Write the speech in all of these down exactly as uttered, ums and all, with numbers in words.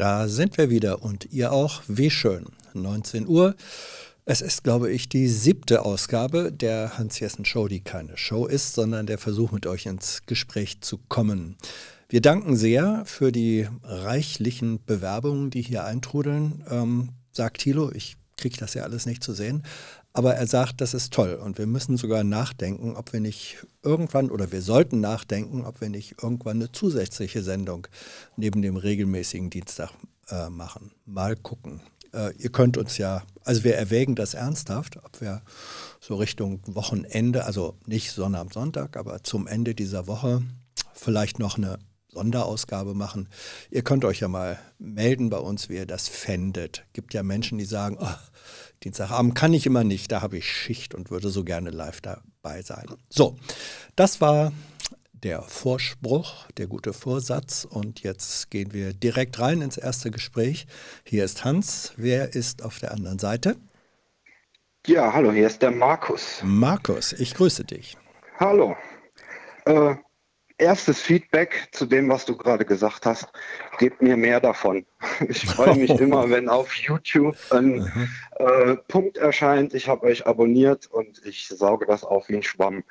Da sind wir wieder und ihr auch. Wie schön. neunzehn Uhr. Es ist, glaube ich, die siebte Ausgabe der Hans-Jessen-Show, die keine Show ist, sondern der Versuch, mit euch ins Gespräch zu kommen. Wir danken sehr für die reichlichen Bewerbungen, die hier eintrudeln. Ähm, sagt Thilo, ich kriege das ja alles nicht zu sehen, aber er sagt, das ist toll und wir müssen sogar nachdenken, ob wir nicht irgendwann, oder wir sollten nachdenken, ob wir nicht irgendwann eine zusätzliche Sendung neben dem regelmäßigen Dienstag äh, machen. Mal gucken. Äh, ihr könnt uns ja, also wir erwägen das ernsthaft, ob wir so Richtung Wochenende, also nicht Sonnabend, Sonntag, aber zum Ende dieser Woche vielleicht noch eine Sonderausgabe machen. Ihr könnt euch ja mal melden bei uns, wie ihr das fändet. Gibt ja Menschen, die sagen, oh, Dienstagabend kann ich immer nicht, da habe ich Schicht und würde so gerne live dabei sein. So, das war der Vorspruch, der gute Vorsatz und jetzt gehen wir direkt rein ins erste Gespräch. Hier ist Hans, wer ist auf der anderen Seite? Ja, hallo, hier ist der Markus. Markus, ich grüße dich. Hallo. Äh, erstes Feedback zu dem, was du gerade gesagt hast. Gebt mir mehr davon. Ich freue mich immer, wenn auf YouTube ein äh, Punkt erscheint. Ich habe euch abonniert und ich sauge das auf wie ein Schwamm.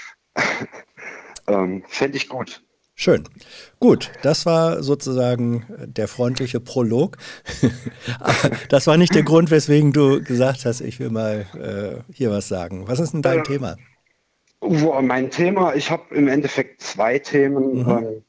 ähm, Fände ich gut. Schön. Gut, das war sozusagen der freundliche Prolog. Aber das war nicht der Grund, weswegen du gesagt hast, ich will mal äh, hier was sagen. Was ist denn dein äh, Thema? Wo, mein Thema, ich habe im Endeffekt zwei Themen. Mhm. Ähm,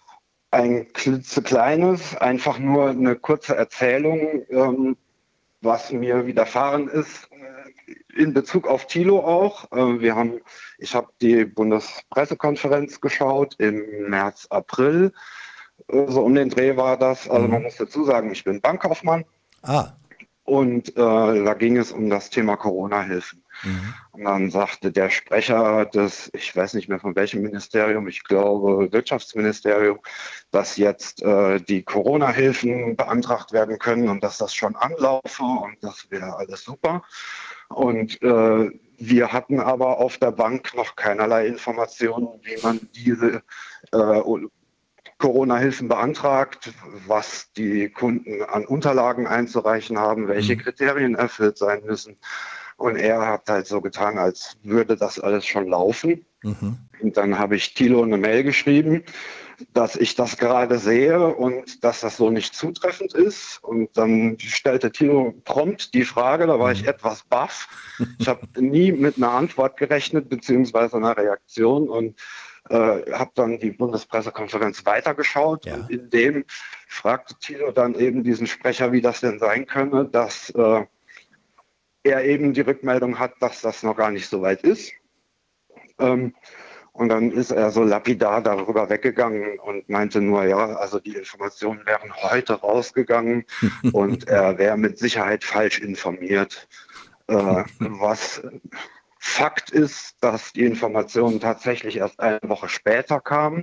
ein klitzekleines, einfach nur eine kurze Erzählung, ähm, was mir widerfahren ist, äh, in Bezug auf Thilo auch. Äh, wir haben, ich habe die Bundespressekonferenz geschaut im März, April. Äh, so um den Dreh war das. Also Mhm. man muss dazu sagen, ich bin Bankkaufmann. Ah. Und äh, da ging es um das Thema Corona-Hilfen. Mhm. Und dann sagte der Sprecher des, ich weiß nicht mehr von welchem Ministerium, ich glaube Wirtschaftsministerium, dass jetzt äh, die Corona-Hilfen beantragt werden können und dass das schon anlaufe und das wäre alles super. Und äh, wir hatten aber auf der Bank noch keinerlei Informationen, wie man diese äh, Corona-Hilfen beantragt, was die Kunden an Unterlagen einzureichen haben, welche mhm. Kriterien erfüllt sein müssen. Und er hat halt so getan, als würde das alles schon laufen. Mhm. Und dann habe ich Thilo eine Mail geschrieben, dass ich das gerade sehe und dass das so nicht zutreffend ist. Und dann stellte Thilo prompt die Frage, da war mhm. ich etwas baff. Ich habe nie mit einer Antwort gerechnet, beziehungsweise einer Reaktion. Und Äh, habe dann die Bundespressekonferenz weitergeschaut ja. und in dem fragte Thilo dann eben diesen Sprecher, wie das denn sein könne, dass äh, er eben die Rückmeldung hat, dass das noch gar nicht so weit ist. Ähm, und dann ist er so lapidar darüber weggegangen und meinte nur, ja, also die Informationen wären heute rausgegangen und er wäre mit Sicherheit falsch informiert, äh, was Fakt ist, dass die Informationen tatsächlich erst eine Woche später kamen.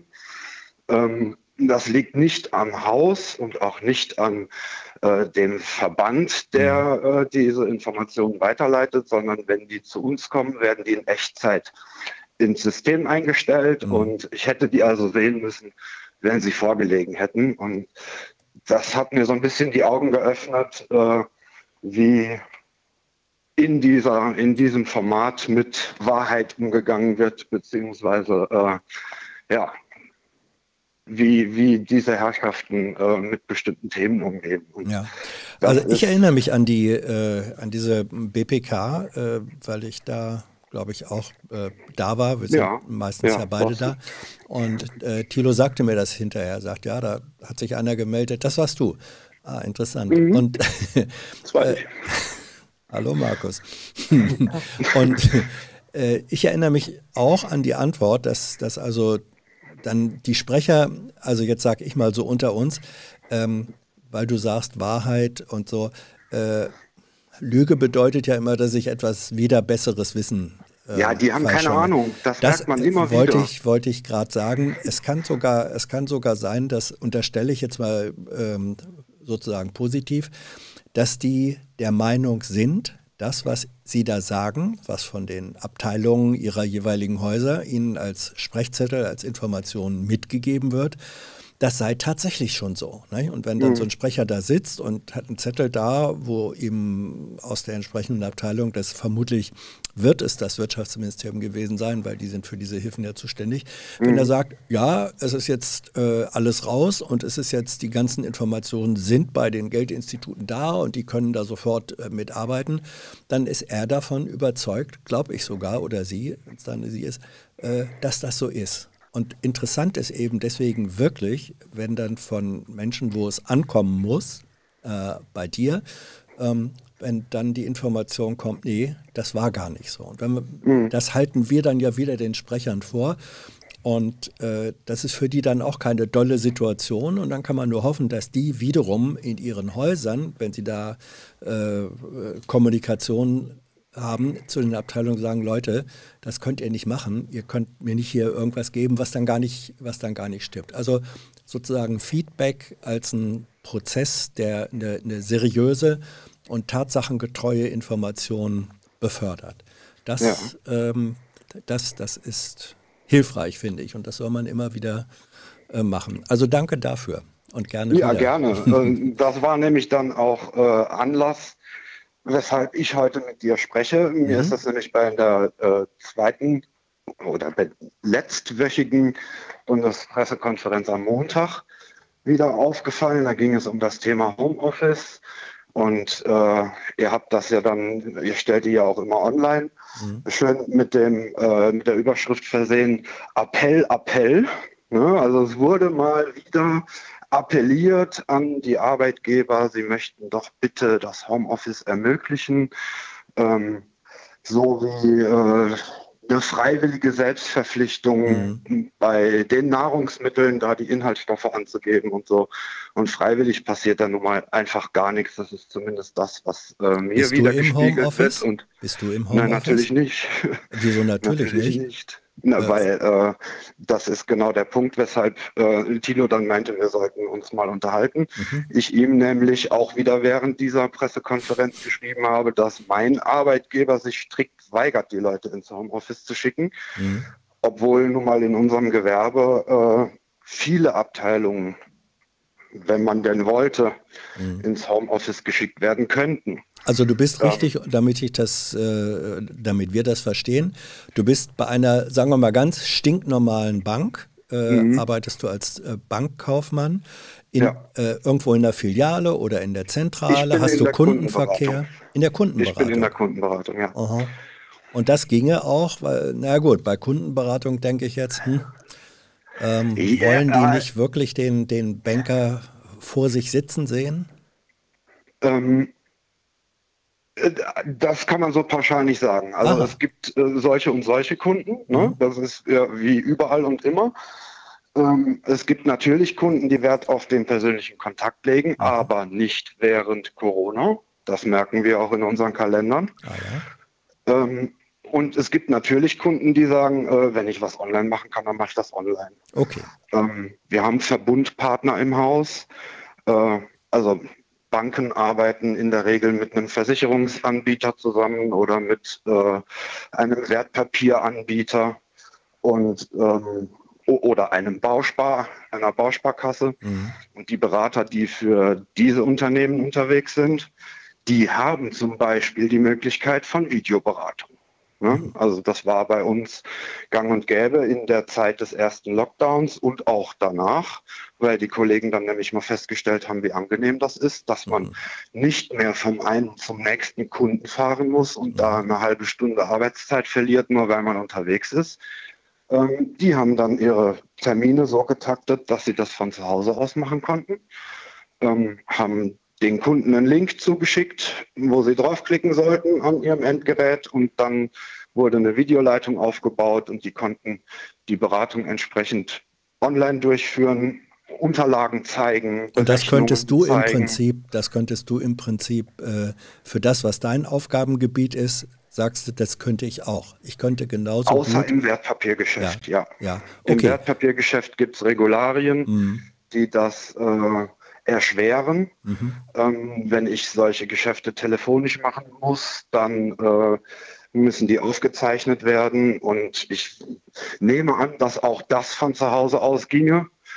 Ähm, das liegt nicht am Haus und auch nicht an äh, dem Verband, der äh, diese Informationen weiterleitet, sondern wenn die zu uns kommen, werden die in Echtzeit ins System eingestellt. Mhm. Und ich hätte die also sehen müssen, wenn sie vorgelegen hätten. Und das hat mir so ein bisschen die Augen geöffnet, äh, wie in dieser, in diesem Format mit Wahrheit umgegangen wird, beziehungsweise äh, ja, wie, wie diese Herrschaften äh, mit bestimmten Themen umgehen. Und ja. Also ich erinnere mich an die äh, an diese B P K, äh, weil ich da, glaube ich, auch äh, da war. Wir sind ja, meistens ja, ja beide da. Und äh, Thilo sagte mir das hinterher, sagt, ja, da hat sich einer gemeldet, das warst du. Ah, interessant. Mhm. Und äh, hallo Markus. Und äh, ich erinnere mich auch an die Antwort, dass, dass also dann die Sprecher, also jetzt sage ich mal so unter uns, ähm, weil du sagst Wahrheit und so, äh, Lüge bedeutet ja immer, dass ich etwas wieder besseres Wissen äh, ja, die haben keine Ahnung, das, das merkt man immer wollte wieder. Ich, wollte ich gerade sagen, es kann sogar, es kann sogar sein, das unterstelle ich jetzt mal ähm, sozusagen positiv, dass die der Meinung sind, das, was sie da sagen, was von den Abteilungen ihrer jeweiligen Häuser ihnen als Sprechzettel, als Information mitgegeben wird, das sei tatsächlich schon so. Ne? Und wenn dann Mhm. so ein Sprecher da sitzt und hat einen Zettel da, wo ihm aus der entsprechenden Abteilung, das vermutlich wird es das Wirtschaftsministerium gewesen sein, weil die sind für diese Hilfen ja zuständig, wenn er Mhm. sagt, ja, es ist jetzt äh, alles raus und es ist jetzt, die ganzen Informationen sind bei den Geldinstituten da und die können da sofort äh, mitarbeiten, dann ist er davon überzeugt, glaube ich sogar, oder sie, wenn es dann sie ist, äh, dass das so ist. Und interessant ist eben deswegen wirklich, wenn dann von Menschen, wo es ankommen muss, äh, bei dir, ähm, wenn dann die Information kommt, nee, das war gar nicht so. Und wenn wir, Mhm. das halten wir dann ja wieder den Sprechern vor. Und äh, das ist für die dann auch keine dolle Situation. Und dann kann man nur hoffen, dass die wiederum in ihren Häusern, wenn sie da äh, Kommunikation haben, zu den Abteilungen sagen, Leute, das könnt ihr nicht machen. Ihr könnt mir nicht hier irgendwas geben, was dann gar nicht, was dann gar nicht stimmt. Also sozusagen Feedback als ein Prozess, der eine, eine seriöse und tatsachengetreue Information befördert. Ja. Das, ähm, das, das ist hilfreich, finde ich. Und das soll man immer wieder äh, machen. Also danke dafür und gerne Ja, wieder. gerne. Äh, Das war nämlich dann auch äh, Anlass, weshalb ich heute mit dir spreche. Mir ist Mhm. das nämlich bei der äh, zweiten oder bei letztwöchigen Bundespressekonferenz am Montag wieder aufgefallen. Da ging es um das Thema Homeoffice. Und äh, ihr habt das ja dann, ihr stellt die ja auch immer online, Mhm. schön mit dem äh, mit der Überschrift versehen, Appell, Appell. Ne? Also es wurde mal wieder appelliert an die Arbeitgeber, sie möchten doch bitte das Homeoffice ermöglichen, ähm, so wie äh, eine freiwillige Selbstverpflichtung Mhm. bei den Nahrungsmitteln, da die Inhaltsstoffe anzugeben und so. Und freiwillig passiert da nun mal einfach gar nichts. Das ist zumindest das, was äh, mir Bist du wieder im gespiegelt wird. Homeoffice? Und Bist du im nein, Homeoffice? natürlich nicht. Wieso natürlich Natürlich nicht? nicht. Na, Äh, weil äh, das ist genau der Punkt, weshalb äh, Thilo dann meinte, wir sollten uns mal unterhalten. mhm. Ich ihm nämlich auch wieder während dieser Pressekonferenz geschrieben habe, dass mein Arbeitgeber sich strikt weigert, die Leute ins Homeoffice zu schicken, Mhm. obwohl nun mal in unserem Gewerbe äh, viele Abteilungen, wenn man denn wollte, Mhm. ins Homeoffice geschickt werden könnten. Also du bist Ähm, richtig, damit ich das, äh, damit wir das verstehen. Du bist bei einer, sagen wir mal, ganz stinknormalen Bank, äh, mhm. arbeitest du als äh, Bankkaufmann in, Ja, äh, irgendwo in der Filiale oder in der ich Zentrale. bin Hast in du der Kundenberatung. Kundenverkehr in der Ich bin in der Kundenberatung? Kundenberatung, ja. Aha. Und das ginge auch, weil, na gut, bei Kundenberatung denke ich jetzt, hm, ähm, wollen die Ja, nicht wirklich den, den Banker vor sich sitzen sehen? ähm, äh, das kann man so pauschal nicht sagen. Also Aha. es gibt äh, solche und solche Kunden, ne? Mhm. Das ist ja wie überall und immer. Ähm, es gibt natürlich Kunden, die Wert auf den persönlichen Kontakt legen, Mhm. aber nicht während Corona. Das merken wir auch in unseren Kalendern. Ah ja. Ähm, und es gibt natürlich Kunden, die sagen, äh, wenn ich was online machen kann, dann mache ich das online. Okay. Ähm, wir haben Verbundpartner im Haus. Äh, also Banken arbeiten in der Regel mit einem Versicherungsanbieter zusammen oder mit äh, einem Wertpapieranbieter und ähm, oder einem Bauspar, einer Bausparkasse. Mhm. Und die Berater, die für diese Unternehmen unterwegs sind, die haben zum Beispiel die Möglichkeit von Videoberatung. Ne? Mhm. Also das war bei uns gang und gäbe in der Zeit des ersten Lockdowns und auch danach, weil die Kollegen dann nämlich mal festgestellt haben, wie angenehm das ist, dass man Mhm. nicht mehr vom einen zum nächsten Kunden fahren muss und da Mhm. eine halbe Stunde Arbeitszeit verliert, nur weil man unterwegs ist. Ähm, die haben dann ihre Termine so getaktet, dass sie das von zu Hause aus machen konnten, ähm, haben den Kunden einen Link zugeschickt, wo sie draufklicken sollten an ihrem Endgerät und dann wurde eine Videoleitung aufgebaut und die konnten die Beratung entsprechend online durchführen, Unterlagen zeigen, Und das könntest Berechnungen du im zeigen. Prinzip, das könntest du im Prinzip äh, für das, was dein Aufgabengebiet ist, sagst du, das könnte ich auch. Ich könnte genauso Außer gut, im ja, Wertpapiergeschäft, ja. ja, Im okay. Wertpapiergeschäft gibt es Regularien, Mhm. die das äh, erschweren. Mhm. Ähm, wenn ich solche Geschäfte telefonisch machen muss, dann äh, müssen die aufgezeichnet werden. Und ich nehme an, dass auch das von zu Hause aus ginge.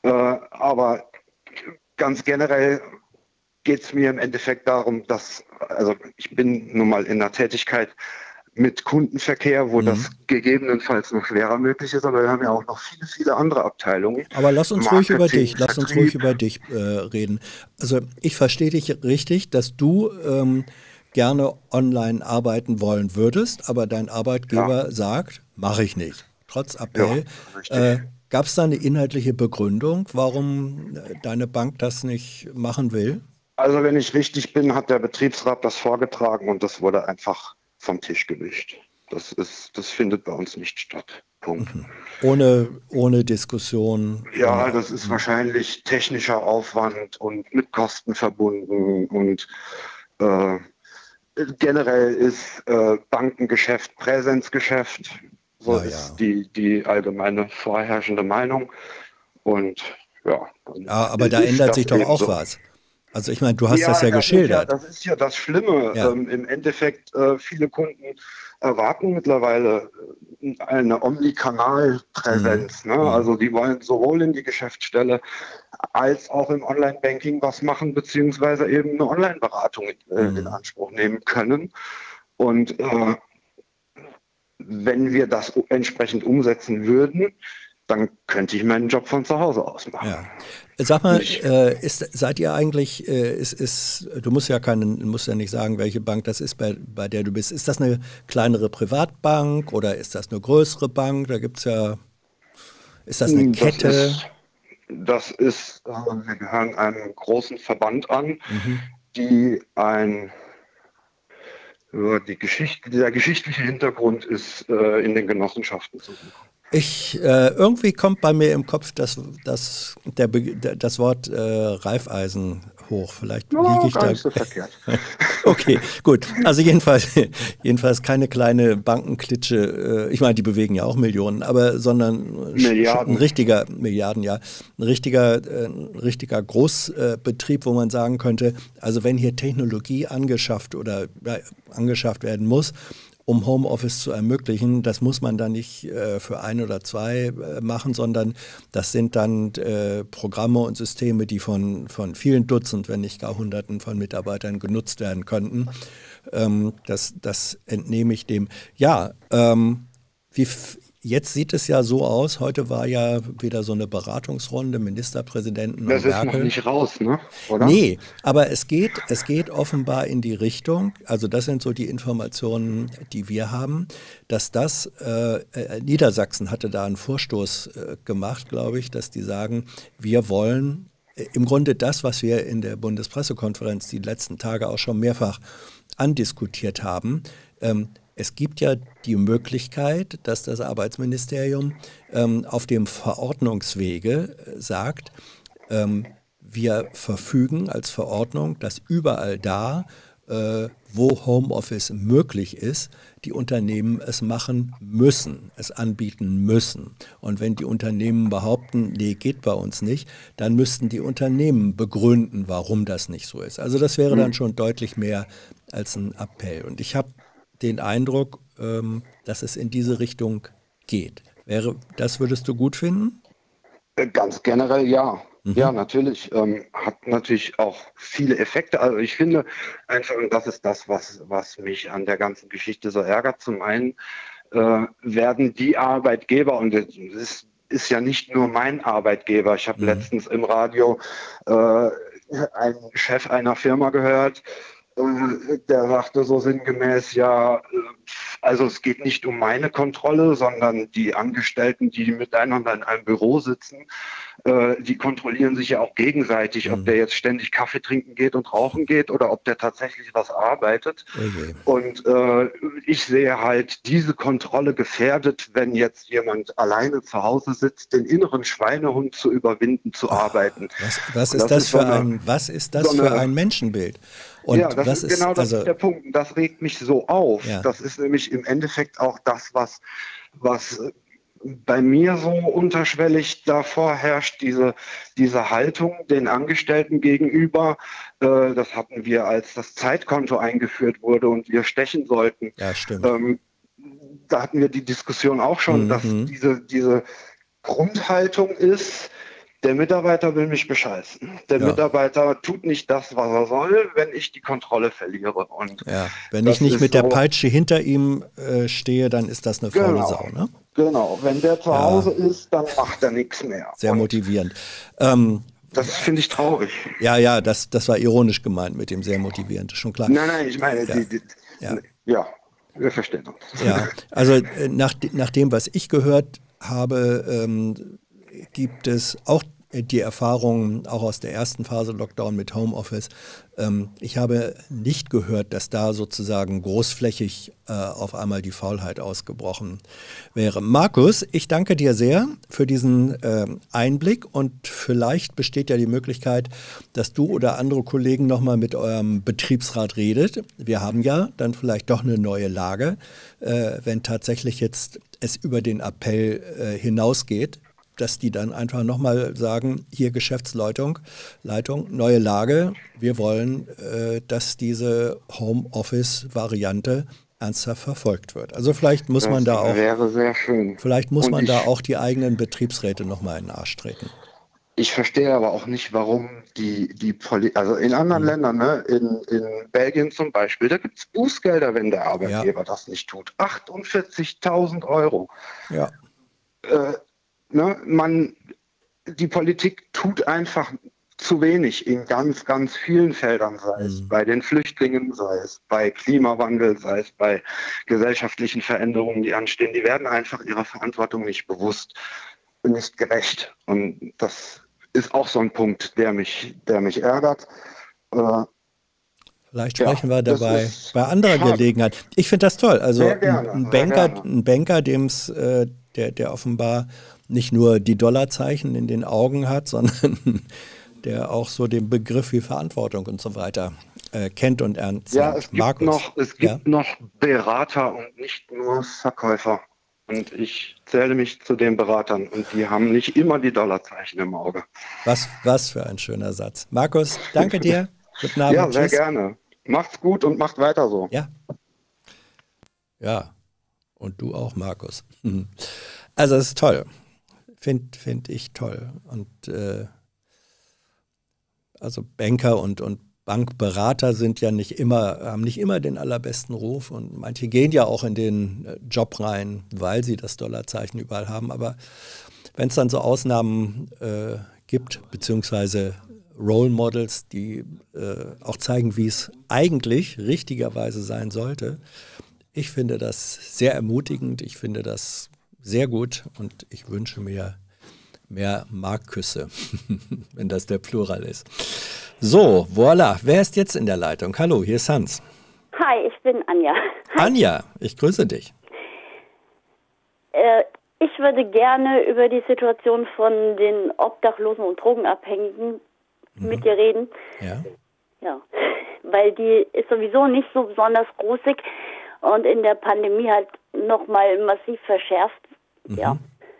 Äh, aber ganz generell geht es mir im Endeffekt darum, dass, also ich bin nun mal in der Tätigkeit mit Kundenverkehr, wo mhm. das gegebenenfalls noch schwerer möglich ist, aber wir haben ja auch noch viele, viele andere Abteilungen. Aber lass uns Marketing, ruhig über dich, lass Vertrieb. uns ruhig über dich äh, reden. Also ich verstehe dich richtig, dass du ähm, gerne online arbeiten wollen würdest, aber dein Arbeitgeber ja. sagt, mache ich nicht. Trotz Appell. Ja, äh, gab es da eine inhaltliche Begründung, warum deine Bank das nicht machen will? Also wenn ich richtig bin, hat der Betriebsrat das vorgetragen und das wurde einfach vom Tisch gewischt. Das ist, das findet bei uns nicht statt. Punkt. Mhm. Ohne, ohne Diskussion. Ja, das ist wahrscheinlich technischer Aufwand und mit Kosten verbunden und äh, generell ist äh, Bankengeschäft Präsenzgeschäft. So ja, ist ja. Die, die allgemeine vorherrschende Meinung. Und ja. ja aber da ändert sich doch auch so. was. Also ich meine, du hast ja, das ja das geschildert. Ja, das ist ja das Schlimme. Ja. Ähm, Im Endeffekt, äh, viele Kunden erwarten mittlerweile eine Omnikanalpräsenz. Mhm. Ne? Also die wollen sowohl in die Geschäftsstelle als auch im Online-Banking was machen, beziehungsweise eben eine Online-Beratung äh, mhm. in Anspruch nehmen können. Und äh, wenn wir das entsprechend umsetzen würden, dann könnte ich meinen Job von zu Hause aus machen. Ja. Sag mal, äh, ist, seid ihr eigentlich, äh, ist, ist, du musst ja keinen, musst ja nicht sagen, welche Bank das ist, bei, bei der du bist. Ist das eine kleinere Privatbank oder ist das eine größere Bank? Da gibt es ja, ist das eine Kette? Das ist, das ist äh, wir gehören einem großen Verband an, mhm. die ein, die Geschichte, der geschichtliche Hintergrund ist äh, in den Genossenschaften zu suchen. Ich, äh, irgendwie kommt bei mir im Kopf das, das, der, das Wort äh, Raiffeisen hoch. Vielleicht no, liege ich gar da. Nicht so verkehrt. Okay, gut. Also jedenfalls, jedenfalls keine kleine Bankenklitsche. Äh, ich meine, die bewegen ja auch Millionen, aber sondern Milliarden. ein richtiger Milliarden, ja, ein richtiger, äh, ein richtiger Großbetrieb, wo man sagen könnte, also wenn hier Technologie angeschafft oder ja, angeschafft werden muss, um Homeoffice zu ermöglichen, das muss man dann nicht äh, für ein oder zwei äh, machen, sondern das sind dann äh, Programme und Systeme, die von, von vielen Dutzend, wenn nicht gar Hunderten von Mitarbeitern genutzt werden könnten. Ähm, das, das entnehme ich dem. Ja, ähm, wie jetzt sieht es ja so aus, heute war ja wieder so eine Beratungsrunde, Ministerpräsidenten das und Merkel. Das ist noch nicht raus, ne? Oder? Nee, aber es geht, es geht offenbar in die Richtung, also das sind so die Informationen, die wir haben, dass das, äh, Niedersachsen hatte da einen Vorstoß äh, gemacht, glaube ich, dass die sagen, wir wollen äh, im Grunde das, was wir in der Bundespressekonferenz die letzten Tage auch schon mehrfach andiskutiert haben, ähm, es gibt ja die Möglichkeit, dass das Arbeitsministerium ähm, auf dem Verordnungswege äh, sagt, ähm, wir verfügen als Verordnung, dass überall da, äh, wo Homeoffice möglich ist, die Unternehmen es machen müssen, es anbieten müssen. Und wenn die Unternehmen behaupten, nee, geht bei uns nicht, dann müssten die Unternehmen begründen, warum das nicht so ist. Also das wäre dann schon deutlich mehr als ein Appell. Und ich habe den Eindruck, ähm, dass es in diese Richtung geht. Wäre, das würdest du gut finden? Ganz generell ja. Mhm. Ja, natürlich. Ähm, hat natürlich auch viele Effekte. Also ich finde einfach, und das ist das, was, was mich an der ganzen Geschichte so ärgert. Zum einen äh, werden die Arbeitgeber, und das ist, ist ja nicht nur mein Arbeitgeber, ich habe mhm. letztens im Radio äh, einen Chef einer Firma gehört, der sagte so sinngemäß, ja, also es geht nicht um meine Kontrolle, sondern die Angestellten, die miteinander in einem Büro sitzen, äh, die kontrollieren sich ja auch gegenseitig, mhm. ob der jetzt ständig Kaffee trinken geht und rauchen geht oder ob der tatsächlich was arbeitet. Okay. Und äh, ich sehe halt diese Kontrolle gefährdet, wenn jetzt jemand alleine zu Hause sitzt, den inneren Schweinehund zu überwinden, zu Ach, arbeiten. Was, was, ist das, das ist für so eine, ein, was ist das so eine, für ein Menschenbild? Und ja, das ist genau das also, ist der Punkt. Das regt mich so auf. Ja. Das ist nämlich im Endeffekt auch das, was, was bei mir so unterschwellig davor herrscht, diese, diese Haltung den Angestellten gegenüber. Äh, das hatten wir, als das Zeitkonto eingeführt wurde und wir stechen sollten. Ja, stimmt. Ähm, da hatten wir die Diskussion auch schon, mhm. dass diese, diese Grundhaltung ist, Der Mitarbeiter will mich bescheißen. Der Ja. Mitarbeiter tut nicht das, was er soll, wenn ich die Kontrolle verliere. Und Ja, wenn das ich nicht ist mit der so, Peitsche hinter ihm äh, stehe, dann ist das eine faule genau, Sau, ne? genau. Wenn der zu Ja, Hause ist, dann macht er nichts mehr. sehr Und motivierend. Ähm, das finde ich traurig. ja, ja, das, das war ironisch gemeint mit dem sehr motivierend, ist schon klar. Nein, nein, ich meine, Ja, die, die, ja, ja, wir verstehen uns. ja. Also äh, nach, nach dem, was ich gehört habe, ähm, gibt es auch die Erfahrungen auch aus der ersten Phase Lockdown mit Homeoffice. Ähm, ich habe nicht gehört, dass da sozusagen großflächig äh, auf einmal die Faulheit ausgebrochen wäre. Markus, ich danke dir sehr für diesen äh, Einblick und vielleicht besteht ja die Möglichkeit, dass du oder andere Kollegen nochmal mit eurem Betriebsrat redet. Wir haben ja dann vielleicht doch eine neue Lage, äh, wenn tatsächlich jetzt es über den Appell äh, hinausgeht, dass die dann einfach nochmal sagen, hier Geschäftsleitung, Leitung, neue Lage, wir wollen, äh, dass diese Homeoffice-Variante ernsthaft verfolgt wird. Also vielleicht muss man Das da auch, wäre sehr schön. vielleicht muss Und man da ich, auch die eigenen Betriebsräte nochmal in den Arsch treten. ich verstehe aber auch nicht, warum die, die Poli also in anderen Hm. Ländern, ne, in, in Belgien zum Beispiel, da gibt es Bußgelder, wenn der Arbeitgeber Ja. das nicht tut. achtundvierzigtausend Euro. Ja, Äh, ne, man, die Politik tut einfach zu wenig in ganz, ganz vielen Feldern, sei es hm. bei den Flüchtlingen, sei es bei Klimawandel, sei es bei gesellschaftlichen Veränderungen, die anstehen. Die werden einfach ihrer Verantwortung nicht bewusst, nicht gerecht. Und das ist auch so ein Punkt, der mich, der mich ärgert. Äh, Vielleicht ja, sprechen wir das dabei ist bei anderer schade. Gelegenheit. Ich finde das toll. Also Sehr ein, gerne, ein sehr Banker, gerne. ein Banker, dem's, äh, der, der offenbar nicht nur die Dollarzeichen in den Augen hat, sondern der auch so den Begriff wie Verantwortung und so weiter äh, kennt und ernst Ja, nimmt. es gibt Markus, noch, es ja? gibt noch Berater und nicht nur Verkäufer. Und ich zähle mich zu den Beratern und die haben nicht immer die Dollarzeichen im Auge. Was, was für ein schöner Satz. Markus, danke dir. Guten Abend. Ja, sehr Tschüss. gerne. Macht's gut und macht weiter so. Ja. Ja. Und du auch, Markus. Mhm. Also es ist toll. Finde find ich toll. Und äh, also Banker und, und Bankberater sind ja nicht immer, haben nicht immer den allerbesten Ruf und manche gehen ja auch in den äh, Job rein, weil sie das Dollarzeichen überall haben. Aber wenn es dann so Ausnahmen äh, gibt, beziehungsweise Role Models, die äh, auch zeigen, wie es eigentlich richtigerweise sein sollte, ich finde das sehr ermutigend, ich finde das sehr gut und ich wünsche mir mehr Markküsse, wenn das der Plural ist. So, voilà. Wer ist jetzt in der Leitung? Hallo, hier ist Hans. Hi, ich bin Anja. Hi. Anja, ich grüße dich. Äh, ich würde gerne über die Situation von den Obdachlosen und Drogenabhängigen mhm. mit dir reden. Ja. Ja, weil die ist sowieso nicht so besonders großig und in der Pandemie halt nochmal massiv verschärft. Mhm. Ja.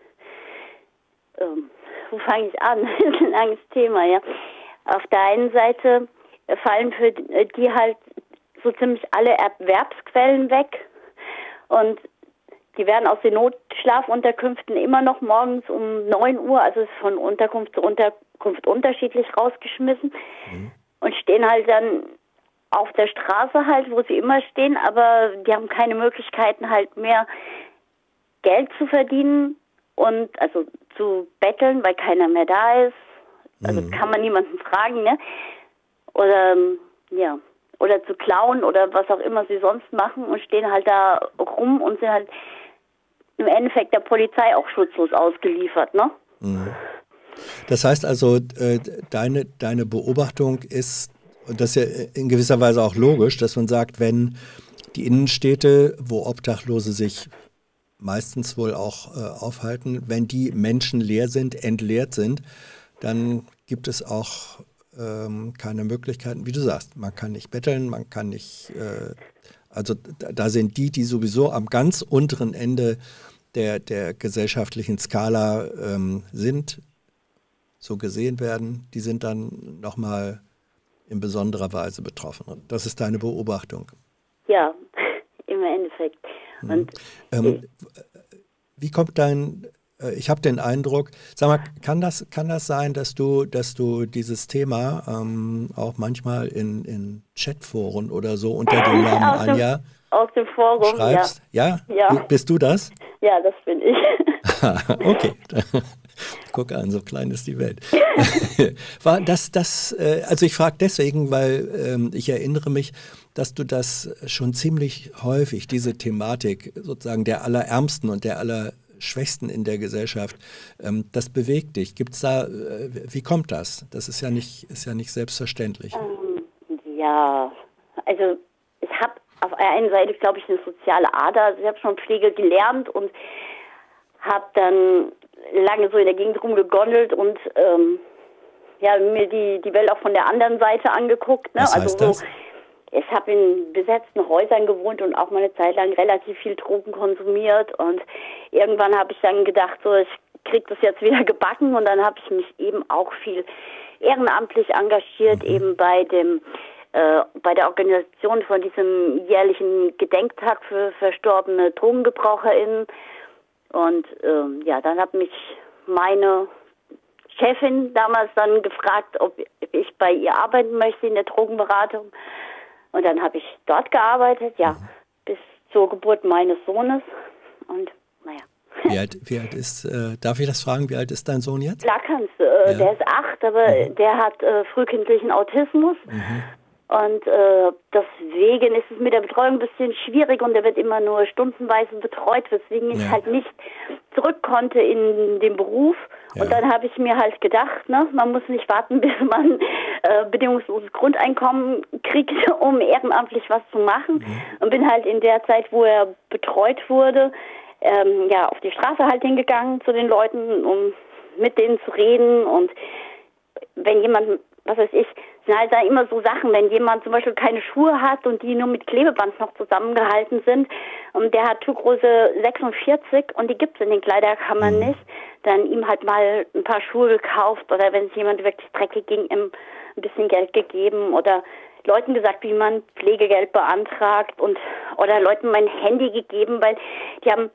Ähm, wo fange ich an? Das ist ein langes Thema, ja. Auf der einen Seite fallen für die halt so ziemlich alle Erwerbsquellen weg und die werden aus den Notschlafunterkünften immer noch morgens um neun Uhr, also ist von Unterkunft zu Unterkunft unterschiedlich rausgeschmissen mhm. und stehen halt dann auf der Straße halt, wo sie immer stehen, aber die haben keine Möglichkeiten halt mehr Geld zu verdienen und also zu betteln, weil keiner mehr da ist. Also mhm. kann man niemanden fragen, ne? Oder ja, oder zu klauen oder was auch immer sie sonst machen und stehen halt da rum und sind halt im Endeffekt der Polizei auch schutzlos ausgeliefert, ne? Mhm. Das heißt also, äh, deine, deine Beobachtung ist, und das ist ja in gewisser Weise auch logisch, dass man sagt, wenn die Innenstädte, wo Obdachlose sich meistens wohl auch äh, aufhalten, wenn die Menschen leer sind, entleert sind, dann gibt es auch ähm, keine Möglichkeiten, wie du sagst. Man kann nicht betteln, man kann nicht, äh, also da, da sind die, die sowieso am ganz unteren Ende der, der gesellschaftlichen Skala ähm, sind, so gesehen werden, die sind dann nochmal in besonderer Weise betroffen. Und das ist deine Beobachtung. Ja, im Endeffekt. Und ähm, wie kommt dein äh, ich habe den Eindruck, sag mal, kann das, kann das sein, dass du, dass du dieses Thema ähm, auch manchmal in, in Chatforen oder so unter dem Namen aus Anja dem, aus dem Forum, schreibst? Ja? Ja. Ja. B- Bist du das? Ja, das bin ich. Okay. Guck an, so klein ist die Welt. War das, das, äh, also ich frage deswegen, weil ähm, ich erinnere mich, dass du das schon ziemlich häufig, diese Thematik sozusagen der Allerärmsten und der Allerschwächsten in der Gesellschaft, ähm, das bewegt dich. Gibt's da, äh, wie kommt das? Das ist ja nicht, ist ja nicht selbstverständlich. Ähm, ja, also ich habe auf der einen Seite, glaube ich, eine soziale Ader. Also ich habe schon Pflege gelernt und habe dann lange so in der Gegend rumgegondelt und ähm, ja, mir die, die Welt auch von der anderen Seite angeguckt. Ne? Was heißt also so, das? Ich habe in besetzten Häusern gewohnt und auch mal eine Zeit lang relativ viel Drogen konsumiert und irgendwann habe ich dann gedacht, so ich krieg das jetzt wieder gebacken und dann habe ich mich eben auch viel ehrenamtlich engagiert, mhm. eben bei dem äh, bei der Organisation von diesem jährlichen Gedenktag für verstorbene DrogengebraucherInnen. Und ähm, ja, dann hat mich meine Chefin damals dann gefragt, ob ich bei ihr arbeiten möchte in der Drogenberatung. Und dann habe ich dort gearbeitet, ja, mhm. bis zur Geburt meines Sohnes. Und naja. Wie alt, wie alt ist, äh, darf ich das fragen, wie alt ist dein Sohn jetzt? Klar kannst du. Äh, ja. Der ist acht, aber mhm. der hat äh, frühkindlichen Autismus. Mhm. Und äh, deswegen ist es mit der Betreuung ein bisschen schwierig und er wird immer nur stundenweise betreut, weswegen ich ja. halt nicht zurück konnte in den Beruf. Ja. Und dann habe ich mir halt gedacht, ne, man muss nicht warten, bis man äh, bedingungsloses Grundeinkommen kriegt, um ehrenamtlich was zu machen. Mhm. Und bin halt in der Zeit, wo er betreut wurde, ähm, ja, auf die Straße halt hingegangen zu den Leuten, um mit denen zu reden. Und wenn jemand, was weiß ich, sind halt da immer so Sachen, wenn jemand zum Beispiel keine Schuhe hat und die nur mit Klebeband noch zusammengehalten sind und der hat Schuhgröße sechsundvierzig und die gibt es in den Kleiderkammern nicht, dann ihm halt mal ein paar Schuhe gekauft oder wenn es jemand wirklich dreckig ging, ihm ein bisschen Geld gegeben oder Leuten gesagt, wie man Pflegegeld beantragt und oder Leuten mein Handy gegeben, weil die haben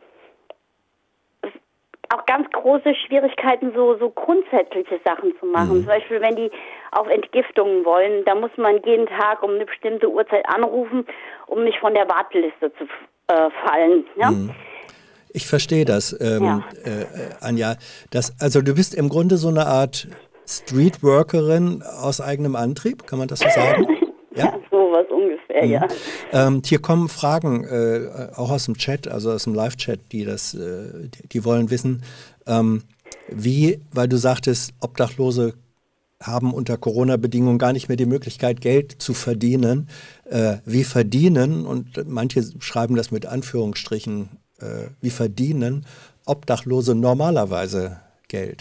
auch ganz große Schwierigkeiten, so, so grundsätzliche Sachen zu machen. Mhm. Zum Beispiel, wenn die auf Entgiftungen wollen, da muss man jeden Tag um eine bestimmte Uhrzeit anrufen, um nicht von der Warteliste zu äh, fallen. Ja? Mhm. Ich verstehe das, ähm, ja. äh, Anja. Das, also du bist im Grunde so eine Art Streetworkerin aus eigenem Antrieb, kann man das so sagen? Ja, ja sowas ungefähr, mhm. ja. Ähm, hier kommen Fragen, äh, auch aus dem Chat, also aus dem Live-Chat, die das, äh, die, die wollen wissen, ähm, wie, weil du sagtest, Obdachlose haben unter Corona-Bedingungen gar nicht mehr die Möglichkeit, Geld zu verdienen. Äh, wie verdienen, und manche schreiben das mit Anführungsstrichen, äh, wie verdienen Obdachlose normalerweise Geld?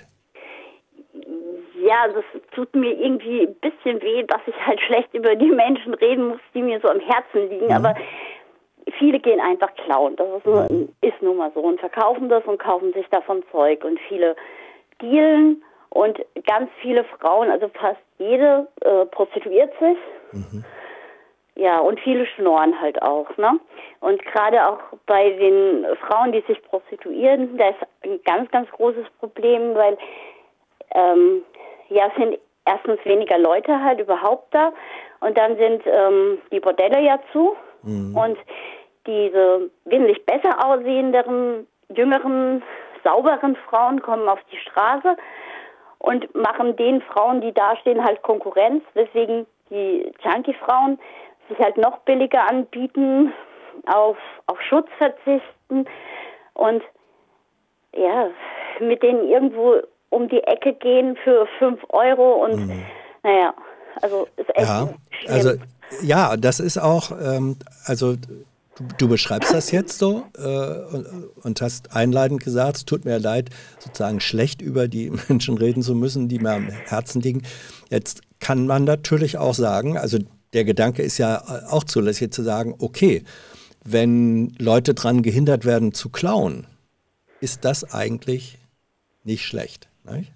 Ja, das tut mir irgendwie ein bisschen weh, dass ich halt schlecht über die Menschen reden muss, die mir so am Herzen liegen. Mhm. Aber viele gehen einfach klauen. Das ist, nur, ist nun mal so und verkaufen das und kaufen sich davon Zeug. Und viele dealen und ganz viele Frauen, also fast jede, äh, prostituiert sich. Mhm. Ja, und viele schnorren halt auch, ne? Und gerade auch bei den Frauen, die sich prostituieren, da ist ein ganz, ganz großes Problem, weil ähm, ja, es sind erstens weniger Leute halt überhaupt da und dann sind ähm, die Bordelle ja zu mhm. und diese wesentlich besser aussehenderen, jüngeren, sauberen Frauen kommen auf die Straße und machen den Frauen, die da stehen, halt Konkurrenz, weswegen die Junkie-Frauen sich halt noch billiger anbieten, auf, auf Schutz verzichten und ja, mit denen irgendwo um die Ecke gehen für fünf Euro und mhm. naja, also ist echt ja, schlimm. Also, ja, das ist auch, ähm, also du, du beschreibst das jetzt so äh, und, und hast einleitend gesagt, es tut mir leid, sozusagen schlecht über die Menschen reden zu müssen, die mir am Herzen liegen. Jetzt kann man natürlich auch sagen, also der Gedanke ist ja auch zulässig zu sagen, okay, wenn Leute daran gehindert werden zu klauen, ist das eigentlich nicht schlecht. Nicht?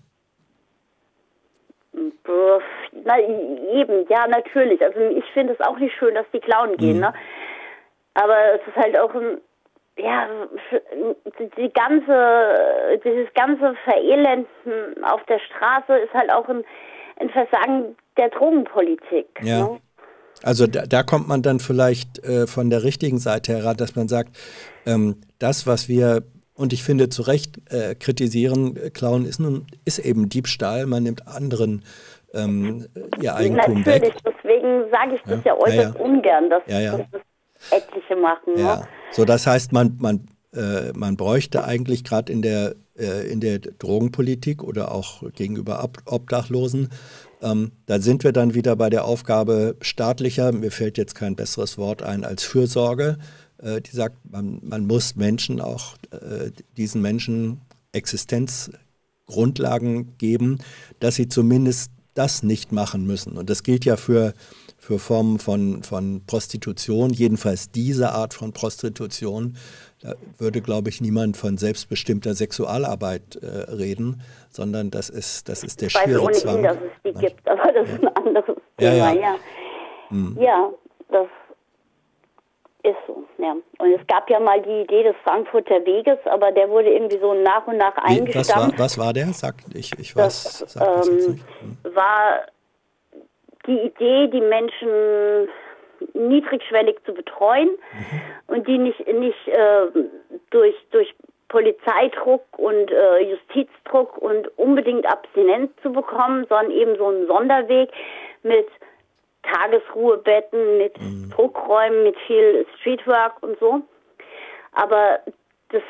Na, eben, ja, natürlich. Also ich finde es auch nicht schön, dass die klauen gehen, mhm. ne? Aber es ist halt auch ein ja, die ganze, dieses ganze Verelenden auf der Straße ist halt auch ein, ein Versagen der Drogenpolitik. Ja. Ne? Also da, da kommt man dann vielleicht äh, von der richtigen Seite heran, dass man sagt, ähm, das, was wir, und ich finde zu Recht äh, kritisieren, äh, klauen ist nun ist eben Diebstahl, man nimmt anderen ähm, ihr Eigentum Natürlich, weg. deswegen sage ich das ja, ja äußerst ja, ja. ungern, dass, ja, ja. dass das etliche machen. Ja. Ne? So, das heißt, man, man, äh, man bräuchte eigentlich gerade in der, äh, in der Drogenpolitik oder auch gegenüber Ob Obdachlosen, ähm, da sind wir dann wieder bei der Aufgabe staatlicher, mir fällt jetzt kein besseres Wort ein als Fürsorge, äh, die sagt, man, man muss Menschen auch, äh, diesen Menschen Existenzgrundlagen geben, dass sie zumindest das nicht machen müssen. Und das gilt ja für, für Formen von, von Prostitution, jedenfalls diese Art von Prostitution. Da würde, glaube ich, niemand von selbstbestimmter Sexualarbeit äh, reden, sondern das ist, das ist der ich weiß schiere ohnehin, Zwang. dass es die gibt, aber das ja. ist ein anderes Ja, Thema. ja. Ja, Hm. ja das ist so. Ja. Und es gab ja mal die Idee des Frankfurter Weges, aber der wurde irgendwie so nach und nach Wie, was, war, eingestampft. was war der? Sag, ich, ich weiß, Das sag das jetzt ähm, nicht. Hm. war die Idee, die Menschen niedrigschwellig zu betreuen Mhm. und die nicht, nicht äh, durch, durch Polizeidruck und äh, Justizdruck und unbedingt Abstinenz zu bekommen, sondern eben so einen Sonderweg mit Tagesruhebetten, mit Mhm. Druckräumen, mit viel Streetwork und so. Aber das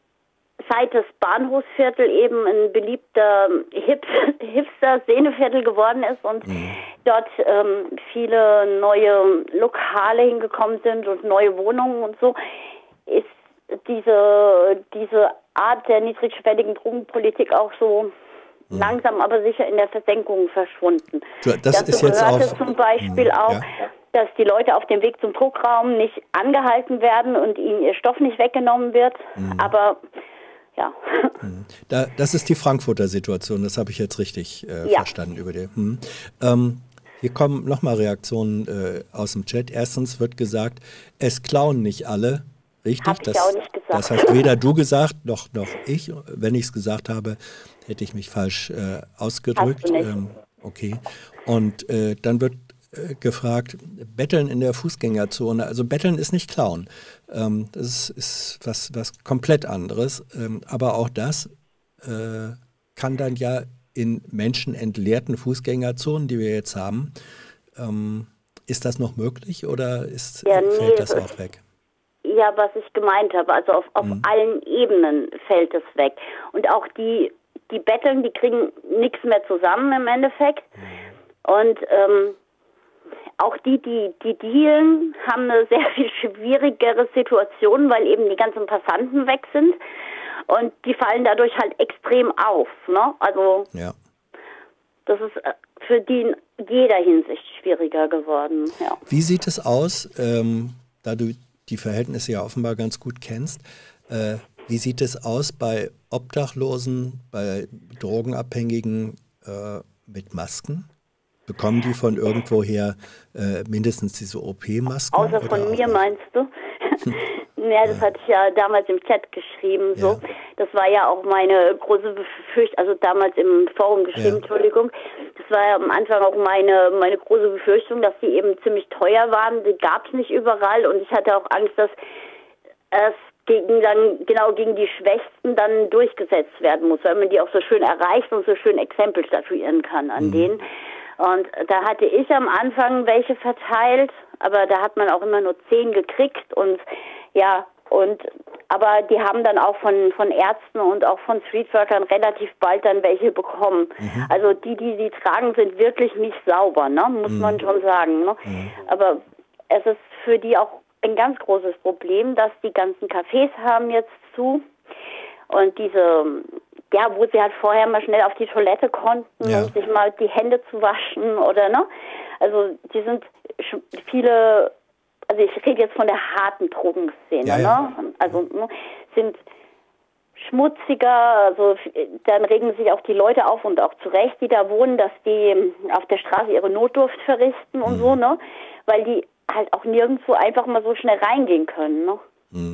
seit das Bahnhofsviertel eben ein beliebter Hip Hipster-Szeneviertel geworden ist und Mhm. dort ähm, viele neue Lokale hingekommen sind und neue Wohnungen und so, ist diese, diese Art der niedrigschwelligen Drogenpolitik auch so mhm. langsam aber sicher in der Versenkung verschwunden. Das Dazu ist jetzt gehört auf, es zum Beispiel mh, auch, ja. dass die Leute auf dem Weg zum Druckraum nicht angehalten werden und ihnen ihr Stoff nicht weggenommen wird, Mhm. aber ja. Da, das ist die Frankfurter Situation, das habe ich jetzt richtig äh, Ja. verstanden über die. Hm. Ähm, hier kommen nochmal Reaktionen äh, aus dem Chat. Erstens wird gesagt, es klauen nicht alle. Richtig? Hab ich das, ja auch nicht gesagt. Das hast weder du gesagt, noch, noch ich. Wenn ich es gesagt habe, hätte ich mich falsch äh, ausgedrückt. Hast du nicht. Ähm, okay. Und äh, dann wird äh, gefragt, Betteln in der Fußgängerzone. Also Betteln ist nicht klauen. Ähm, das ist was, was komplett anderes. Ähm, aber auch das äh, kann dann ja in menschenentleerten Fußgängerzonen, die wir jetzt haben, ähm, ist das noch möglich oder ist, Ja, nee, fällt das das auch weg? Ja, was ich gemeint habe, also auf, auf Mhm. allen Ebenen fällt es weg. Und auch die, die Betteln, die kriegen nichts mehr zusammen im Endeffekt. Und ähm, auch die, die, die dealen, haben eine sehr viel schwierigere Situation, weil eben die ganzen Passanten weg sind. Und die fallen dadurch halt extrem auf. Ne? Also Ja. das ist äh, für die in jeder Hinsicht schwieriger geworden. Ja. Wie sieht es aus, ähm, da du die Verhältnisse ja offenbar ganz gut kennst, äh, wie sieht es aus bei Obdachlosen, bei Drogenabhängigen äh, mit Masken? Bekommen die von irgendwoher äh, mindestens diese O P-Masken? Außer oder von auch mir, nicht? meinst du? Ja, das hatte ich ja damals im Chat geschrieben. So. Ja. Das war ja auch meine große Befürchtung, also damals im Forum geschrieben, Ja. Entschuldigung. Das war ja am Anfang auch meine, meine große Befürchtung, dass die eben ziemlich teuer waren. Die gab es nicht überall und ich hatte auch Angst, dass es gegen dann genau gegen die Schwächsten dann durchgesetzt werden muss, weil man die auch so schön erreicht und so schön Exempel statuieren kann an Mhm. denen. Und da hatte ich am Anfang welche verteilt, aber da hat man auch immer nur zehn gekriegt und ja, und aber die haben dann auch von von Ärzten und auch von Streetworkern relativ bald dann welche bekommen. Mhm. Also die, die sie tragen, sind wirklich nicht sauber, ne? Muss Mhm. man schon sagen. Ne? Mhm. Aber es ist für die auch ein ganz großes Problem, dass die ganzen Cafés haben jetzt zu und diese, ja, wo sie halt vorher mal schnell auf die Toilette konnten, Ja. um sich mal die Hände zu waschen oder ne? Also die sind sch- viele, also ich rede jetzt von der harten Drogenszene, Ja, ja. ne? Also ne, sind schmutziger, also f- dann regen sich auch die Leute auf und auch zu Recht, die da wohnen, dass die auf der Straße ihre Notdurft verrichten und Mhm. so, ne? Weil die halt auch nirgendwo einfach mal so schnell reingehen können, ne? Mhm.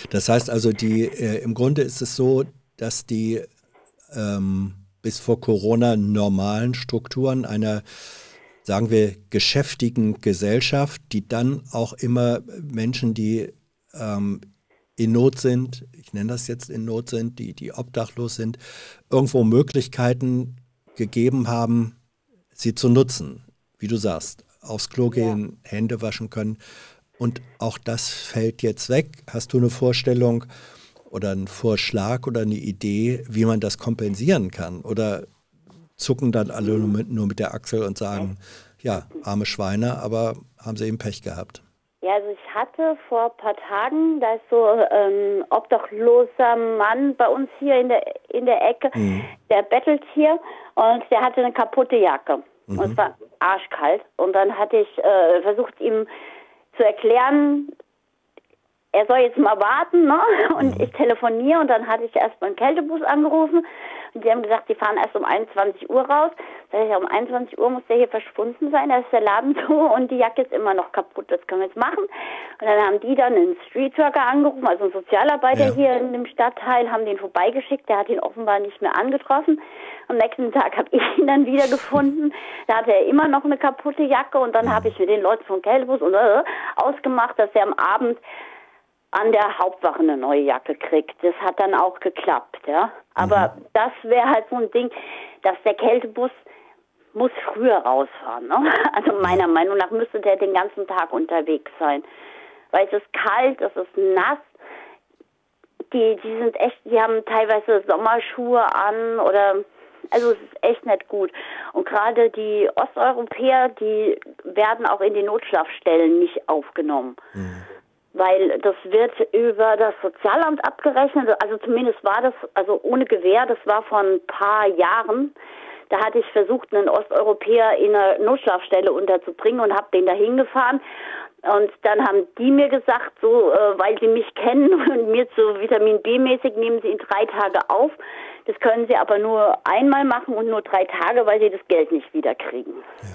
Das heißt also, die, äh, im Grunde ist es so, dass die ähm, bis vor Corona normalen Strukturen einer, sagen wir, geschäftigen Gesellschaft, die dann auch immer Menschen, die ähm, in Not sind, ich nenne das jetzt in Not sind, die, die obdachlos sind, irgendwo Möglichkeiten gegeben haben, sie zu nutzen. Wie du sagst, aufs Klo gehen, ja. Hände waschen können. Und auch das fällt jetzt weg. Hast du eine Vorstellung oder einen Vorschlag oder eine Idee, wie man das kompensieren kann? Oder zucken dann alle nur mit, nur mit der Achsel und sagen, ja, arme Schweine, aber haben sie eben Pech gehabt? Ja, also ich hatte vor ein paar Tagen, da ist so ein ähm, obdachloser Mann bei uns hier in der in der Ecke, mhm. der bettelt hier und der hatte eine kaputte Jacke. Mhm. Und es war arschkalt. Und dann hatte ich äh, versucht, ihm zu erklären, er soll jetzt mal warten, ne? Und mhm. ich telefoniere und dann hatte ich erst mal einen Kältebus angerufen und die haben gesagt, die fahren erst um einundzwanzig Uhr raus. Da sag ich, um einundzwanzig Uhr muss der hier verschwunden sein, da ist der Laden zu und die Jacke ist immer noch kaputt, das können wir jetzt machen. Und dann haben die dann einen Streetworker angerufen, also einen Sozialarbeiter ja. hier in dem Stadtteil, haben den vorbeigeschickt, der hat ihn offenbar nicht mehr angetroffen. Am nächsten Tag habe ich ihn dann wieder gefunden, da hatte er immer noch eine kaputte Jacke und dann mhm. habe ich mit den Leuten vom Kältebus und, äh, ausgemacht, dass er am Abend an der Hauptwache eine neue Jacke kriegt. Das hat dann auch geklappt, ja. Aber mhm. das wäre halt so ein Ding, dass der Kältebus muss früher rausfahren, ne? Also meiner Meinung nach müsste der den ganzen Tag unterwegs sein. Weil es ist kalt, es ist nass. Die, die sind echt, die haben teilweise Sommerschuhe an oder, also es ist echt nicht gut. Und gerade die Osteuropäer, die werden auch in den Notschlafstellen nicht aufgenommen. Mhm. Weil das wird über das Sozialamt abgerechnet, also zumindest war das, also ohne Gewähr, das war vor ein paar Jahren. Da hatte ich versucht, einen Osteuropäer in einer Notschlafstelle unterzubringen und habe den da hingefahren. Und dann haben die mir gesagt, so, äh, weil sie mich kennen und mir zu Vitamin B-mäßig nehmen sie ihn drei Tage auf. Das können sie aber nur einmal machen und nur drei Tage, weil sie das Geld nicht wiederkriegen. Ja.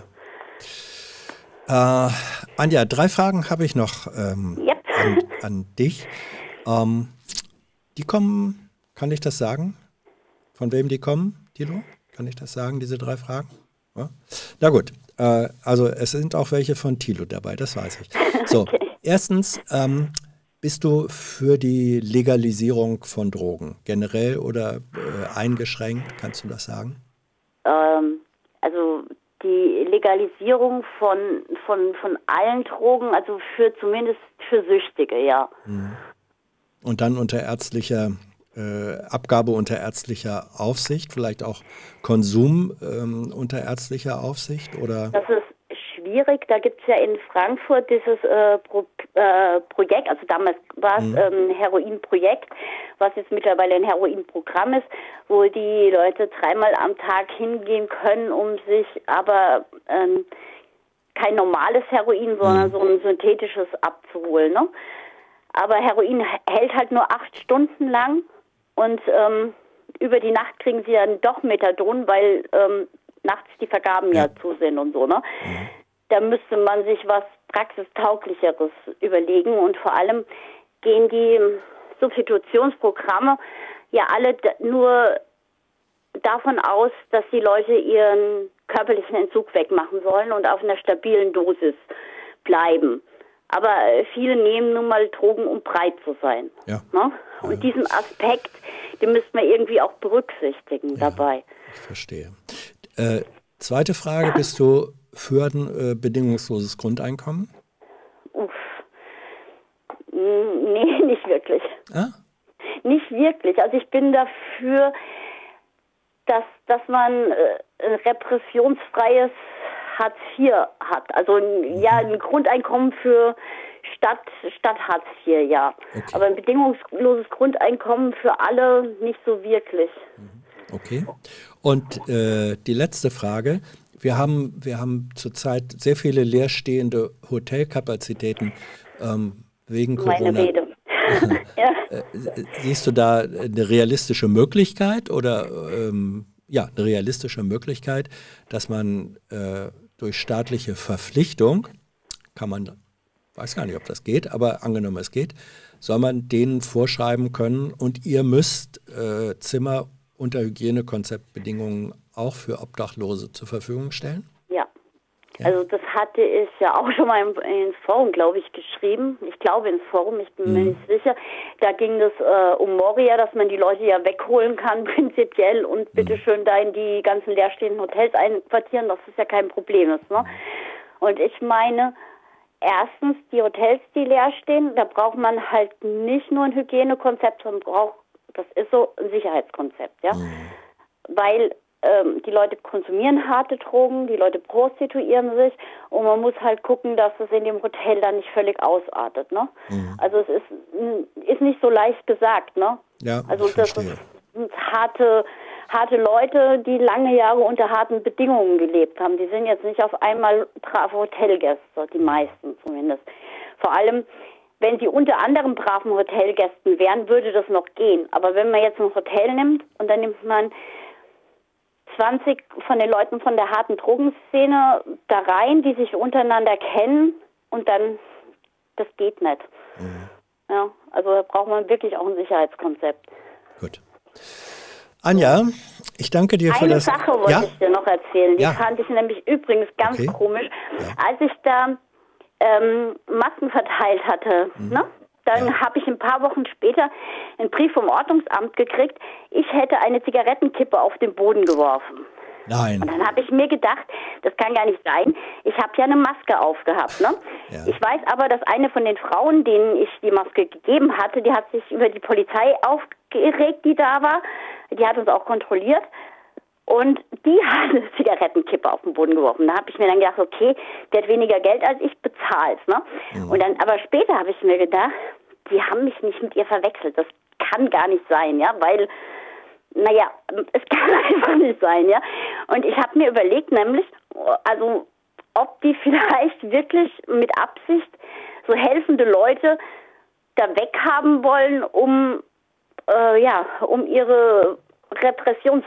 Äh, Anja, drei Fragen habe ich noch ähm, yep. an, an dich. Ähm, die kommen, kann ich das sagen? Von wem die kommen, Thilo? Kann ich das sagen, diese drei Fragen? Ja? Na gut, äh, also es sind auch welche von Thilo dabei, das weiß ich. So, okay. Erstens, ähm, bist du für die Legalisierung von Drogen generell oder äh, eingeschränkt? Kannst du das sagen? Ähm, also die Legalisierung von, von, von allen Drogen, also für zumindest für Süchtige, ja. Und dann unter ärztlicher äh, Abgabe unter ärztlicher Aufsicht, vielleicht auch Konsum ähm, unter ärztlicher Aufsicht, oder? Das ist schwierig. Da gibt es ja in Frankfurt dieses äh, Pro, äh, Projekt, also damals war es mhm. ähm, Heroinprojekt, was jetzt mittlerweile ein Heroinprogramm ist, wo die Leute dreimal am Tag hingehen können, um sich aber ähm, kein normales Heroin, sondern mhm. so ein synthetisches abzuholen. Ne? Aber Heroin hält halt nur acht Stunden lang und ähm, über die Nacht kriegen sie dann doch Methadon, weil ähm, nachts die Vergaben ja, ja zu sind und so. Ne? Mhm. Da müsste man sich was Praxistauglicheres überlegen und vor allem gehen die Substitutionsprogramme ja alle nur davon aus, dass die Leute ihren körperlichen Entzug wegmachen sollen und auf einer stabilen Dosis bleiben. Aber viele nehmen nun mal Drogen, um breit zu sein. Ja. Ne? Und ja. diesen Aspekt, den müsste man irgendwie auch berücksichtigen ja, dabei. Ich verstehe. Äh, zweite Frage, bist du für ein äh, bedingungsloses Grundeinkommen? Uff. Nee, nicht wirklich. Ah? Nicht wirklich. Also ich bin dafür, dass, dass man äh, ein repressionsfreies Hartz vier hat. Also ein, ja, ein Grundeinkommen für Stadt, Stadt Hartz vier, ja. Okay. Aber ein bedingungsloses Grundeinkommen für alle nicht so wirklich. Okay. Und äh, die letzte Frage. Wir haben, wir haben zurzeit sehr viele leerstehende Hotelkapazitäten ähm, wegen Corona. Meine Rede. ja. Siehst du da eine realistische Möglichkeit oder ähm, ja, eine realistische Möglichkeit, dass man äh, durch staatliche Verpflichtung, kann man, weiß gar nicht, ob das geht, aber angenommen es geht, soll man denen vorschreiben können und ihr müsst äh, Zimmer unter Hygienekonzeptbedingungen auch für Obdachlose zur Verfügung stellen? Ja. Ja. Also das hatte ich ja auch schon mal im, ins Forum, glaube ich, geschrieben. Ich glaube ins Forum, ich bin mhm. mir nicht sicher. Da ging es äh, um Moria, dass man die Leute ja wegholen kann, prinzipiell, und mhm. bitteschön da in die ganzen leerstehenden Hotels einquartieren, dass das ja kein Problem ist. Ne? Und ich meine, erstens, die Hotels, die leer stehen, da braucht man halt nicht nur ein Hygienekonzept, sondern braucht, das ist so ein Sicherheitskonzept, ja. Mhm. Weil ähm, die Leute konsumieren harte Drogen, die Leute prostituieren sich und man muss halt gucken, dass es in dem Hotel dann nicht völlig ausartet, ne? Mhm. Also es ist, ist nicht so leicht gesagt, ne? Ja, also ich das verstehe. sind harte, harte Leute, die lange Jahre unter harten Bedingungen gelebt haben. Die sind jetzt nicht auf einmal brave Hotelgäste, die meisten zumindest. Vor allem, wenn sie unter anderem braven Hotelgästen wären, würde das noch gehen. Aber wenn man jetzt ein Hotel nimmt und dann nimmt man zwanzig von den Leuten von der harten Drogenszene da rein, die sich untereinander kennen, und dann, das geht nicht. Mhm. Ja, also da braucht man wirklich auch ein Sicherheitskonzept. Gut. Anja, ich danke dir Eine für das... Eine Sache wollte ja? ich dir noch erzählen. Die ja. fand ich nämlich übrigens ganz okay. komisch. Ja. Als ich da ähm, Masken verteilt hatte, mhm. ne? Dann ja. habe ich ein paar Wochen später einen Brief vom Ordnungsamt gekriegt, ich hätte eine Zigarettenkippe auf den Boden geworfen. Nein. Und dann habe ich mir gedacht, das kann gar nicht sein. Ich habe ja eine Maske aufgehabt, ne? Ja. Ich weiß aber, dass eine von den Frauen, denen ich die Maske gegeben hatte, die hat sich über die Polizei aufgeregt, die da war. Die hat uns auch kontrolliert. Und die hat eine Zigarettenkippe auf den Boden geworfen. Da habe ich mir dann gedacht, okay, die hat weniger Geld als ich bezahlt, ne? Mhm. Und dann, aber später habe ich mir gedacht, die haben mich nicht mit ihr verwechselt. Das kann gar nicht sein, ja, weil, naja, es kann einfach nicht sein, ja. Und ich habe mir überlegt, nämlich, also, ob die vielleicht wirklich mit Absicht so helfende Leute da weghaben wollen, um, äh, ja, um ihre Repressions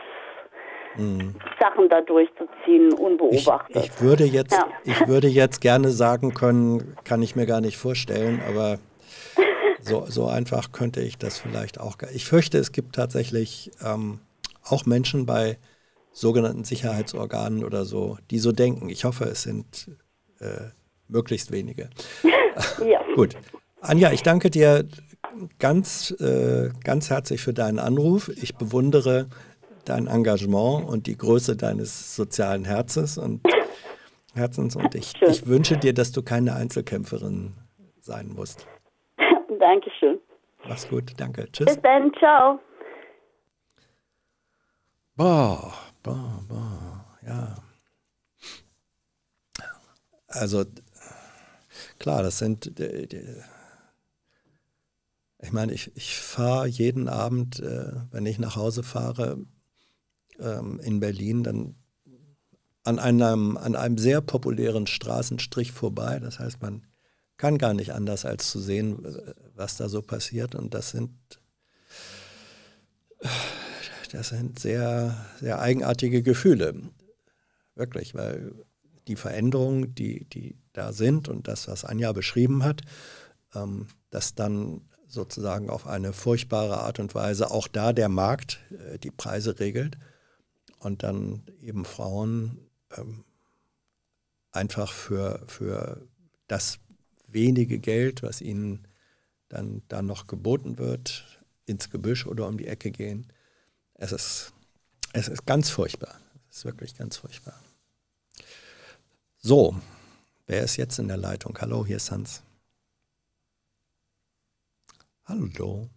Sachen da durchzuziehen, unbeobachtet. Ich, ich, würde jetzt, ja. ich würde jetzt gerne sagen können, kann ich mir gar nicht vorstellen, aber so, so einfach könnte ich das vielleicht auch. Ich fürchte, es gibt tatsächlich ähm, auch Menschen bei sogenannten Sicherheitsorganen oder so, die so denken. Ich hoffe, es sind äh, möglichst wenige. Ja. Gut. Anja, ich danke dir ganz, äh, ganz herzlich für deinen Anruf. Ich bewundere dein Engagement und die Größe deines sozialen Herzens und Herzens und ich, ich wünsche dir, dass du keine Einzelkämpferin sein musst. Dankeschön. Mach's gut, danke. Tschüss. Bis dann, ciao. Boah, boah, boah, ja. Also, klar, das sind, die, die, ich meine, ich, ich fahre jeden Abend, äh, wenn ich nach Hause fahre, in Berlin dann an einem, an einem sehr populären Straßenstrich vorbei. Das heißt, man kann gar nicht anders als zu sehen, was da so passiert. Und das sind, das sind sehr, sehr eigenartige Gefühle. Wirklich, weil die Veränderungen, die, die da sind und das, was Anja beschrieben hat, ähm, dass dann sozusagen auf eine furchtbare Art und Weise auch da der Markt äh, die Preise regelt. Und dann eben Frauen ähm, einfach für, für das wenige Geld, was ihnen dann, dann noch geboten wird, ins Gebüsch oder um die Ecke gehen. Es ist, es ist ganz furchtbar. Es ist wirklich ganz furchtbar. So, wer ist jetzt in der Leitung? Hallo, hier ist Hans. Hallo.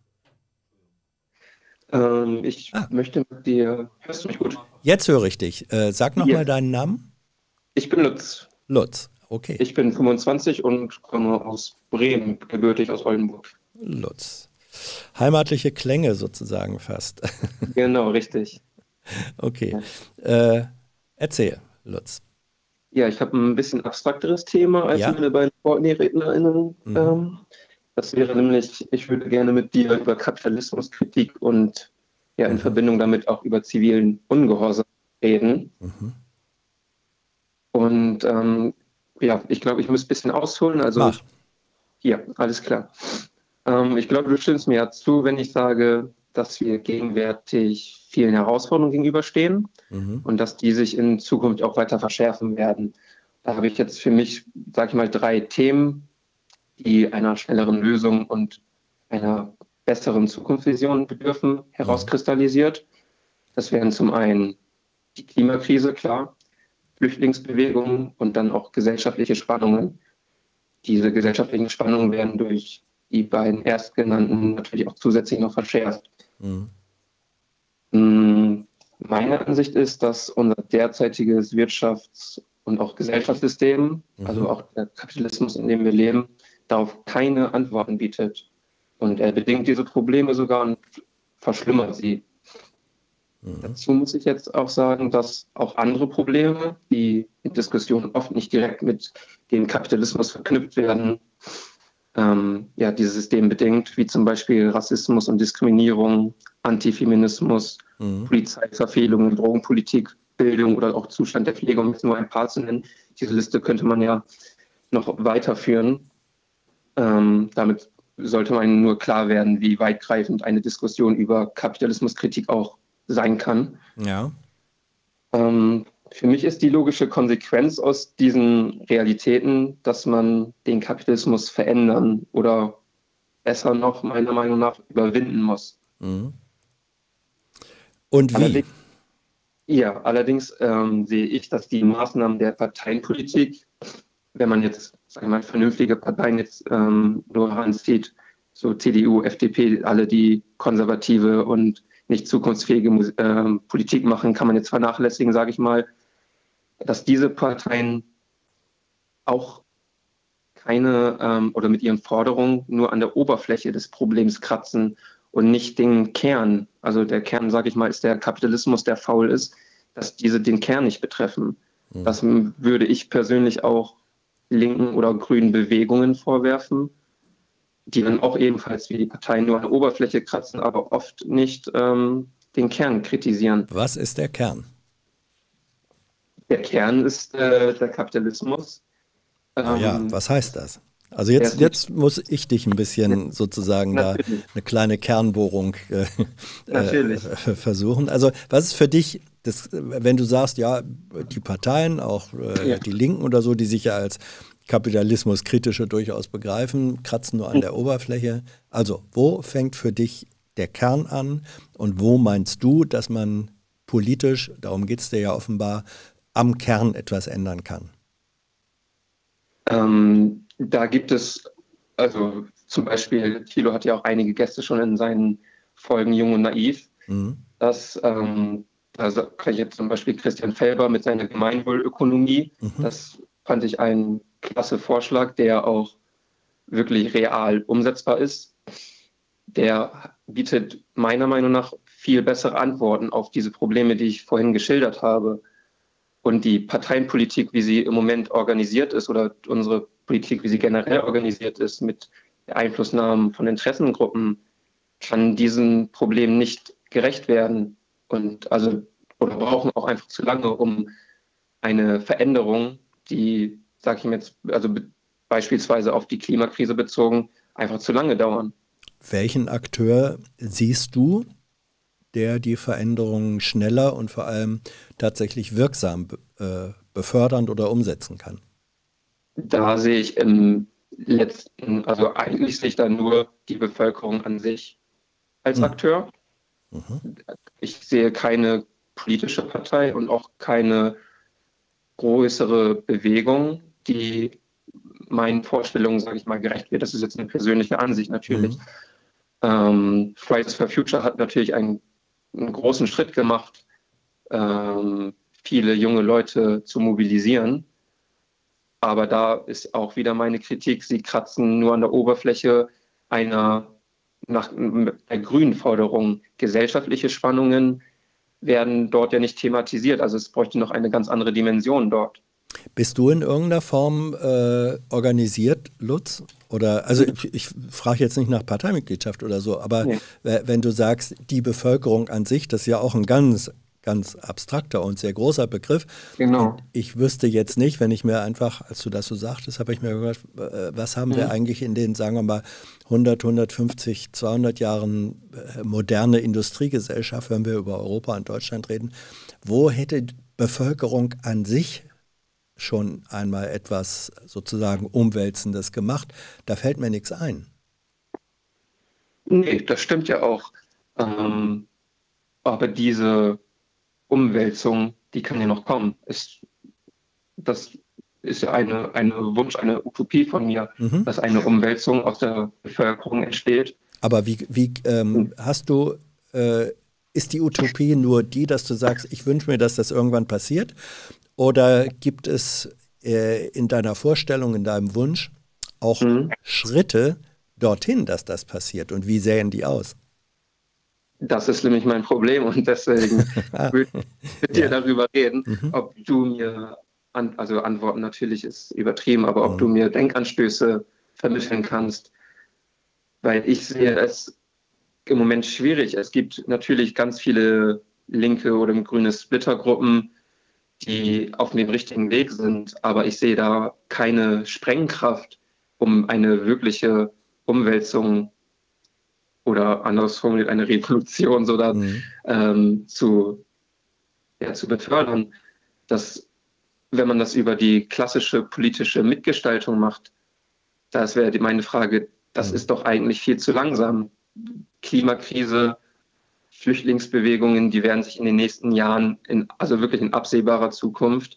Ähm, ich ah. möchte mit dir... Hörst du mich gut? Jetzt höre ich dich. Äh, sag nochmal ja. deinen Namen. Ich bin Lutz. Lutz, okay. Ich bin fünfundzwanzig und komme aus Bremen, gebürtig aus Oldenburg. Lutz. Heimatliche Klänge sozusagen fast. Genau, richtig. Okay. Ja. Äh, erzähl, Lutz. Ja, ich habe ein bisschen abstrakteres Thema als ja. meine beiden VorrednerInnen. Mhm. Ähm, das wäre nämlich, ich würde gerne mit dir über Kapitalismuskritik und ja, in mhm. Verbindung damit auch über zivilen Ungehorsam reden. Mhm. Und ähm, ja, ich glaube, ich muss ein bisschen ausholen. Also Mach. ja, alles klar. Ähm, ich glaube, du stimmst mir ja zu, wenn ich sage, dass wir gegenwärtig vielen Herausforderungen gegenüberstehen mhm. und dass die sich in Zukunft auch weiter verschärfen werden. Da habe ich jetzt für mich, sage ich mal, drei Themen, die einer schnelleren Lösung und einer besseren Zukunftsvision bedürfen, herauskristallisiert. Das wären zum einen die Klimakrise, klar, Flüchtlingsbewegungen und dann auch gesellschaftliche Spannungen. Diese gesellschaftlichen Spannungen werden durch die beiden Erstgenannten natürlich auch zusätzlich noch verschärft. Mhm. Meine Ansicht ist, dass unser derzeitiges Wirtschafts- und auch Gesellschaftssystem, mhm. also auch der Kapitalismus, in dem wir leben, darauf keine Antworten bietet. Und er bedingt diese Probleme sogar und verschlimmert sie. Mhm. Dazu muss ich jetzt auch sagen, dass auch andere Probleme, die in Diskussionen oft nicht direkt mit dem Kapitalismus verknüpft werden, ähm, ja, dieses System bedingt, wie zum Beispiel Rassismus und Diskriminierung, Antifeminismus, mhm. Polizeiverfehlungen, Drogenpolitik, Bildung oder auch Zustand der Pflege, um jetzt nur ein paar zu nennen. Diese Liste könnte man ja noch weiterführen. Ähm, damit sollte man nur klar werden, wie weitgreifend eine Diskussion über Kapitalismuskritik auch sein kann. Ja. Ähm, für mich ist die logische Konsequenz aus diesen Realitäten, dass man den Kapitalismus verändern oder besser noch, meiner Meinung nach, überwinden muss. Mhm. Und wie? Allerdings, ja, allerdings ähm, sehe ich, dass die Maßnahmen der Parteienpolitik, wenn man jetzt, sagen wir mal, vernünftige Parteien jetzt ähm, nur heranzieht, so C D U, F D P, alle, die konservative und nicht zukunftsfähige äh, Politik machen, kann man jetzt vernachlässigen, sage ich mal, dass diese Parteien auch keine ähm, oder mit ihren Forderungen nur an der Oberfläche des Problems kratzen und nicht den Kern. Also der Kern, sage ich mal, ist der Kapitalismus, der faul ist, dass diese den Kern nicht betreffen. Mhm. Das würde ich persönlich auch linken oder grünen Bewegungen vorwerfen, die dann auch ebenfalls wie die Parteien nur an der Oberfläche kratzen, aber oft nicht ähm, den Kern kritisieren. Was ist der Kern? Der Kern ist äh, der Kapitalismus. Ähm, ja, was heißt das? Also jetzt, jetzt muss ich dich ein bisschen sozusagen da eine kleine Kernbohrung äh, äh, versuchen. Also was ist für dich, das, wenn du sagst, ja, die Parteien, auch äh, ja. die Linken oder so, die sich ja als Kapitalismuskritische durchaus begreifen, kratzen nur an der Oberfläche. Also wo fängt für dich der Kern an und wo meinst du, dass man politisch, darum geht es dir ja offenbar, am Kern etwas ändern kann? Ähm, da gibt es, also zum Beispiel, Thilo hat ja auch einige Gäste schon in seinen Folgen Jung und Naiv, mhm. dass, ähm, also kann ich jetzt zum Beispiel Christian Felber mit seiner Gemeinwohlökonomie, mhm. das fand ich einen klasse Vorschlag, der auch wirklich real umsetzbar ist. Der bietet meiner Meinung nach viel bessere Antworten auf diese Probleme, die ich vorhin geschildert habe. Und die Parteienpolitik, wie sie im Moment organisiert ist, oder unsere Politik, wie sie generell organisiert ist, mit der Einflussnahme von Interessengruppen, kann diesen Problemen nicht gerecht werden. Und also, oder brauchen auch einfach zu lange, um eine Veränderung, die, sage ich mir jetzt, also be- beispielsweise auf die Klimakrise bezogen, einfach zu lange dauern. Welchen Akteur siehst du, der die Veränderungen schneller und vor allem tatsächlich wirksam äh, befördern oder umsetzen kann? Da sehe ich im letzten, also eigentlich sehe ich da nur die Bevölkerung an sich als mhm. Akteur. Mhm. Ich sehe keine politische Partei und auch keine größere Bewegung, die meinen Vorstellungen, sage ich mal, gerecht wird. Das ist jetzt eine persönliche Ansicht natürlich. Mhm. Ähm, Fridays for Future hat natürlich einen einen großen Schritt gemacht, ähm, viele junge Leute zu mobilisieren. Aber da ist auch wieder meine Kritik, sie kratzen nur an der Oberfläche einer, nach der grünen Forderung. Gesellschaftliche Spannungen werden dort ja nicht thematisiert. Also es bräuchte noch eine ganz andere Dimension dort. Bist du in irgendeiner Form äh, organisiert, Lutz? Oder, also ich, ich frage jetzt nicht nach Parteimitgliedschaft oder so, aber nee. wenn du sagst, die Bevölkerung an sich, das ist ja auch ein ganz ganz abstrakter und sehr großer Begriff. Genau. Und ich wüsste jetzt nicht, wenn ich mir einfach, als du das so sagtest, habe ich mir gehört, was haben mhm. wir eigentlich in den, sagen wir mal, hundert, hundertfünfzig, zweihundert Jahren moderne Industriegesellschaft, wenn wir über Europa und Deutschland reden, wo hätte die Bevölkerung an sich schon einmal etwas sozusagen Umwälzendes gemacht? Da fällt mir nichts ein. Nee, das stimmt ja auch. Ähm, aber diese Umwälzung, die kann ja noch kommen. Ist, das ist ja eine, eine Wunsch, eine Utopie von mir, mhm. dass eine Umwälzung aus der Bevölkerung entsteht. Aber wie, wie ähm, hast du, äh, ist die Utopie nur die, dass du sagst, ich wünsche mir, dass das irgendwann passiert? Oder gibt es äh, in deiner Vorstellung, in deinem Wunsch auch mhm. Schritte dorthin, dass das passiert? Und wie sähen die aus? Das ist nämlich mein Problem und deswegen würde ich mit dir ja. darüber reden, mhm. ob du mir, an, also Antworten natürlich ist übertrieben, aber ob mhm. du mir Denkanstöße vermitteln kannst, weil ich sehe es im Moment schwierig. Es gibt natürlich ganz viele linke oder grüne Splittergruppen, die auf dem richtigen Weg sind, aber ich sehe da keine Sprengkraft, um eine wirkliche Umwälzung oder anderes formuliert eine Revolution so da, mhm. ähm, zu, ja, zu befördern, dass, wenn man das über die klassische politische Mitgestaltung macht, das wäre meine Frage, das mhm. ist doch eigentlich viel zu langsam. Klimakrise, Flüchtlingsbewegungen, die werden sich in den nächsten Jahren, in, also wirklich in absehbarer Zukunft,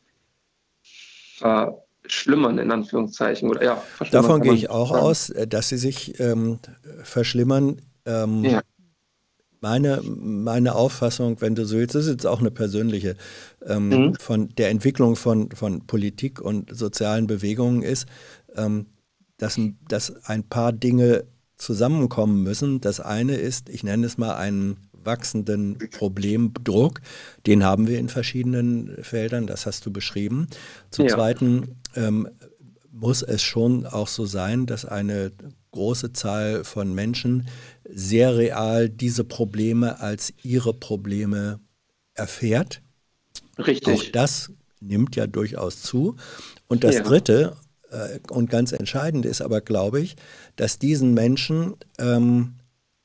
verschlimmern, in Anführungszeichen. Oder, ja, Davon gehe ich auch sagen. aus, dass sie sich ähm, verschlimmern. Ähm, ja. meine, meine Auffassung, wenn du so willst, das ist jetzt auch eine persönliche, ähm, mhm. von der Entwicklung von, von Politik und sozialen Bewegungen ist, ähm, dass, dass ein paar Dinge zusammenkommen müssen. Das eine ist, ich nenne es mal einen wachsenden Problemdruck, den haben wir in verschiedenen Feldern, das hast du beschrieben. Zum ja. Zweiten ähm, muss es schon auch so sein, dass eine große Zahl von Menschen sehr real diese Probleme als ihre Probleme erfährt. Richtig. Auch das nimmt ja durchaus zu. Und das ja. Dritte äh, und ganz entscheidend ist aber, glaube ich, dass diesen Menschen ähm,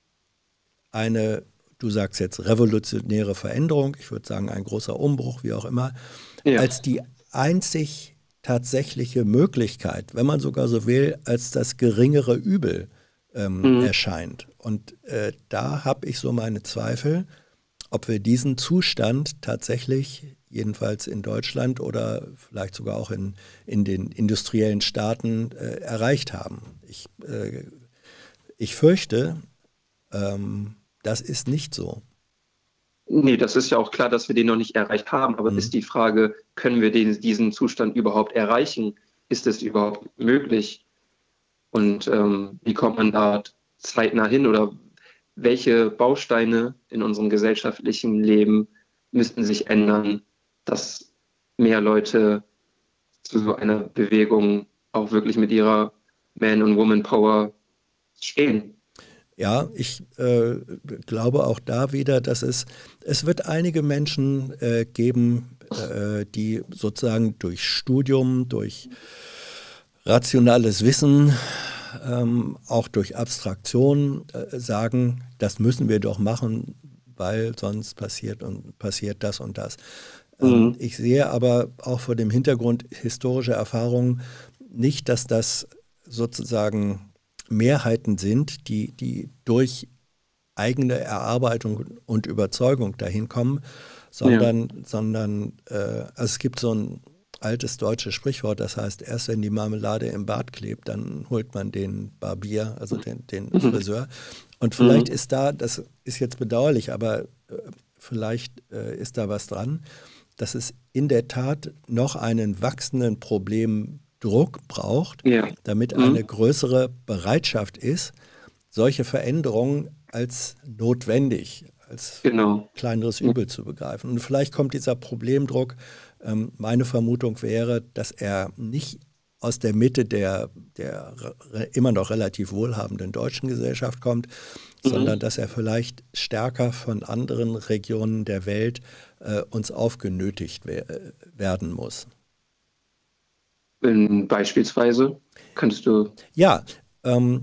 eine, du sagst jetzt revolutionäre Veränderung, ich würde sagen ein großer Umbruch, wie auch immer, ja. als die einzig tatsächliche Möglichkeit, wenn man sogar so will, als das geringere Übel ähm, mhm. erscheint. Und äh, da habe ich so meine Zweifel, ob wir diesen Zustand tatsächlich, jedenfalls in Deutschland oder vielleicht sogar auch in, in den industriellen Staaten, äh, erreicht haben. Ich, äh, ich fürchte, ähm, das ist nicht so. Nee, das ist ja auch klar, dass wir den noch nicht erreicht haben. Aber mhm. ist die Frage, können wir den, diesen Zustand überhaupt erreichen? Ist es überhaupt möglich? Und ähm, wie kommt man da zeitnah hin? Oder welche Bausteine in unserem gesellschaftlichen Leben müssten sich ändern, dass mehr Leute zu so einer Bewegung auch wirklich mit ihrer Man- und Woman-Power stehen? Ja, ich äh, glaube auch da wieder, dass es, es wird einige Menschen äh, geben, äh, die sozusagen durch Studium, durch rationales Wissen, ähm, auch durch Abstraktion äh, sagen, das müssen wir doch machen, weil sonst passiert und passiert das und das. Ähm, mhm. Ich sehe aber auch vor dem Hintergrund historischer Erfahrungen nicht, dass das sozusagen Mehrheiten sind, die, die durch eigene Erarbeitung und Überzeugung dahin kommen, sondern, ja. sondern äh, also es gibt so ein altes deutsches Sprichwort, das heißt, erst wenn die Marmelade im Bart klebt, dann holt man den Barbier, also den, den mhm. Friseur. Und vielleicht mhm. ist da, das ist jetzt bedauerlich, aber äh, vielleicht äh, ist da was dran, dass es in der Tat noch einen wachsenden Problem Druck braucht, ja. damit mhm. eine größere Bereitschaft ist, solche Veränderungen als notwendig, als genau. kleineres Übel mhm. zu begreifen. Und vielleicht kommt dieser Problemdruck, ähm, meine Vermutung wäre, dass er nicht aus der Mitte der, der immer noch relativ wohlhabenden deutschen Gesellschaft kommt, mhm. sondern dass er vielleicht stärker von anderen Regionen der Welt äh, uns aufgenötigt we werden muss. In beispielsweise könntest du... Ja, ähm,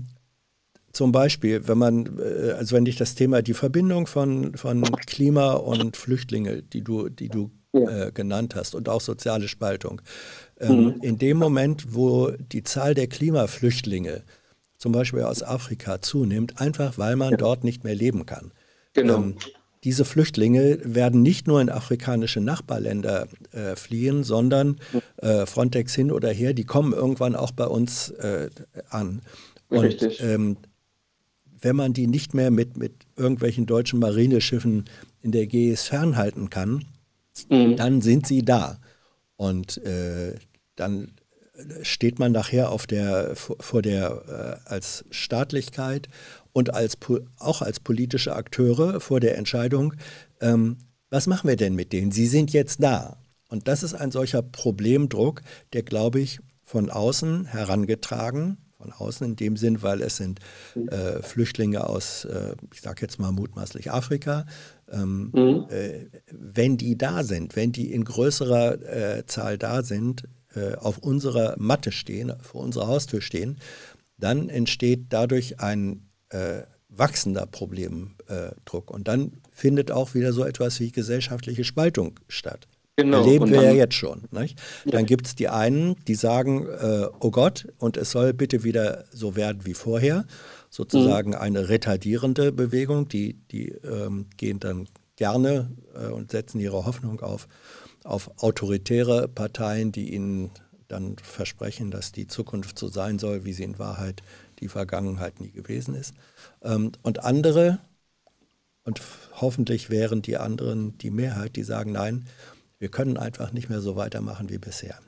zum Beispiel, wenn man, also wenn dich das Thema, die Verbindung von, von Klima und Flüchtlinge, die du, die du ja. äh, genannt hast, und auch soziale Spaltung, ähm, mhm. in dem Moment, wo die Zahl der Klimaflüchtlinge zum Beispiel aus Afrika zunimmt, einfach weil man ja. dort nicht mehr leben kann. Genau. Ähm, diese Flüchtlinge werden nicht nur in afrikanische Nachbarländer äh, fliehen, sondern äh, Frontex hin oder her, die kommen irgendwann auch bei uns äh, an. Und Richtig. Ähm, wenn man die nicht mehr mit, mit irgendwelchen deutschen Marineschiffen in der Ägäis fernhalten kann, mhm. dann sind sie da. Und äh, dann steht man nachher auf der, vor der, äh, als Staatlichkeit und als, auch als politische Akteure vor der Entscheidung, ähm, was machen wir denn mit denen? Sie sind jetzt da. Und das ist ein solcher Problemdruck, der, glaube ich, von außen herangetragen Von außen in dem Sinn, weil es sind äh, Flüchtlinge aus, äh, ich sage jetzt mal mutmaßlich Afrika. Ähm, mhm. äh, wenn die da sind, wenn die in größerer äh, Zahl da sind, äh, auf unserer Matte stehen, vor unserer Haustür stehen, dann entsteht dadurch ein äh, wachsender Problemdruck. Und dann findet auch wieder so etwas wie gesellschaftliche Spaltung statt. Genau. Erleben wir ja jetzt schon. Nicht? Ja. Dann gibt es die einen, die sagen, äh, oh Gott, und es soll bitte wieder so werden wie vorher. Sozusagen mhm. eine retardierende Bewegung, die, die ähm, gehen dann gerne äh, und setzen ihre Hoffnung auf, auf autoritäre Parteien, die ihnen dann versprechen, dass die Zukunft so sein soll, wie sie in Wahrheit die Vergangenheit nie gewesen ist. Ähm, und andere, und hoffentlich wären die anderen die Mehrheit, die sagen, nein, wir können einfach nicht mehr so weitermachen wie bisher.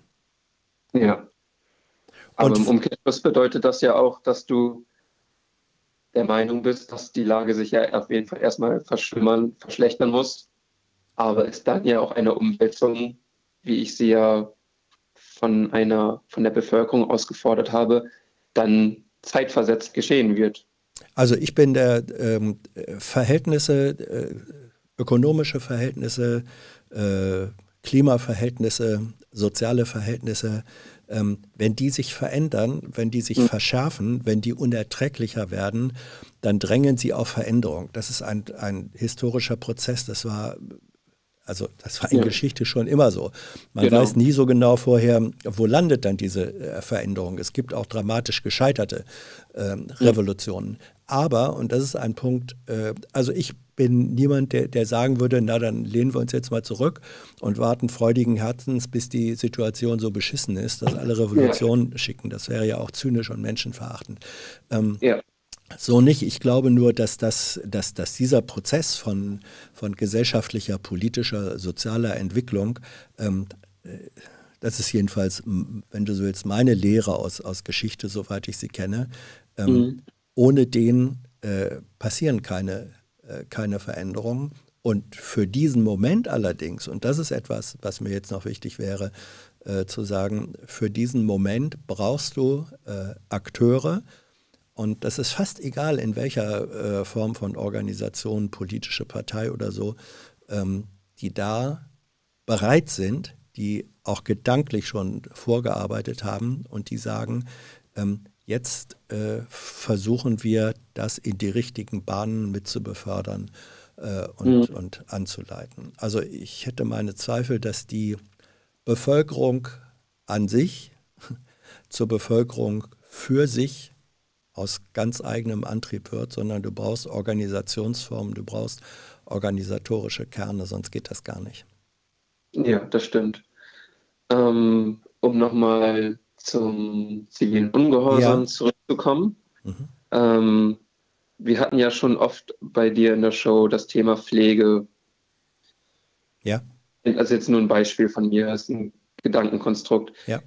Ja. Aber und im Umkehrschluss bedeutet das ja auch, dass du der Meinung bist, dass die Lage sich ja auf jeden Fall erstmal verschlimmern, verschlechtern muss. Aber es dann ja auch eine Umwälzung, wie ich sie ja von einer, von der Bevölkerung aus gefordert habe, dann zeitversetzt geschehen wird. Also ich bin der ähm, Verhältnisse, äh, ökonomische Verhältnisse, äh, Klimaverhältnisse, soziale Verhältnisse, ähm, wenn die sich verändern, wenn die sich mhm. verschärfen, wenn die unerträglicher werden, dann drängen sie auf Veränderung. Das ist ein, ein historischer Prozess, das war, also das war in ja. Geschichte schon immer so. Man genau. weiß nie so genau vorher, wo landet dann diese äh, Veränderung. Es gibt auch dramatisch gescheiterte äh, Revolutionen. Ja. Aber, und das ist ein Punkt, äh, also ich bin niemand, der, der sagen würde, na dann lehnen wir uns jetzt mal zurück und warten freudigen Herzens, bis die Situation so beschissen ist, dass alle Revolutionen ja. schicken. Das wäre ja auch zynisch und menschenverachtend. Ähm, ja. So nicht. Ich glaube nur, dass, das, dass, dass dieser Prozess von, von gesellschaftlicher, politischer, sozialer Entwicklung, ähm, das ist jedenfalls, wenn du so willst, meine Lehre aus, aus Geschichte, soweit ich sie kenne, ähm, mhm. ohne den äh, passieren keine, äh, keine Veränderungen. Und für diesen Moment allerdings, und das ist etwas, was mir jetzt noch wichtig wäre, äh, zu sagen, für diesen Moment brauchst du äh, Akteure. Und das ist fast egal, in welcher äh, Form von Organisation, politische Partei oder so, ähm, die da bereit sind, die auch gedanklich schon vorgearbeitet haben und die sagen, ähm, jetzt äh, versuchen wir, das in die richtigen Bahnen mit zu befördern äh, und, mhm. und anzuleiten. Also ich hätte meine Zweifel, dass die Bevölkerung an sich zur Bevölkerung für sich aus ganz eigenem Antrieb wird, sondern du brauchst Organisationsformen, du brauchst organisatorische Kerne, sonst geht das gar nicht. Ja, das stimmt. Ähm, um nochmal zum zivilen Ungehorsam ja. zurückzukommen. Mhm. Ähm, wir hatten ja schon oft bei dir in der Show das Thema Pflege. Ja. Also jetzt nur ein Beispiel von mir, das ist ein Gedankenkonstrukt. Ja.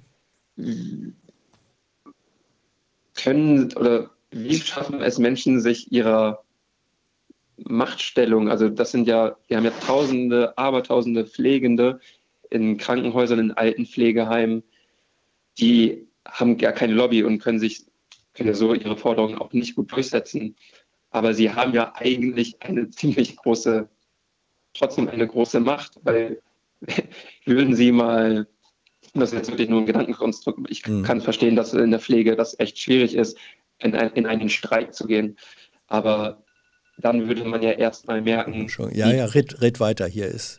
Können oder wie schaffen es Menschen, sich ihrer Machtstellung, also das sind ja, wir haben ja Tausende, Abertausende Pflegende in Krankenhäusern, in Altenpflegeheimen, die haben gar keine Lobby und können sich können so ihre Forderungen auch nicht gut durchsetzen. Aber sie haben ja eigentlich eine ziemlich große, trotzdem eine große Macht, weil würden sie mal, das ist jetzt wirklich nur ein Gedankenkonstrukt, ich mhm. kann verstehen, dass in der Pflege das echt schwierig ist, in, ein, in einen Streik zu gehen. Aber dann würde man ja erst mal merken. Ja, ja, red, red weiter, hier ist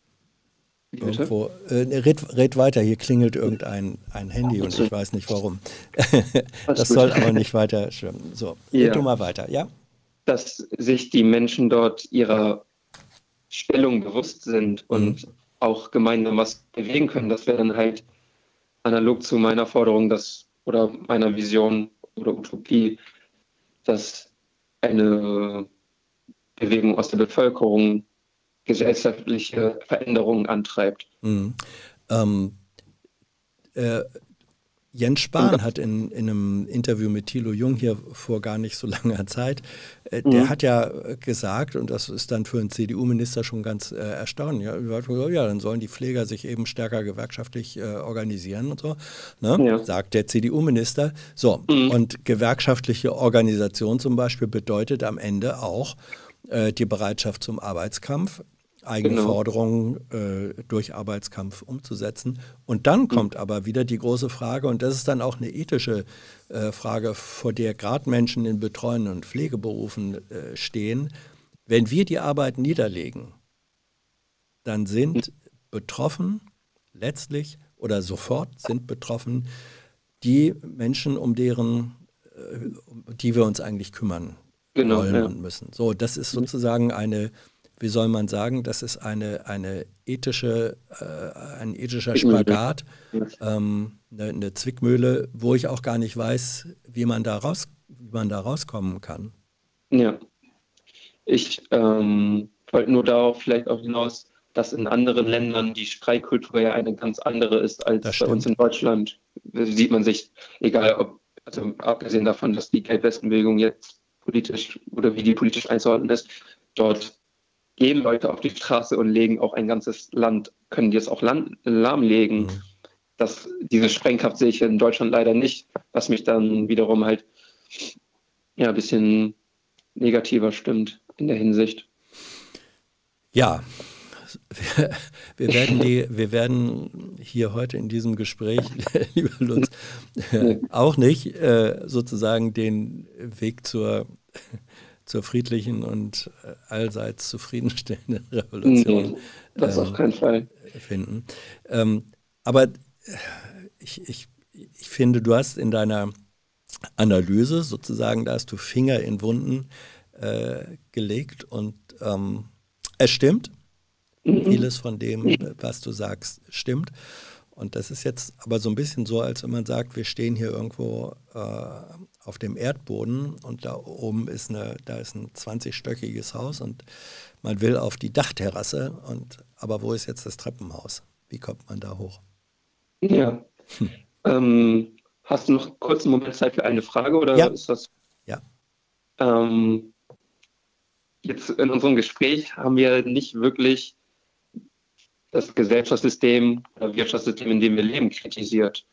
irgendwo, äh, red, red weiter, hier klingelt irgendein ein Handy und ich weiß nicht warum. Das soll aber nicht weiter schwimmen. So, ja. red du mal weiter, ja? Dass sich die Menschen dort ihrer Stellung bewusst sind und mhm. auch gemeinsam was bewegen können, das wäre dann halt analog zu meiner Forderung, dass, oder meiner Vision oder Utopie, dass eine Bewegung aus der Bevölkerung gesellschaftliche Veränderungen antreibt. Mhm. Ähm, äh, Jens Spahn hat in, in einem Interview mit Thilo Jung hier vor gar nicht so langer Zeit, äh, mhm. der hat ja gesagt, und das ist dann für einen C D U-Minister schon ganz äh, erstaunlich, ja, ja, dann sollen die Pfleger sich eben stärker gewerkschaftlich äh, organisieren und so, ne? Ja. Sagt der C D U-Minister. So, mhm. und gewerkschaftliche Organisation zum Beispiel bedeutet am Ende auch äh, die Bereitschaft zum Arbeitskampf, eigene genau. Forderungen äh, durch Arbeitskampf umzusetzen. Und dann kommt mhm. aber wieder die große Frage, und das ist dann auch eine ethische äh, Frage, vor der gerade Menschen in betreuenden und Pflegeberufen äh, stehen. Wenn wir die Arbeit niederlegen, dann sind betroffen letztlich oder sofort sind betroffen die Menschen, um deren, äh, um die wir uns eigentlich kümmern genau, wollen ja. und müssen. So, das ist sozusagen eine, wie soll man sagen, das ist eine, eine ethische, äh, ein ethischer Spagat, ähm, eine, eine Zwickmühle, wo ich auch gar nicht weiß, wie man da raus, wie man da rauskommen kann. Ja, ich ähm, wollte nur darauf vielleicht auch hinaus, dass in anderen Ländern die Streikkultur ja eine ganz andere ist als bei uns in Deutschland. Da sieht man sich, egal ob, also abgesehen davon, dass die Gelbwestenbewegung jetzt politisch oder wie die politisch einzuordnen ist, dort gehen Leute auf die Straße und legen auch ein ganzes Land, können die es auch Land, lahmlegen. Mhm. Das, diese Sprengkraft sehe ich in Deutschland leider nicht, was mich dann wiederum halt ja, ein bisschen negativer stimmt in der Hinsicht. Ja, wir, wir, werden, die, wir werden hier heute in diesem Gespräch, lieber Lutz, äh, auch nicht äh, sozusagen den Weg zur zur friedlichen und allseits zufriedenstellenden Revolution nee, das auf keinen Fall finden. Ähm, aber ich, ich, ich finde, du hast in deiner Analyse sozusagen, da hast du Finger in Wunden äh, gelegt und ähm, es stimmt. Mhm. Vieles von dem, was du sagst, stimmt. Und das ist jetzt aber so ein bisschen so, als wenn man sagt, wir stehen hier irgendwo äh, auf dem Erdboden und da oben ist eine, da ist ein zwanzigstöckiges Haus und man will auf die Dachterrasse. Und aber wo ist jetzt das Treppenhaus? Wie kommt man da hoch? Ja. Hm. Ähm, hast du noch kurz einen Moment Zeit für eine Frage oder ja. ist das? Ja. Ähm, jetzt in unserem Gespräch haben wir nicht wirklich das Gesellschaftssystem oder Wirtschaftssystem, in dem wir leben, kritisiert.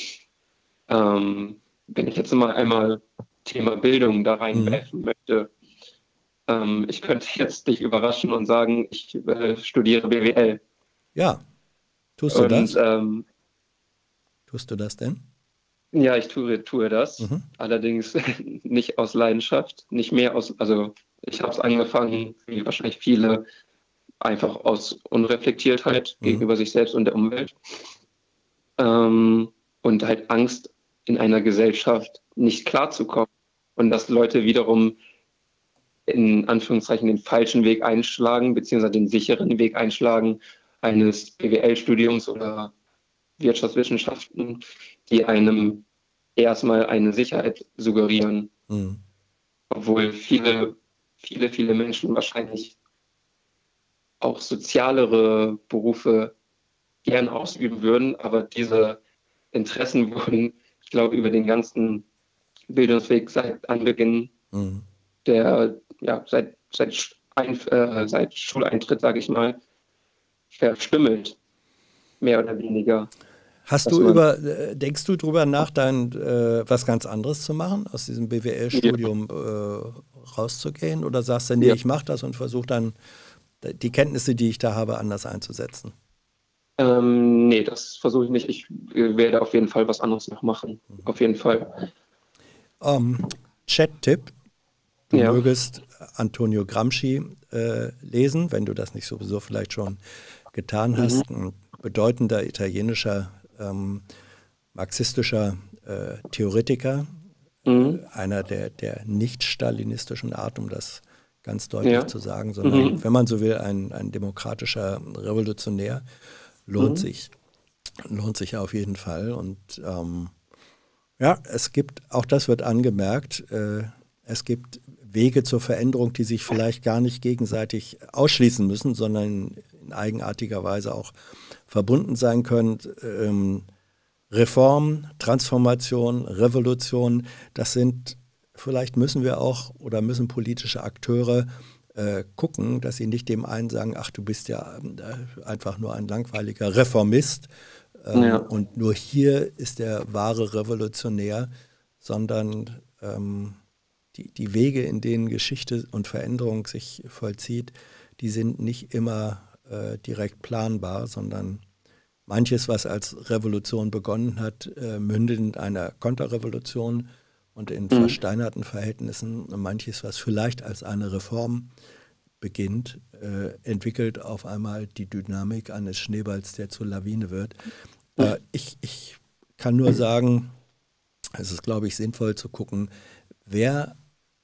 Ähm, wenn ich jetzt mal einmal Thema Bildung da reinwerfen mhm. möchte, ähm, ich könnte jetzt dich überraschen und sagen, ich äh, studiere B W L. Ja, tust du und, das? Ähm, tust du das denn? Ja, ich tue, tue das, mhm. allerdings nicht aus Leidenschaft, nicht mehr aus, also ich habe es angefangen, wie wahrscheinlich viele, einfach aus Unreflektiertheit mhm. gegenüber sich selbst und der Umwelt ähm, und halt Angst, in einer Gesellschaft nicht klarzukommen und dass Leute wiederum in Anführungszeichen den falschen Weg einschlagen, beziehungsweise den sicheren Weg einschlagen eines B W L-Studiums oder Wirtschaftswissenschaften, die einem erstmal eine Sicherheit suggerieren. Mhm. Obwohl viele, viele, viele Menschen wahrscheinlich auch sozialere Berufe gern ausüben würden, aber diese Interessen wurden, ich glaube, über den ganzen Bildungsweg seit Anbeginn mhm. der, ja, seit, seit, ein, äh, seit Schuleintritt, sage ich mal, verstümmelt, mehr oder weniger. Hast du über, äh, denkst du drüber nach, dann äh, was ganz anderes zu machen, aus diesem B W L-Studium ja. äh, rauszugehen? Oder sagst du, nee, ja. ich mache das und versuche dann die Kenntnisse, die ich da habe, anders einzusetzen? Ähm, nee, das versuche ich nicht. Ich äh, werde auf jeden Fall was anderes noch machen. Mhm. Auf jeden Fall. Um, Chat-Tipp. Du ja. mögest Antonio Gramsci äh, lesen, wenn du das nicht sowieso vielleicht schon getan hast. Mhm. Ein bedeutender italienischer, ähm, marxistischer äh, Theoretiker. Mhm. Äh, einer der, der nicht-stalinistischen Art, um das ganz deutlich ja. zu sagen, sondern, mhm. wenn man so will, ein, ein demokratischer Revolutionär. Lohnt mhm. sich. Lohnt sich auf jeden Fall. Und ähm, ja, es gibt, auch das wird angemerkt, äh, es gibt Wege zur Veränderung, die sich vielleicht gar nicht gegenseitig ausschließen müssen, sondern in eigenartiger Weise auch verbunden sein können. Ähm, Reform, Transformation, Revolution, das sind, vielleicht müssen wir auch oder müssen politische Akteure Äh, gucken, dass sie nicht dem einen sagen, ach, du bist ja äh, einfach nur ein langweiliger Reformist ähm, ja. und nur hier ist der wahre Revolutionär, sondern ähm, die, die Wege, in denen Geschichte und Veränderung sich vollzieht, die sind nicht immer äh, direkt planbar, sondern manches, was als Revolution begonnen hat, äh, mündet in einer Konterrevolution und in mhm. versteinerten Verhältnissen. Und manches, was vielleicht als eine Reform beginnt, äh, entwickelt auf einmal die Dynamik eines Schneeballs, der zur Lawine wird. Äh, ich, ich kann nur sagen, es ist, glaube ich, sinnvoll zu gucken, wer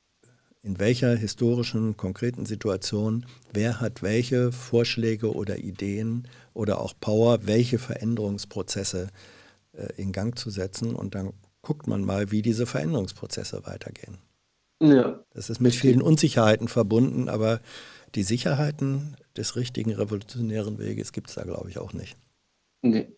in welcher historischen, konkreten Situation, wer hat welche Vorschläge oder Ideen oder auch Power, welche Veränderungsprozesse äh, in Gang zu setzen, und dann guckt man mal, wie diese Veränderungsprozesse weitergehen. Ja. Das ist mit vielen Unsicherheiten verbunden, aber die Sicherheiten des richtigen revolutionären Weges gibt es da, glaube ich, auch nicht. Nee.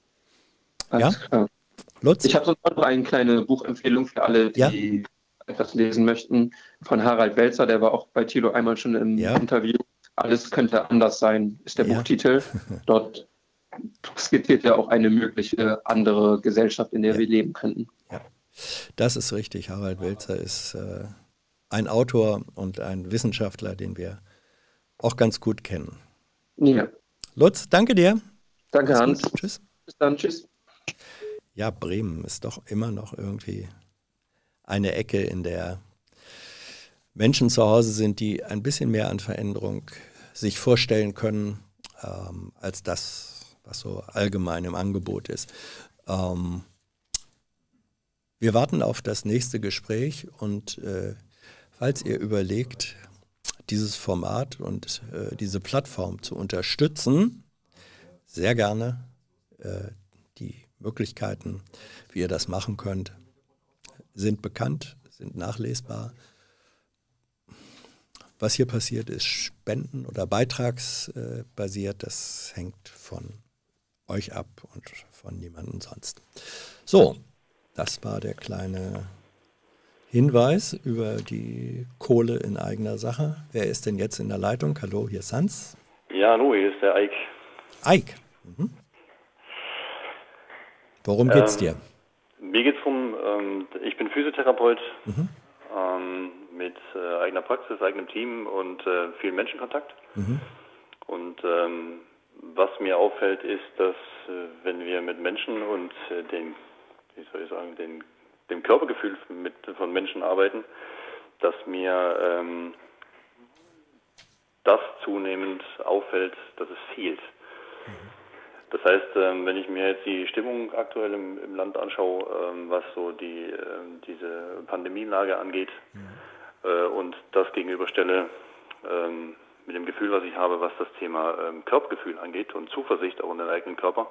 Alles ja? Klar. Lutz? Ich habe sonst noch eine kleine Buchempfehlung für alle, die ja? etwas lesen möchten, von Harald Welzer, der war auch bei Thilo einmal schon im ja? Interview. Alles könnte anders sein, ist der ja. Buchtitel. Dort skizziert ja auch eine mögliche andere Gesellschaft, in der ja. wir leben könnten. Ja, das ist richtig. Harald Welzer ist äh, ein Autor und ein Wissenschaftler, den wir auch ganz gut kennen. Ja. Lutz, danke dir. Danke, Mach's Hans. Gut. Tschüss. Bis dann, tschüss. Ja, Bremen ist doch immer noch irgendwie eine Ecke, in der Menschen zu Hause sind, die ein bisschen mehr an Veränderung sich vorstellen können, ähm, als das, was so allgemein im Angebot ist. Ähm, wir warten auf das nächste Gespräch, und äh, falls ihr überlegt, dieses Format und äh, diese Plattform zu unterstützen, sehr gerne. Äh, die Möglichkeiten, wie ihr das machen könnt, sind bekannt, sind nachlesbar. Was hier passiert, ist spenden- oder beitragsbasiert. Das hängt von euch ab und von niemandem sonst. So, das war der kleine Hinweis über die Kohle in eigener Sache. Wer ist denn jetzt in der Leitung? Hallo, hier ist Hans. Ja, hallo, hier ist der Eik. Eik. Mhm. Worum geht's ähm, dir? Mir geht's darum, ähm, ich bin Physiotherapeut mhm. ähm, mit äh, eigener Praxis, eigenem Team und äh, viel Menschenkontakt. Mhm. Und ähm, was mir auffällt, ist, dass äh, wenn wir mit Menschen und äh, den, wie soll ich sagen, den, dem Körpergefühl mit, von Menschen arbeiten, dass mir ähm, das zunehmend auffällt, dass es fehlt. Mhm. Das heißt, wenn ich mir jetzt die Stimmung aktuell im, im Land anschaue, was so die diese Pandemielage angeht, mhm. und das gegenüberstelle mit dem Gefühl, was ich habe, was das Thema Körpergefühl angeht und Zuversicht auch in den eigenen Körper,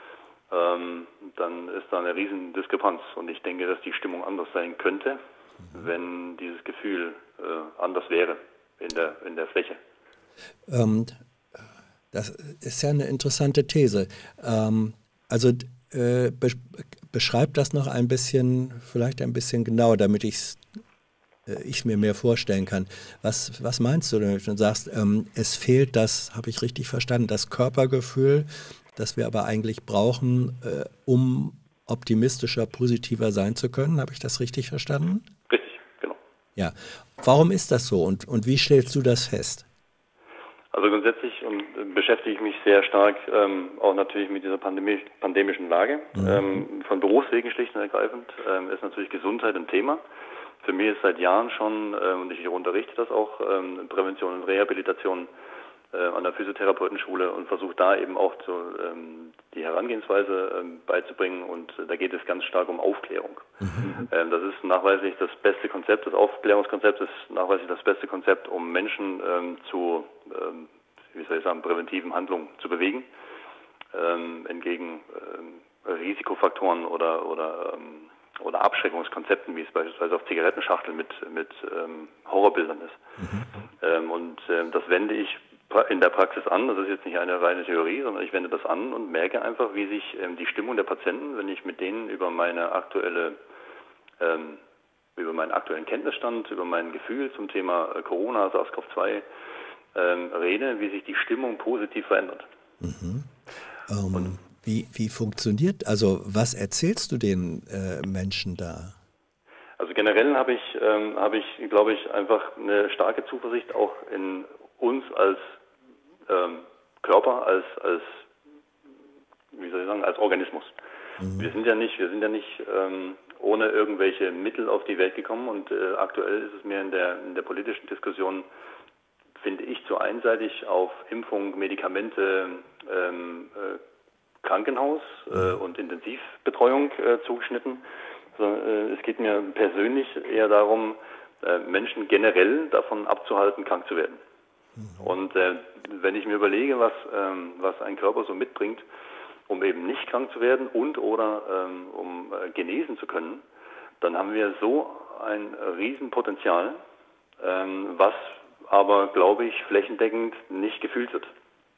dann ist da eine riesen Diskrepanz. Und ich denke, dass die Stimmung anders sein könnte, mhm. wenn dieses Gefühl anders wäre in der, in der Fläche. Ähm. Das ist ja eine interessante These. Ähm, also äh, be beschreib das noch ein bisschen, vielleicht ein bisschen genauer, damit ich es äh, mir mehr vorstellen kann. Was, was meinst du, wenn du sagst, ähm, es fehlt das, habe ich richtig verstanden, das Körpergefühl, das wir aber eigentlich brauchen, äh, um optimistischer, positiver sein zu können. Habe ich das richtig verstanden? Richtig, genau. Ja. Warum ist das so und, und wie stellst du das fest? Also grundsätzlich um, beschäftige ich mich sehr stark ähm, auch natürlich mit dieser Pandemie, pandemischen Lage. Mhm. Ähm, von Berufswegen schlicht und ergreifend ähm, ist natürlich Gesundheit ein Thema. Für mich ist seit Jahren schon, äh, und ich unterrichte das auch, ähm, Prävention und Rehabilitation äh, an der Physiotherapeutenschule und versuche da eben auch zu, ähm, die Herangehensweise ähm, beizubringen. Und äh, da geht es ganz stark um Aufklärung. Mhm. Ähm, das ist nachweislich das beste Konzept, das Aufklärungskonzept ist nachweislich das beste Konzept, um Menschen ähm, zu, ähm, wie soll ich sagen, präventiven Handlungen zu bewegen, ähm, entgegen ähm, Risikofaktoren oder, oder ähm, oder Abschreckungskonzepten, wie es beispielsweise auf Zigarettenschachteln mit, mit ähm, Horrorbildern ist. Mhm. Ähm, und ähm, das wende ich in der Praxis an. Das ist jetzt nicht eine reine Theorie, sondern ich wende das an und merke einfach, wie sich ähm, die Stimmung der Patienten, wenn ich mit denen über meine aktuelle, ähm, über meinen aktuellen Kenntnisstand, über mein Gefühl zum Thema äh, Corona, SARS-C o V zwei ähm, rede, wie sich die Stimmung positiv verändert. Mhm. Um. Und Wie, wie funktioniert, also was erzählst du den äh, Menschen da? Also generell habe ich, ähm, habe ich, glaube ich, einfach eine starke Zuversicht auch in uns als ähm, Körper, als, als, wie soll ich sagen, als Organismus. Mhm. Wir sind ja nicht, wir sind ja nicht ähm, ohne irgendwelche Mittel auf die Welt gekommen und äh, aktuell ist es mir in der, in der politischen Diskussion, finde ich, zu einseitig auf Impfung, Medikamente, ähm, äh, Krankenhaus äh, und Intensivbetreuung äh, zugeschnitten. Also, äh, es geht mir persönlich eher darum, äh, Menschen generell davon abzuhalten, krank zu werden. Mhm. Und äh, wenn ich mir überlege, was, ähm, was ein Körper so mitbringt, um eben nicht krank zu werden und oder ähm, um äh, genesen zu können, dann haben wir so ein Riesenpotenzial, ähm, was aber, glaube ich, flächendeckend nicht gefühlt wird.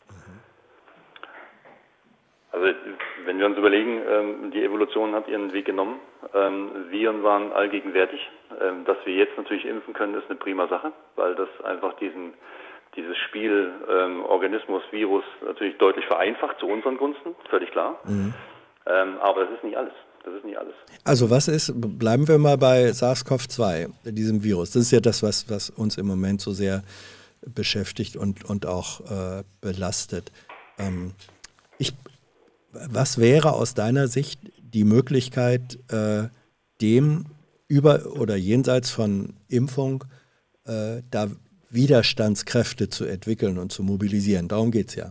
Also wenn wir uns überlegen, ähm, die Evolution hat ihren Weg genommen, ähm, Viren waren allgegenwärtig. Ähm, dass wir jetzt natürlich impfen können, ist eine prima Sache, weil das einfach diesen, dieses Spiel ähm, Organismus, Virus natürlich deutlich vereinfacht zu unseren Gunsten, völlig klar. Mhm. Ähm, aber das ist nicht alles. Das ist nicht alles. Also was ist, bleiben wir mal bei SARS-C o V zwei, diesem Virus. Das ist ja das, was, was uns im Moment so sehr beschäftigt und, und auch äh, belastet. Ähm, ich Was wäre aus deiner Sicht die Möglichkeit, äh, dem über oder jenseits von Impfung äh, da Widerstandskräfte zu entwickeln und zu mobilisieren? Darum geht es ja.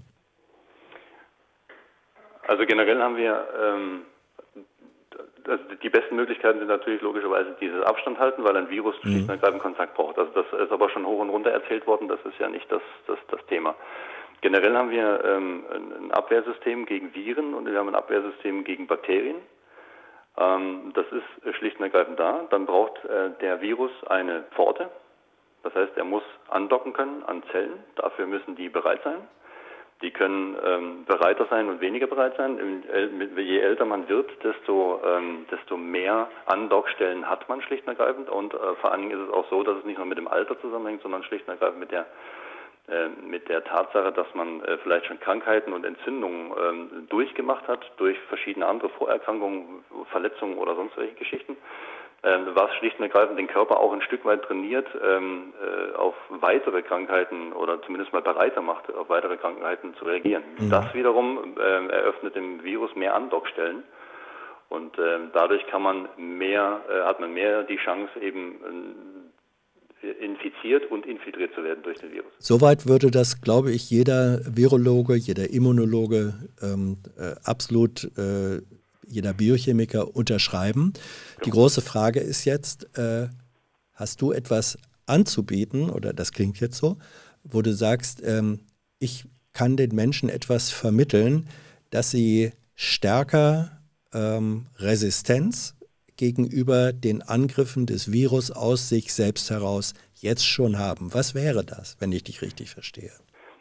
Also generell haben wir, ähm, also die besten Möglichkeiten sind natürlich logischerweise dieses Abstand halten, weil ein Virus mhm. schlicht und ergreifend Kontakt braucht. Also das ist aber schon hoch und runter erzählt worden, das ist ja nicht das, das, das Thema. Generell haben wir ähm, ein Abwehrsystem gegen Viren und wir haben ein Abwehrsystem gegen Bakterien. Ähm, das ist schlicht und ergreifend da. Dann braucht äh, der Virus eine Pforte. Das heißt, er muss andocken können an Zellen. Dafür müssen die bereit sein. Die können ähm, bereiter sein und weniger bereit sein. Je älter man wird, desto, ähm, desto mehr Andockstellen hat man schlicht und ergreifend. Und äh, vor allen Dingen ist es auch so, dass es nicht nur mit dem Alter zusammenhängt, sondern schlicht und ergreifend mit der mit der Tatsache, dass man äh, vielleicht schon Krankheiten und Entzündungen ähm, durchgemacht hat, durch verschiedene andere Vorerkrankungen, Verletzungen oder sonst welche Geschichten, ähm, was schlicht und ergreifend den Körper auch ein Stück weit trainiert, ähm, äh, auf weitere Krankheiten oder zumindest mal bereiter macht, auf weitere Krankheiten zu reagieren. Mhm. Das wiederum äh, eröffnet dem Virus mehr Andockstellen und äh, dadurch kann man mehr, äh, hat man mehr die Chance eben äh, infiziert und infiltriert zu werden durch den Virus. Soweit würde das, glaube ich, jeder Virologe, jeder Immunologe, ähm, äh, absolut äh, jeder Biochemiker unterschreiben. Genau. Die große Frage ist jetzt, äh, hast du etwas anzubieten, oder das klingt jetzt so, wo du sagst, ähm, ich kann den Menschen etwas vermitteln, dass sie stärker ähm, Resistenz gegenüber den Angriffen des Virus aus sich selbst heraus jetzt schon haben. Was wäre das, wenn ich dich richtig verstehe?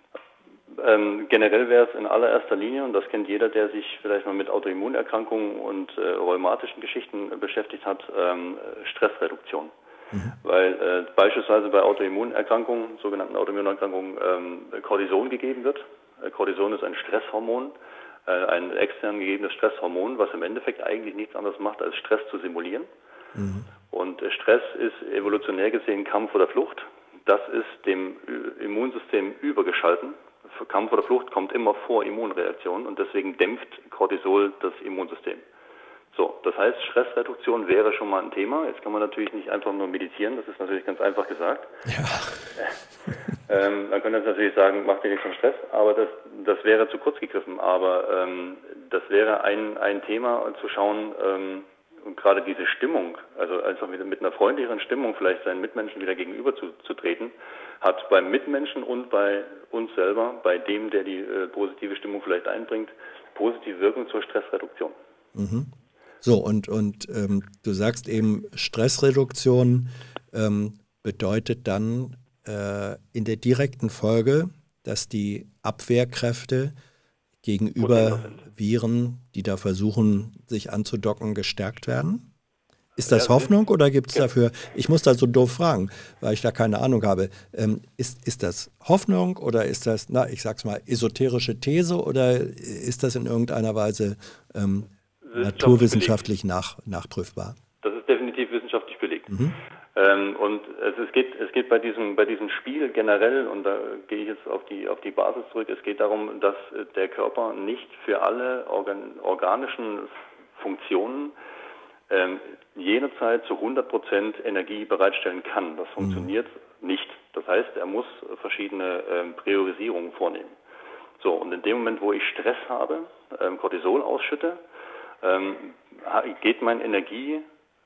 Ähm, generell wäre es in allererster Linie, und das kennt jeder, der sich vielleicht mal mit Autoimmunerkrankungen und äh, rheumatischen Geschichten äh, beschäftigt hat, ähm, Stressreduktion. Mhm. Weil äh, beispielsweise bei Autoimmunerkrankungen, sogenannten Autoimmunerkrankungen, ähm, Cortison gegeben wird. Äh, Cortison ist ein Stresshormon, äh, ein extern gegebenes Stresshormon, was im Endeffekt eigentlich nichts anderes macht, als Stress zu simulieren. Mhm. Und äh, Stress ist evolutionär gesehen Kampf oder Flucht. Das ist dem Immunsystem übergeschalten. Für Kampf oder Flucht kommt immer vor Immunreaktionen und deswegen dämpft Cortisol das Immunsystem. So, das heißt, Stressreduktion wäre schon mal ein Thema. Jetzt kann man natürlich nicht einfach nur meditieren, das ist natürlich ganz einfach gesagt. Ja. ähm, man könnte jetzt natürlich sagen, mach dir nicht so einen Stress, aber das, das wäre zu kurz gegriffen. Aber ähm, das wäre ein, ein Thema, zu schauen, ähm, und gerade diese Stimmung, also einfach wieder mit einer freundlicheren Stimmung vielleicht seinen Mitmenschen wieder gegenüber zu, zu treten, hat beim Mitmenschen und bei uns selber, bei dem, der die äh, positive Stimmung vielleicht einbringt, positive Wirkung zur Stressreduktion. Mhm. So, und, und ähm, du sagst eben, Stressreduktion ähm, bedeutet dann äh, in der direkten Folge, dass die Abwehrkräfte gegenüber Viren, die da versuchen, sich anzudocken, gestärkt werden? Ist das Hoffnung oder gibt es dafür, ich muss da so doof fragen, weil ich da keine Ahnung habe, ähm, ist, ist das Hoffnung oder ist das, na, ich sag's mal, esoterische These oder ist das in irgendeiner Weise ähm, naturwissenschaftlich nach, nachprüfbar? Das ist definitiv wissenschaftlich belegt. Mhm. Ähm, und es, es, geht, es geht bei diesem, bei diesem Spiel generell, und da gehe ich jetzt auf die, auf die Basis zurück, es geht darum, dass der Körper nicht für alle organ, organischen Funktionen ähm, jederzeit zu hundert Prozent Energie bereitstellen kann. Das funktioniert mhm. nicht. Das heißt, er muss verschiedene ähm, Priorisierungen vornehmen. So, und in dem Moment, wo ich Stress habe, ähm, Cortisol ausschütte, ähm, geht mein Energie,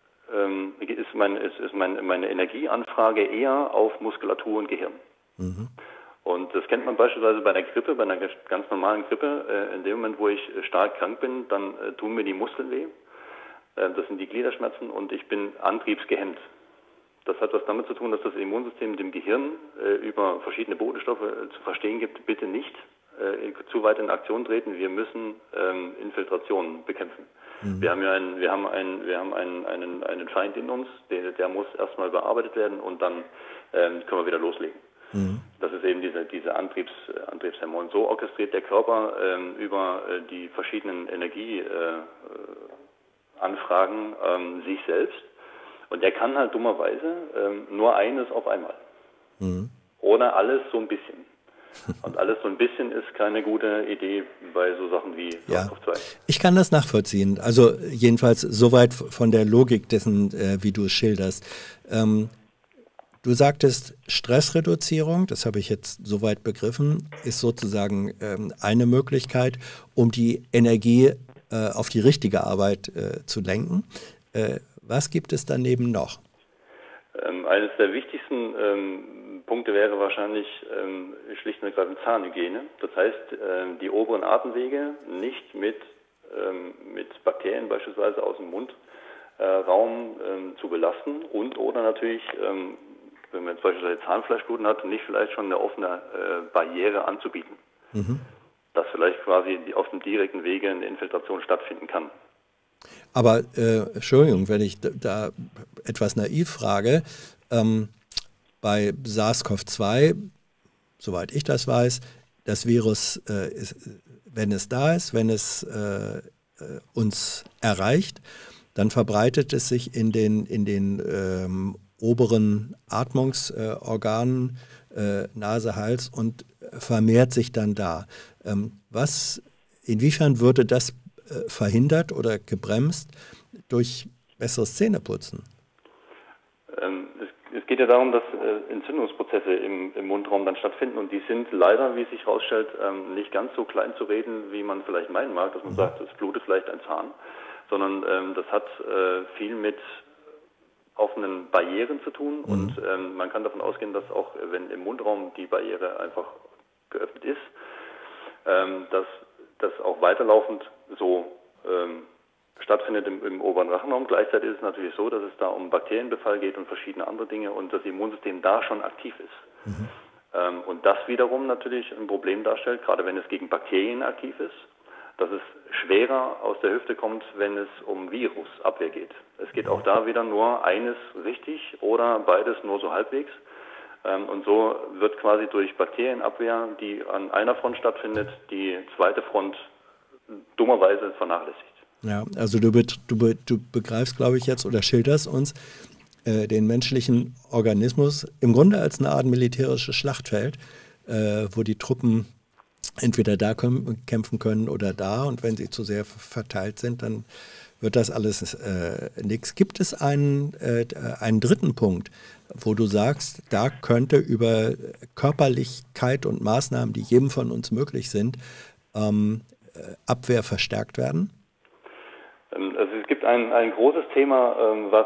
ähm, ist, mein, ist, ist mein, meine Energieanfrage eher auf Muskulatur und Gehirn. Mhm. Und das kennt man beispielsweise bei einer Grippe, bei einer ganz normalen Grippe. Äh, in dem Moment, wo ich stark krank bin, dann äh, tun mir die Muskeln weh. Äh, das sind die Gliederschmerzen und ich bin antriebsgehemmt. Das hat was damit zu tun, dass das Immunsystem dem Gehirn äh, über verschiedene Botenstoffe äh, zu verstehen gibt, bitte nicht äh, zu weit in Aktion treten. Wir müssen ähm, Infiltrationen bekämpfen. Mhm. Wir haben ja einen, wir haben einen, wir haben einen, einen, einen Feind in uns, der, der muss erstmal bearbeitet werden und dann ähm, können wir wieder loslegen. Mhm. Das ist eben diese, diese Antriebs, Antriebshormone. So orchestriert der Körper ähm, über äh, die verschiedenen Energieanfragen äh, ähm, sich selbst. Und er kann halt dummerweise ähm, nur eines auf einmal. Mhm. Oder alles so ein bisschen. Und alles so ein bisschen ist keine gute Idee bei so Sachen wie ja. SARS-CoV zwei. Ich kann das nachvollziehen. Also jedenfalls soweit von der Logik dessen, äh, wie du es schilderst. Ähm, du sagtest, Stressreduzierung, das habe ich jetzt soweit begriffen, ist sozusagen ähm, eine Möglichkeit, um die Energie äh, auf die richtige Arbeit äh, zu lenken. Äh, was gibt es daneben noch? Ähm, eines der wichtigsten ähm, Punkte wäre wahrscheinlich ähm, schlicht und ergreifend Zahnhygiene. Das heißt, äh, die oberen Atemwege nicht mit, ähm, mit Bakterien beispielsweise aus dem Mundraum äh, ähm, zu belasten und oder natürlich, ähm, wenn man jetzt beispielsweise Zahnfleischbluten hat, nicht vielleicht schon eine offene äh, Barriere anzubieten. Mhm. Dass vielleicht quasi auf dem direkten Wege eine Infiltration stattfinden kann. Aber, äh, Entschuldigung, wenn ich da etwas naiv frage, ähm, bei SARS-CoV zwei, soweit ich das weiß, das Virus, äh, ist, wenn es da ist, wenn es äh, uns erreicht, dann verbreitet es sich in den, in den ähm, oberen Atmungsorganen, äh, Nase, Hals und vermehrt sich dann da. Ähm, was, inwiefern würde das äh, verhindert oder gebremst durch besseres Zähneputzen? Ähm, es, es geht ja darum, dass äh, Entzündungsprozesse im, im Mundraum dann stattfinden und die sind leider, wie sich herausstellt, ähm, nicht ganz so klein zu reden, wie man vielleicht meinen mag, dass man mhm. sagt, es blutet vielleicht ein Zahn, sondern ähm, das hat äh, viel mit offenen Barrieren zu tun mhm. und ähm, man kann davon ausgehen, dass auch wenn im Mundraum die Barriere einfach geöffnet ist, ähm, dass das auch weiterlaufend so ähm, stattfindet im, im oberen Rachenraum. Gleichzeitig ist es natürlich so, dass es da um Bakterienbefall geht und verschiedene andere Dinge und das Immunsystem da schon aktiv ist. Mhm. Ähm, und das wiederum natürlich ein Problem darstellt, gerade wenn es gegen Bakterien aktiv ist, dass es schwerer aus der Hüfte kommt, wenn es um Virusabwehr geht. Es geht auch da wieder nur eines richtig oder beides nur so halbwegs. Ähm, und so wird quasi durch Bakterienabwehr, die an einer Front stattfindet, die zweite Front dummerweise vernachlässigt. Ja, also du, be, du, be, du begreifst, glaube ich, jetzt oder schilderst uns äh, den menschlichen Organismus im Grunde als eine Art militärisches Schlachtfeld, äh, wo die Truppen entweder da kämpfen können oder da, und wenn sie zu sehr verteilt sind, dann wird das alles äh, nichts. Gibt es einen, äh, einen dritten Punkt, wo du sagst, da könnte über Körperlichkeit und Maßnahmen, die jedem von uns möglich sind, ähm, Abwehr verstärkt werden? Also es gibt ein, ein großes Thema, was,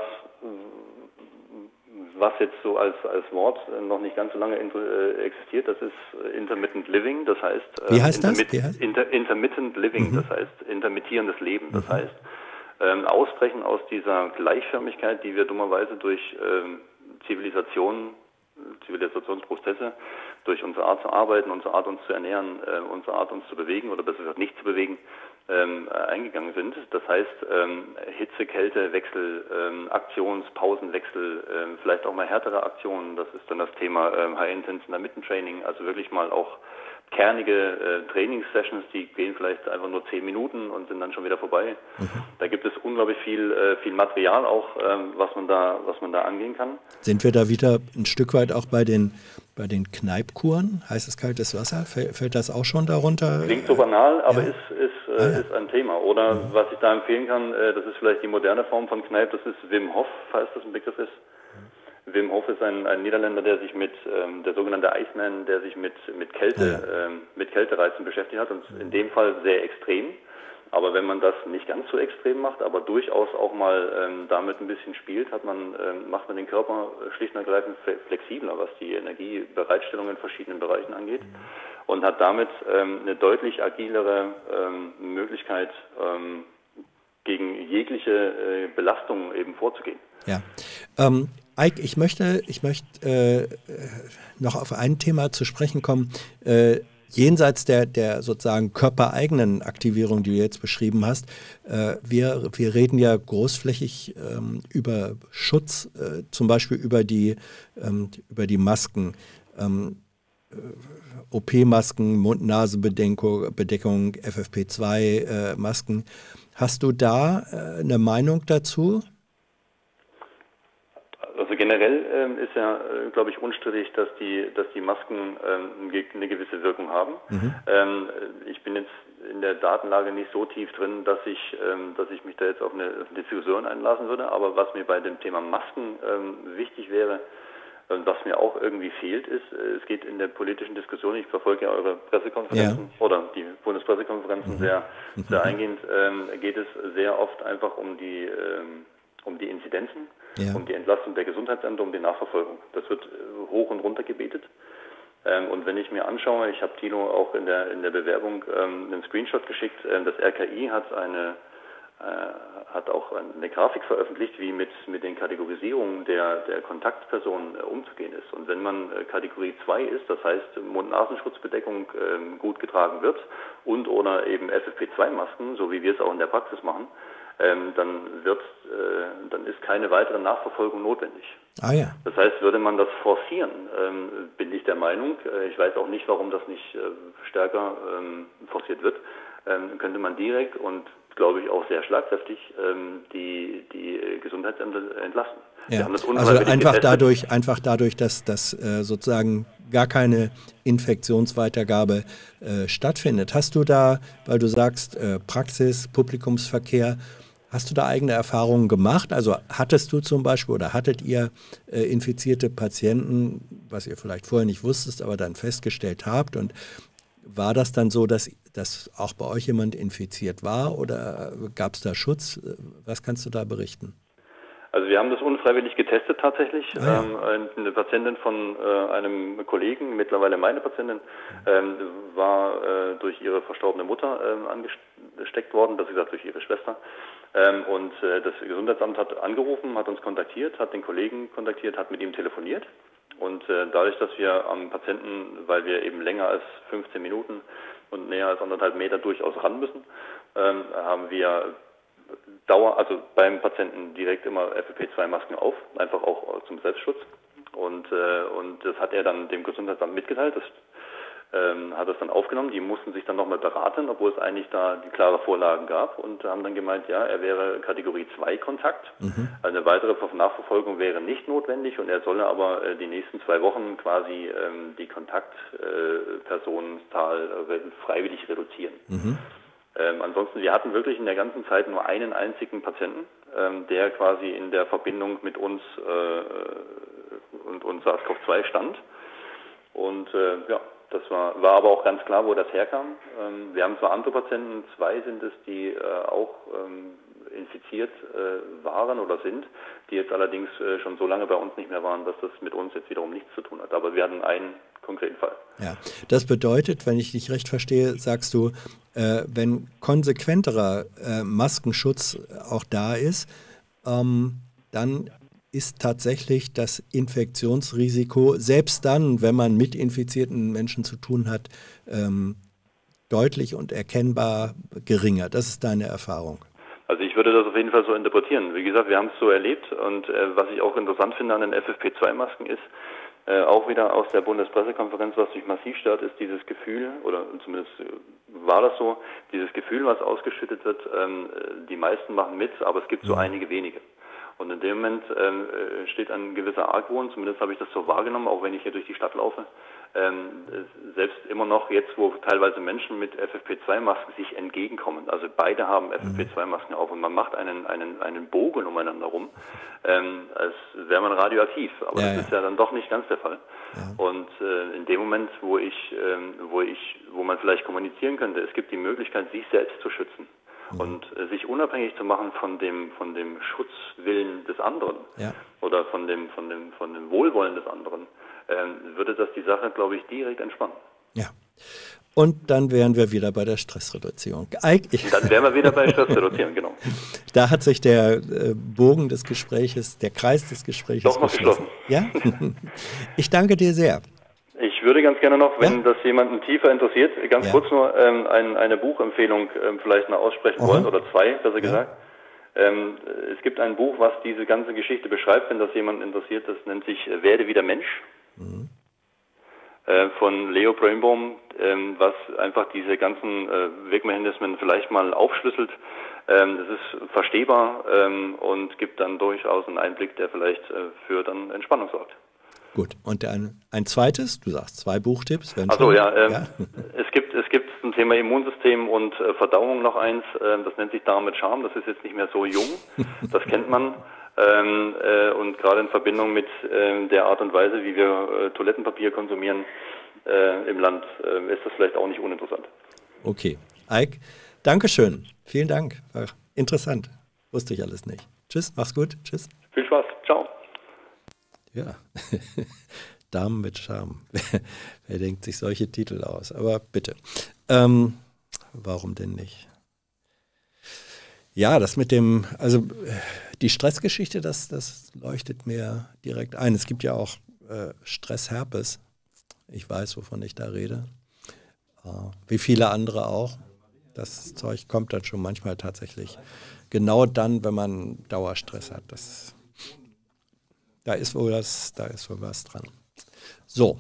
was jetzt so als, als Wort noch nicht ganz so lange existiert, das ist Intermittent Living, das heißt, Wie heißt das? Intermit Wie heißt? Inter, Intermittent Living, mhm. das heißt intermittierendes Leben, das mhm. heißt ähm, Ausbrechen aus dieser Gleichförmigkeit, die wir dummerweise durch ähm, Zivilisationen, Zivilisationsprozesse, durch unsere Art zu arbeiten, unsere Art uns zu ernähren, äh, unsere Art uns zu bewegen oder besser gesagt nicht zu bewegen, ähm, eingegangen sind. Das heißt ähm, Hitze, Kälte, Wechsel, ähm, Aktions-, Pausenwechsel, ähm, vielleicht auch mal härtere Aktionen. Das ist dann das Thema ähm, High-Intense Intermittent Training, also wirklich mal auch kernige äh, Trainingssessions, die gehen vielleicht einfach nur zehn Minuten und sind dann schon wieder vorbei. Mhm. Da gibt es unglaublich viel, äh, viel Material auch, ähm, was man da, was man da angehen kann. Sind wir da wieder ein Stück weit auch bei den, bei den Kneipkuren? Heißes, kaltes Wasser? Fällt, fällt das auch schon darunter? Klingt so banal, aber ja. ist, ist, äh, ah, ja. ist ein Thema. Oder mhm. was ich da empfehlen kann, äh, das ist vielleicht die moderne Form von Kneipp, das ist Wim Hof, falls das ein Begriff ist. Wim Hof ist ein, ein Niederländer, der sich mit, ähm, der sogenannte Iceman, der sich mit, mit Kälte, ja. ähm, mit Kältereizen beschäftigt hat und in dem Fall sehr extrem. Aber wenn man das nicht ganz so extrem macht, aber durchaus auch mal ähm, damit ein bisschen spielt, hat man, ähm, macht man den Körper schlicht und ergreifend flexibler, was die Energiebereitstellung in verschiedenen Bereichen angeht und hat damit ähm, eine deutlich agilere ähm, Möglichkeit, ähm, gegen jegliche äh, Belastung eben vorzugehen. Ja. Ähm Eik, ich möchte, ich möchte äh, noch auf ein Thema zu sprechen kommen, äh, jenseits der, der sozusagen körpereigenen Aktivierung, die du jetzt beschrieben hast. Äh, wir, wir reden ja großflächig ähm, über Schutz, äh, zum Beispiel über die, ähm, über die Masken. Ähm, O P-Masken, Mund-Nasen-Bedeckung, Bedeckung, F F P zwei Masken. Hast du da äh, eine Meinung dazu? Also generell ähm, ist ja, äh, glaube ich, unstrittig, dass die, dass die Masken ähm, eine gewisse Wirkung haben. Mhm. Ähm, ich bin jetzt in der Datenlage nicht so tief drin, dass ich, ähm, dass ich mich da jetzt auf eine, auf eine Diskussion einlassen würde. Aber was mir bei dem Thema Masken ähm, wichtig wäre, äh, was mir auch irgendwie fehlt, ist, äh, es geht in der politischen Diskussion, ich verfolge ja eure Pressekonferenzen ja. oder die Bundespressekonferenzen mhm. sehr, sehr eingehend, ähm, geht es sehr oft einfach um die, ähm, um die Inzidenzen. Ja. Um die Entlastung der Gesundheitsämter, um die Nachverfolgung. Das wird äh, hoch und runter gebetet. Ähm, und wenn ich mir anschaue, ich habe Tino auch in der in der Bewerbung ähm, einen Screenshot geschickt, äh, das R K I hat eine äh, hat auch eine Grafik veröffentlicht, wie mit mit den Kategorisierungen der der Kontaktpersonen äh, umzugehen ist. Und wenn man äh, Kategorie zwei ist, das heißt Mund-Nasenschutzbedeckung äh, gut getragen wird und oder eben F F P zwei Masken, so wie wir es auch in der Praxis machen, Ähm, dann wird, äh, dann ist keine weitere Nachverfolgung notwendig. Ah ja. Das heißt, würde man das forcieren, ähm, bin ich der Meinung, äh, ich weiß auch nicht, warum das nicht äh, stärker ähm, forciert wird, ähm, könnte man direkt und glaube ich auch sehr schlagkräftig ähm, die, die Gesundheitsämter entlasten. Ja. Also einfach dadurch, einfach dadurch, dass, dass äh, sozusagen gar keine Infektionsweitergabe äh, stattfindet. Hast du da, weil du sagst, äh, Praxis, Publikumsverkehr, hast du da eigene Erfahrungen gemacht? Also hattest du zum Beispiel oder hattet ihr äh, infizierte Patienten, was ihr vielleicht vorher nicht wusstet, aber dann festgestellt habt? Und war das dann so, dass, dass auch bei euch jemand infiziert war oder gab es da Schutz? Was kannst du da berichten? Also wir haben das unfreiwillig getestet tatsächlich. Ah, ja. ähm, eine Patientin von äh, einem Kollegen, mittlerweile meine Patientin, ähm, war äh, durch ihre verstorbene Mutter ähm, angesteckt worden, besser gesagt durch ihre Schwester. Ähm, und äh, das Gesundheitsamt hat angerufen, hat uns kontaktiert, hat den Kollegen kontaktiert, hat mit ihm telefoniert. Und äh, dadurch, dass wir am Patienten, weil wir eben länger als fünfzehn Minuten und näher als anderthalb Meter durchaus ran müssen, ähm, haben wir Dauer, also beim Patienten direkt immer F F P zwei Masken auf, einfach auch zum Selbstschutz. Und, äh, und das hat er dann dem Gesundheitsamt mitgeteilt. Das ähm, hat das dann aufgenommen. Die mussten sich dann nochmal beraten, obwohl es eigentlich da die klare Vorlagen gab und haben dann gemeint, ja, er wäre Kategorie zwei Kontakt. Mhm. Eine weitere Nachverfolgung wäre nicht notwendig und er solle aber äh, die nächsten zwei Wochen quasi ähm, die Kontaktpersonenzahl äh, freiwillig reduzieren. Mhm. Ähm, ansonsten, wir hatten wirklich in der ganzen Zeit nur einen einzigen Patienten, ähm, der quasi in der Verbindung mit uns äh, und, und SARS CoV zwei stand. Und äh, ja, das war, war aber auch ganz klar, wo das herkam. Ähm, wir haben zwar andere Patienten, zwei sind es, die äh, auch ähm, infiziert äh, waren oder sind, die jetzt allerdings äh, schon so lange bei uns nicht mehr waren, dass das mit uns jetzt wiederum nichts zu tun hat. Aber wir hatten einen konkreten Fall. Ja, das bedeutet, wenn ich dich recht verstehe, sagst du, äh, wenn konsequenterer äh, Maskenschutz auch da ist, ähm, dann ist tatsächlich das Infektionsrisiko, selbst dann, wenn man mit infizierten Menschen zu tun hat, ähm, deutlich und erkennbar geringer. Das ist deine Erfahrung. Also ich würde das auf jeden Fall so interpretieren. Wie gesagt, wir haben es so erlebt und äh, was ich auch interessant finde an den F F P zwei Masken ist, äh, auch wieder aus der Bundespressekonferenz, was mich massiv stört, ist dieses Gefühl, oder zumindest äh, war das so, dieses Gefühl, was ausgeschüttet wird, ähm, die meisten machen mit, aber es gibt so einige wenige. Und in dem Moment ähm, steht ein gewisser Argwohn, zumindest habe ich das so wahrgenommen, auch wenn ich hier durch die Stadt laufe, ähm, selbst immer noch jetzt, wo teilweise Menschen mit F F P zwei Masken sich entgegenkommen, also beide haben F F P zwei Masken auf und man macht einen, einen, einen Bogen umeinander rum, ähm, als wäre man radioaktiv, aber ja, das ja. ist ja dann doch nicht ganz der Fall. Ja. Und äh, in dem Moment, wo ich, ähm, wo ich, wo man vielleicht kommunizieren könnte, es gibt die Möglichkeit, sich selbst zu schützen. Und äh, sich unabhängig zu machen von dem von dem Schutzwillen des anderen ja. oder von dem von dem von dem Wohlwollen des anderen, ähm, würde das die Sache, glaube ich, direkt entspannen. Ja. Und dann wären wir wieder bei der Stressreduzierung. Ich dann wären wir wieder bei Stressreduzieren, genau. Da hat sich der äh, Bogen des Gespräches, der Kreis des Gespräches doch noch geschlossen. Ja? Ich danke dir sehr. Ich würde ganz gerne noch, wenn ja? das jemanden tiefer interessiert, ganz ja. kurz nur ähm, ein, eine Buchempfehlung ähm, vielleicht mal aussprechen Aha. wollen, oder zwei, besser ja. gesagt. Ähm, es gibt ein Buch, was diese ganze Geschichte beschreibt, wenn das jemanden interessiert, das nennt sich äh, Werde wieder Mensch, mhm. äh, von Leo Birnbaum, ähm, was einfach diese ganzen äh, Wirkmechanismen vielleicht mal aufschlüsselt. Ähm, das ist verstehbar ähm, und gibt dann durchaus einen Einblick, der vielleicht äh, für dann Entspannung sorgt. Gut, und ein, ein zweites, du sagst zwei Buchtipps. Achso, ja, ähm, ja. Es gibt es gibt zum Thema Immunsystem und äh, Verdauung noch eins, äh, das nennt sich Darm mit Charme, das ist jetzt nicht mehr so jung, das kennt man. Ähm, äh, und gerade in Verbindung mit äh, der Art und Weise, wie wir äh, Toilettenpapier konsumieren äh, im Land, äh, ist das vielleicht auch nicht uninteressant. Okay, Eik, Dankeschön, vielen Dank, war interessant, wusste ich alles nicht. Tschüss, mach's gut, tschüss. Viel Spaß, ciao. Ja, Damen mit Charme. Wer, wer denkt sich solche Titel aus? Aber bitte. Ähm, warum denn nicht? Ja, das mit dem, also die Stressgeschichte, das, das leuchtet mir direkt ein. Es gibt ja auch äh, Stressherpes. Ich weiß, wovon ich da rede. Äh, wie viele andere auch. Das Zeug kommt dann schon manchmal tatsächlich genau dann, wenn man Dauerstress hat. Das Da ist wohl das, da ist wohl was dran. So.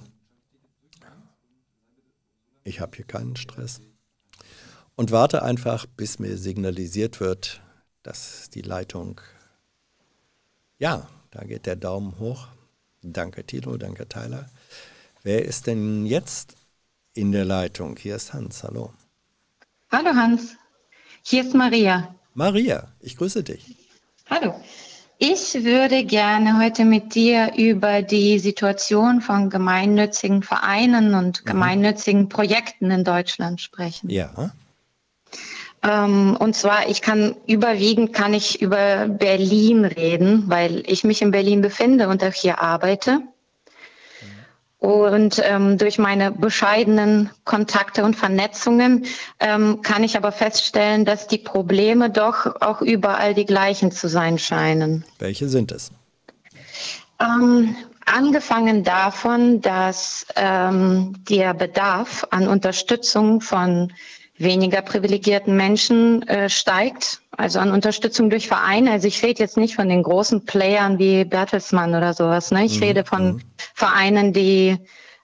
Ich habe hier keinen Stress. Und warte einfach, bis mir signalisiert wird, dass die Leitung, ja, da geht der Daumen hoch. Danke Tilo, danke Tyler. Wer ist denn jetzt in der Leitung? Hier ist Hans, hallo. Hallo Hans, hier ist Maria. Maria, ich grüße dich. Hallo. Ich würde gerne heute mit dir über die Situation von gemeinnützigen Vereinen und mhm. gemeinnützigen Projekten in Deutschland sprechen. Ja. Ähm, und zwar, ich kann überwiegend kann ich über Berlin reden, weil ich mich in Berlin befinde und auch hier arbeite. Und ähm, durch meine bescheidenen Kontakte und Vernetzungen ähm, kann ich aber feststellen, dass die Probleme doch auch überall die gleichen zu sein scheinen. Welche sind es? Ähm, angefangen davon, dass ähm, der Bedarf an Unterstützung von weniger privilegierten Menschen äh, steigt, also an Unterstützung durch Vereine. Also ich rede jetzt nicht von den großen Playern wie Bertelsmann oder sowas, ne? Ich mhm. rede von mhm. Vereinen, die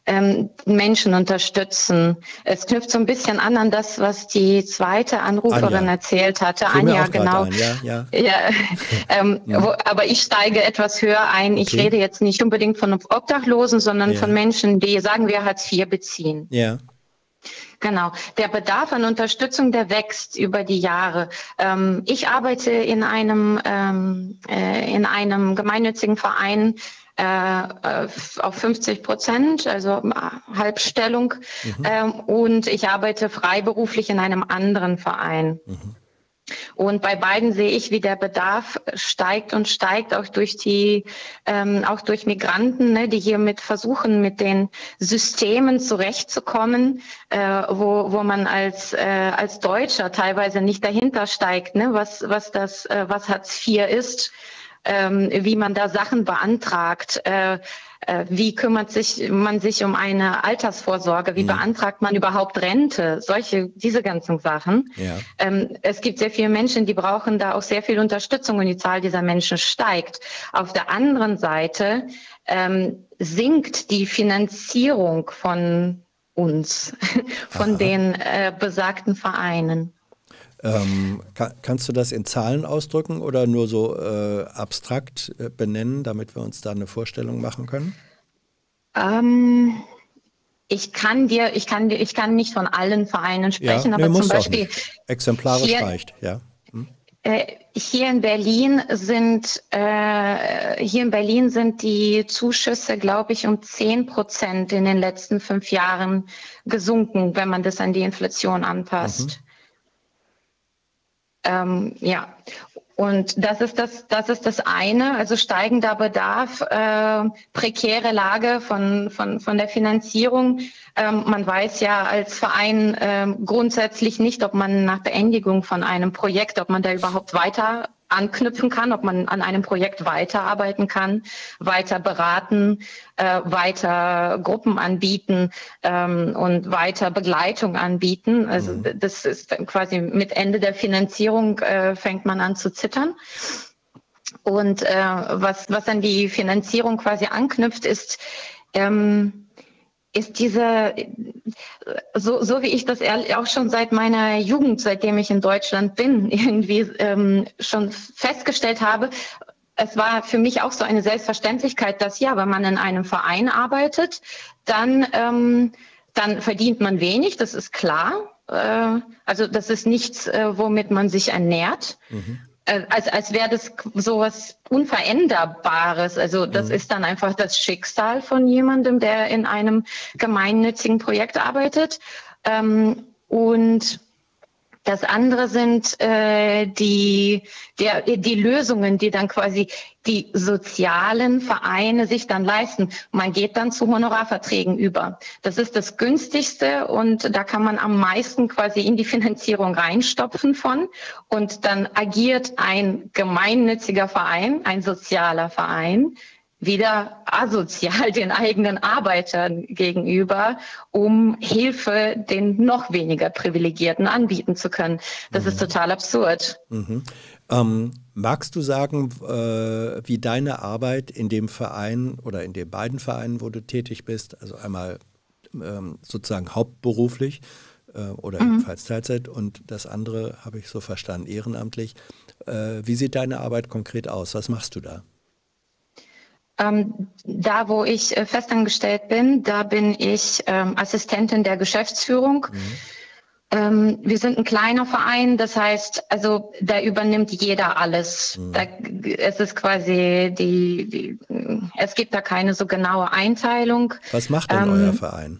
ähm, Menschen unterstützen. Es knüpft so ein bisschen an an das, was die zweite Anruferin Anja. erzählt hatte. Fiel Anja, genau. Ein. Ja, ja. Ja, ähm, ja. Wo, aber ich steige etwas höher ein. Okay. Ich rede jetzt nicht unbedingt von Obdachlosen, sondern ja. von Menschen, die, sagen wir, Hartz vier beziehen. Ja. Genau. Der Bedarf an Unterstützung, der wächst über die Jahre. Ähm, ich arbeite in einem, ähm, äh, in einem gemeinnützigen Verein, Äh, auf fünfzig Prozent, also Halbstellung. Mhm. Ähm, und ich arbeite freiberuflich in einem anderen Verein. Mhm. Und bei beiden sehe ich, wie der Bedarf steigt und steigt, auch durch die, ähm, auch durch Migranten, ne, die hier mit versuchen, mit den Systemen zurechtzukommen, äh, wo, wo man als, äh, als Deutscher teilweise nicht dahinter steigt, ne, was, was das, äh, was Hartz vier ist. Ähm, wie man da Sachen beantragt, äh, äh, wie kümmert sich man sich um eine Altersvorsorge, wie mhm. beantragt man überhaupt Rente, solche, diese ganzen Sachen. Ja. Ähm, es gibt sehr viele Menschen, die brauchen da auch sehr viel Unterstützung und die Zahl dieser Menschen steigt. Auf der anderen Seite ähm, sinkt die Finanzierung von uns, von Aha. den äh, besagten Vereinen. Ähm, kann, kannst du das in Zahlen ausdrücken oder nur so äh, abstrakt äh, benennen, damit wir uns da eine Vorstellung machen können? Ähm, ich kann dir, ich kann dir, ich kann nicht von allen Vereinen sprechen, ja, aber nee, zum Beispiel exemplarisch hier, reicht, ja. Hm? Äh, hier in Berlin sind äh, hier in Berlin sind die Zuschüsse, glaube ich, um zehn Prozent in den letzten fünf Jahren gesunken, wenn man das an die Inflation anpasst. Mhm. Ähm, ja, und das ist das, das ist das eine, also steigender Bedarf, äh, prekäre Lage von, von, von der Finanzierung. Ähm, man weiß ja als Verein äh, grundsätzlich nicht, ob man nach Beendigung von einem Projekt, ob man da überhaupt weiter anknüpfen kann, ob man an einem Projekt weiterarbeiten kann, weiter beraten, äh, weiter Gruppen anbieten ähm, und weiter Begleitung anbieten. Also mhm. das ist quasi mit Ende der Finanzierung äh, fängt man an zu zittern. Und äh, was, was an die Finanzierung quasi anknüpft, ist ähm, ist diese, so, so wie ich das auch schon seit meiner Jugend, seitdem ich in Deutschland bin, irgendwie ähm, schon festgestellt habe, es war für mich auch so eine Selbstverständlichkeit, dass ja, wenn man in einem Verein arbeitet, dann, ähm, dann verdient man wenig, das ist klar. Äh, also das ist nichts, äh, womit man sich ernährt. Mhm. Als, als wäre das sowas Unveränderbares. Also das mhm. ist dann einfach das Schicksal von jemandem, der in einem gemeinnützigen Projekt arbeitet. Ähm, und das andere sind äh, die, der, die Lösungen, die dann quasi die sozialen Vereine sich dann leisten. Man geht dann zu Honorarverträgen über. Das ist das günstigste und da kann man am meisten quasi in die Finanzierung reinstopfen von. Und dann agiert ein gemeinnütziger Verein, ein sozialer Verein, wieder asozial den eigenen Arbeitern gegenüber, um Hilfe den noch weniger Privilegierten anbieten zu können. Das mhm. ist total absurd. Mhm. Ähm, magst du sagen, äh, wie deine Arbeit in dem Verein oder in den beiden Vereinen, wo du tätig bist, also einmal ähm, sozusagen hauptberuflich äh, oder mhm. ebenfalls Teilzeit und das andere, habe ich so verstanden, ehrenamtlich. Äh, wie sieht deine Arbeit konkret aus? Was machst du da? Ähm, da, wo ich äh, festangestellt bin, da bin ich ähm, Assistentin der Geschäftsführung. Mhm. Ähm, wir sind ein kleiner Verein, das heißt, also da übernimmt jeder alles. Mhm. Da, es ist quasi die, die, es gibt da keine so genaue Einteilung. Was macht denn ähm, euer Verein?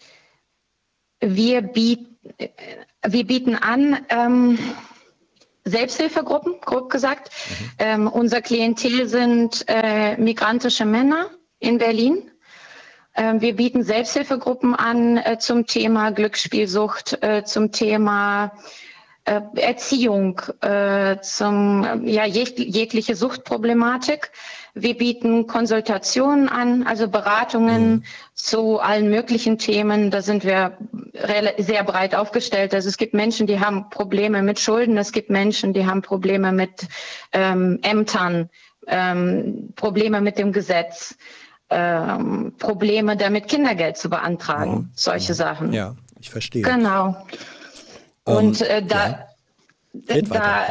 Wir, biet, wir bieten an, ähm, Selbsthilfegruppen, grob gesagt. Mhm. Ähm, unser Klientel sind äh, migrantische Männer in Berlin. Ähm, wir bieten Selbsthilfegruppen an äh, zum Thema Glücksspielsucht, äh, zum Thema äh, Erziehung, äh, zum ja jeg jegliche Suchtproblematik. Wir bieten Konsultationen an, also Beratungen mhm. zu allen möglichen Themen. Da sind wir sehr breit aufgestellt. Also es gibt Menschen, die haben Probleme mit Schulden. Es gibt Menschen, die haben Probleme mit ähm, Ämtern, ähm, Probleme mit dem Gesetz. ähm, Probleme damit, Kindergeld zu beantragen. Mhm. Solche Sachen. Ja, ich verstehe. Genau. Und äh, da, ja. da,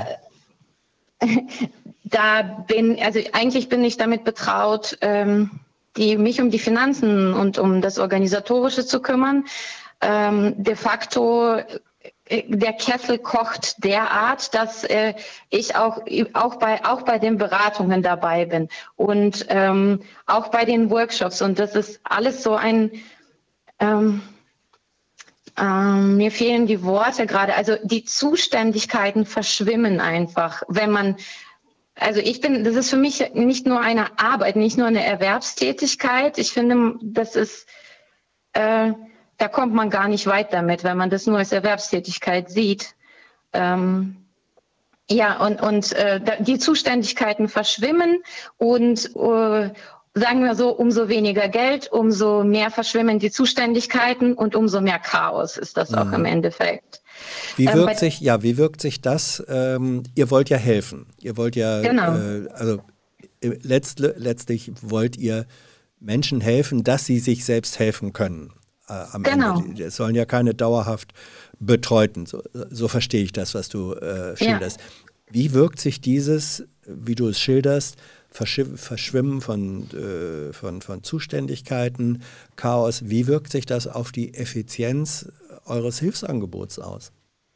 da bin, also eigentlich bin ich damit betraut, ähm, die, mich um die Finanzen und um das Organisatorische zu kümmern. Ähm, de facto, äh, der Kessel kocht derart, dass äh, ich auch, auch, bei, auch bei den Beratungen dabei bin und ähm, auch bei den Workshops. Und das ist alles so ein... Ähm, Ähm, mir fehlen die Worte gerade. Also die Zuständigkeiten verschwimmen einfach, wenn man, also ich bin, das ist für mich nicht nur eine Arbeit, nicht nur eine Erwerbstätigkeit. Ich finde, das ist, äh, da kommt man gar nicht weit damit, wenn man das nur als Erwerbstätigkeit sieht. Ähm, ja, und, und äh, die Zuständigkeiten verschwimmen und äh, sagen wir so, umso weniger Geld, umso mehr verschwimmen die Zuständigkeiten und umso mehr Chaos ist das auch mhm. im Endeffekt. Wie wirkt ähm, sich, ja, wie wirkt sich das? Ähm, ihr wollt ja helfen. Ihr wollt ja, genau. äh, also letzt, letztlich wollt ihr Menschen helfen, dass sie sich selbst helfen können. Äh, am genau. Ende. Es sollen ja keine dauerhaft Betreuten, so, so verstehe ich das, was du äh, schilderst. Ja. Wie wirkt sich dieses, wie du es schilderst, Verschwimmen von, äh, von, von Zuständigkeiten, Chaos, wie wirkt sich das auf die Effizienz eures Hilfsangebots aus?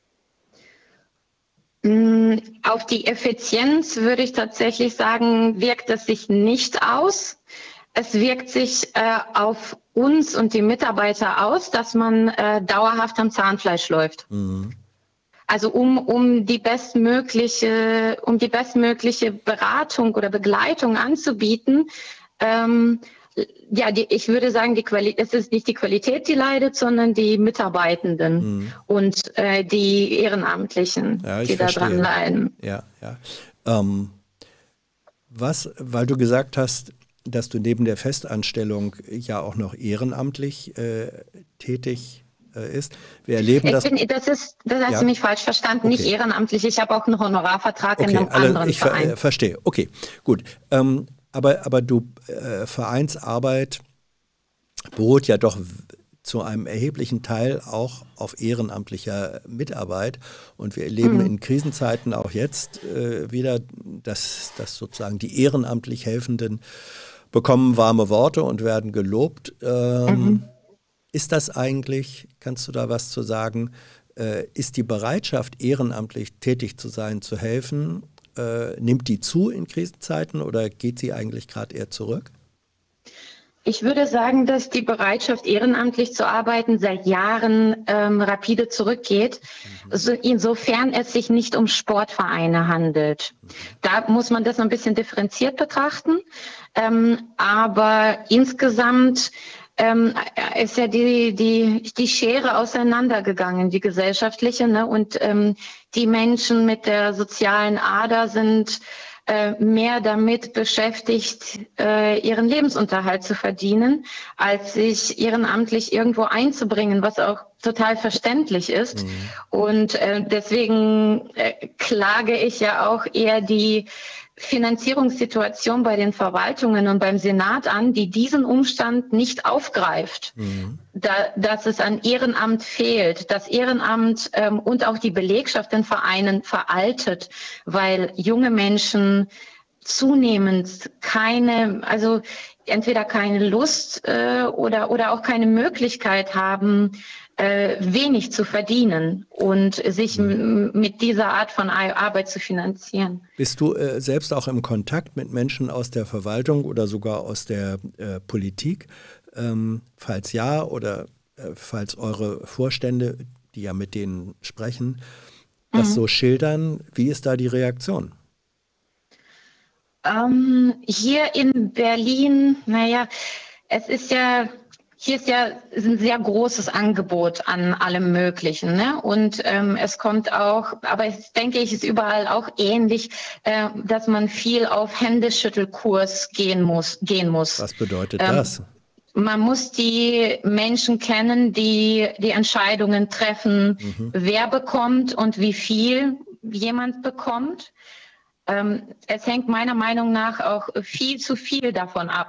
Auf die Effizienz würde ich tatsächlich sagen, wirkt es sich nicht aus. Es wirkt sich äh, auf uns und die Mitarbeiter aus, dass man äh, dauerhaft am Zahnfleisch läuft. Mhm. Also um, um die bestmögliche, um die bestmögliche Beratung oder Begleitung anzubieten, ähm, ja, die, ich würde sagen, die Quali- es ist nicht die Qualität, die leidet, sondern die Mitarbeitenden mhm. und äh, die Ehrenamtlichen, ja, die daran leiden. Ja, ja. Ähm, was, weil du gesagt hast, dass du neben der Festanstellung ja auch noch ehrenamtlich äh, tätig ist. Wir erleben ich das. Bin, das ist, das hast ja? du mich falsch verstanden, okay. Nicht ehrenamtlich. Ich habe auch einen Honorarvertrag okay, in einem also anderen ich Verein. Ver, verstehe, okay, gut. Ähm, aber, aber du, äh, Vereinsarbeit beruht ja doch zu einem erheblichen Teil auch auf ehrenamtlicher Mitarbeit. Und wir erleben mhm. in Krisenzeiten auch jetzt äh, wieder, dass, dass sozusagen die ehrenamtlich Helfenden bekommen warme Worte und werden gelobt. Ähm, mhm. Ist das eigentlich, kannst du da was zu sagen, äh, ist die Bereitschaft, ehrenamtlich tätig zu sein, zu helfen, äh, nimmt die zu in Krisenzeiten oder geht sie eigentlich gerade eher zurück? Ich würde sagen, dass die Bereitschaft, ehrenamtlich zu arbeiten, seit Jahren ähm, rapide zurückgeht, mhm. so, insofern es sich nicht um Sportvereine handelt. Mhm. Da muss man das ein bisschen differenziert betrachten, ähm, aber insgesamt Ähm, ist ja die, die, die Schere auseinandergegangen, die gesellschaftliche, ne? Und ähm, die Menschen mit der sozialen Ader sind äh, mehr damit beschäftigt, äh, ihren Lebensunterhalt zu verdienen, als sich ehrenamtlich irgendwo einzubringen, was auch total verständlich ist. Mhm. Und äh, deswegen äh, klage ich ja auch eher die Finanzierungssituation bei den Verwaltungen und beim Senat an, die diesen Umstand nicht aufgreift, mhm. da, dass es an Ehrenamt fehlt, das Ehrenamt ähm, und auch die Belegschaft in Vereinen veraltet, weil junge Menschen zunehmend keine, also entweder keine Lust äh, oder, oder auch keine Möglichkeit haben, äh, wenig zu verdienen und sich mhm. mit dieser Art von Arbeit zu finanzieren. Bist du äh, selbst auch im Kontakt mit Menschen aus der Verwaltung oder sogar aus der äh, Politik? Ähm, falls ja oder äh, falls eure Vorstände, die ja mit denen sprechen, das mhm. so schildern, wie ist da die Reaktion? Ähm, hier in Berlin, naja, es ist ja, hier ist ja ein sehr großes Angebot an allem Möglichen, ne? Und ähm, es kommt auch, aber es denke ich, ist überall auch ähnlich, äh, dass man viel auf Händeschüttelkurs gehen muss, gehen muss. Was bedeutet ähm, das? Man muss die Menschen kennen, die die Entscheidungen treffen, mhm. wer bekommt und wie viel jemand bekommt. Ähm, es hängt meiner Meinung nach auch viel zu viel davon ab,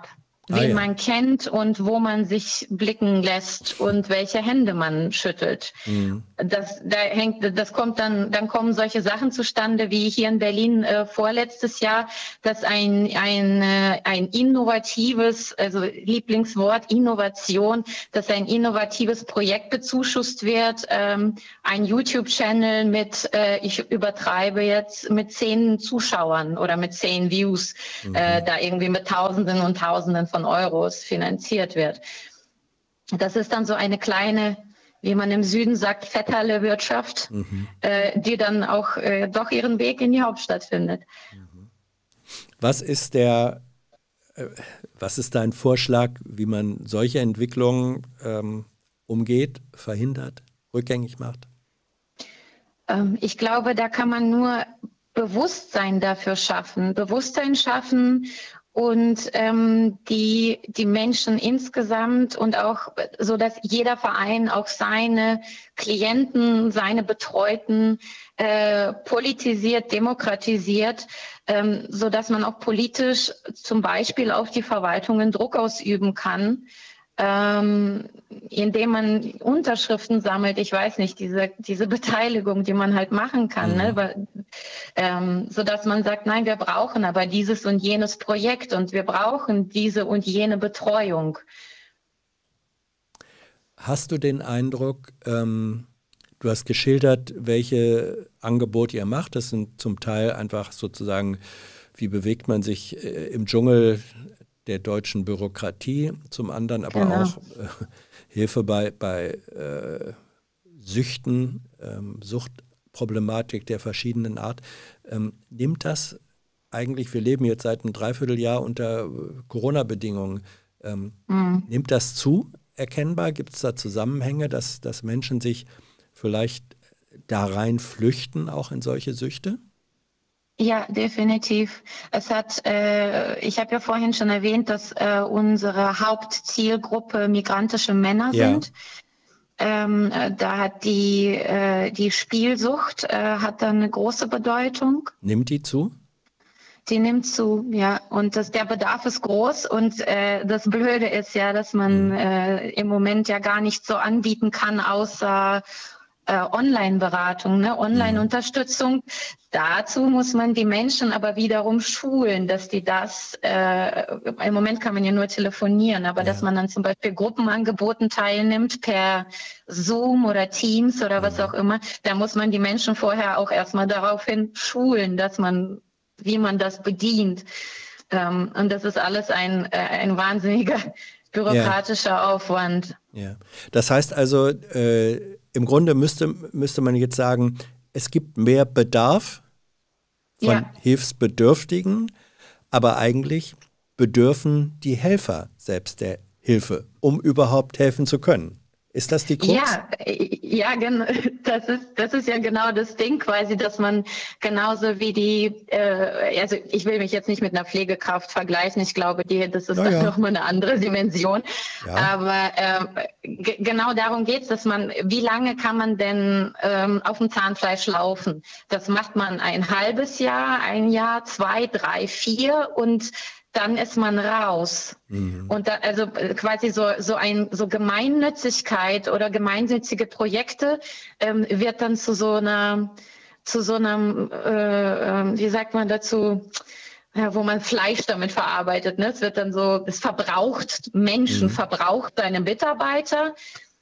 wen ah, ja. man kennt und wo man sich blicken lässt und welche Hände man schüttelt. Mhm. Das, da hängt, das kommt dann, dann kommen solche Sachen zustande, wie hier in Berlin äh, vorletztes Jahr, dass ein, ein, äh, ein innovatives, also Lieblingswort, Innovation, dass ein innovatives Projekt bezuschusst wird, ähm, ein YouTube-Channel mit, äh, ich übertreibe jetzt, mit zehn Zuschauern oder mit zehn Views, mhm. äh, da irgendwie mit Tausenden und Tausenden von Euros finanziert wird. Das ist dann so eine kleine, wie man im Süden sagt, Vetterle-Wirtschaft, mhm. äh, die dann auch äh, doch ihren Weg in die Hauptstadt findet. Was ist der, äh, was ist dein Vorschlag, wie man solche Entwicklungen ähm, umgeht, verhindert, rückgängig macht? Ähm, ich glaube, da kann man nur Bewusstsein dafür schaffen, Bewusstsein schaffen und ähm, die, die Menschen insgesamt und auch so, dass jeder Verein auch seine Klienten, seine Betreuten äh, politisiert, demokratisiert, ähm, so dass man auch politisch zum Beispiel auf die Verwaltungen Druck ausüben kann, ähm, indem man Unterschriften sammelt. Ich weiß nicht, diese, diese Beteiligung, die man halt machen kann, mhm. ne? Weil, ähm, so dass man sagt, nein, wir brauchen aber dieses und jenes Projekt und wir brauchen diese und jene Betreuung. Hast du den Eindruck, ähm, du hast geschildert, welche Angebote ihr macht. Das sind zum Teil einfach sozusagen, wie bewegt man sich äh, im Dschungel der deutschen Bürokratie, zum anderen aber genau. auch äh, Hilfe bei, bei äh, Süchten, ähm, Suchtproblematik der verschiedenen Art. Ähm, nimmt das eigentlich, wir leben jetzt seit einem Dreivierteljahr unter Corona-Bedingungen, ähm, mhm. nimmt das zu, erkennbar? Gibt es da Zusammenhänge, dass, dass Menschen sich vielleicht da rein flüchten, auch in solche Süchte? Ja, definitiv. Es hat, äh, ich habe ja vorhin schon erwähnt, dass äh, unsere Hauptzielgruppe migrantische Männer ja. sind. Ähm, da hat die, äh, die Spielsucht äh, hat dann eine große Bedeutung. Nimmt die zu? Die nimmt zu, ja. Und das, der Bedarf ist groß. Und äh, das Blöde ist ja, dass man mhm. äh, im Moment ja gar nicht so anbieten kann, außer Äh, Online-Beratung, ne? Online-Unterstützung. Dazu muss man die Menschen aber wiederum schulen, dass die das, äh, im Moment kann man ja nur telefonieren, aber ja. dass man dann zum Beispiel Gruppenangeboten teilnimmt per Zoom oder Teams oder was ja. auch immer. Da muss man die Menschen vorher auch erstmal daraufhin schulen, dass man, wie man das bedient. Ähm, und das ist alles ein, äh, ein wahnsinniger bürokratischer ja. Aufwand. Ja. Das heißt also, äh, im Grunde müsste, müsste man jetzt sagen, es gibt mehr Bedarf von ja. Hilfsbedürftigen, aber eigentlich bedürfen die Helfer selbst der Hilfe, um überhaupt helfen zu können. Ist das die Krux? Ja, ja, das ist, das ist ja genau das Ding quasi, dass man genauso wie die, äh, also ich will mich jetzt nicht mit einer Pflegekraft vergleichen, ich glaube, die, das ist ja, dann ja. nochmal eine andere Dimension, ja. aber äh, genau darum geht es, dass man, wie lange kann man denn ähm, auf dem Zahnfleisch laufen? Das macht man ein halbes Jahr, ein Jahr, zwei, drei, vier und dann ist man raus. Mhm. Und da, also quasi so, so ein, so Gemeinnützigkeit oder gemeinnützige Projekte ähm, wird dann zu so einer, zu so einem, äh, wie sagt man dazu, ja, wo man Fleisch damit verarbeitet. Ne? Es wird dann so, es verbraucht Menschen, mhm. verbraucht deine Mitarbeiter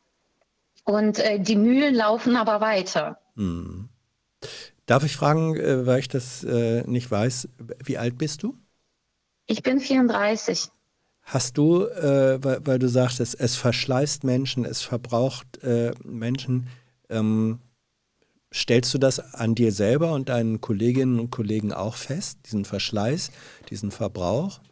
und äh, die Mühlen laufen aber weiter. Mhm. Darf ich fragen, äh, weil ich das äh, nicht weiß, wie alt bist du? Ich bin vierunddreißig. Hast du, äh, weil, weil du sagtest, es verschleißt Menschen, es verbraucht äh, Menschen, ähm, stellst du das an dir selber und deinen Kolleginnen und Kollegen auch fest, diesen Verschleiß, diesen Verbrauch?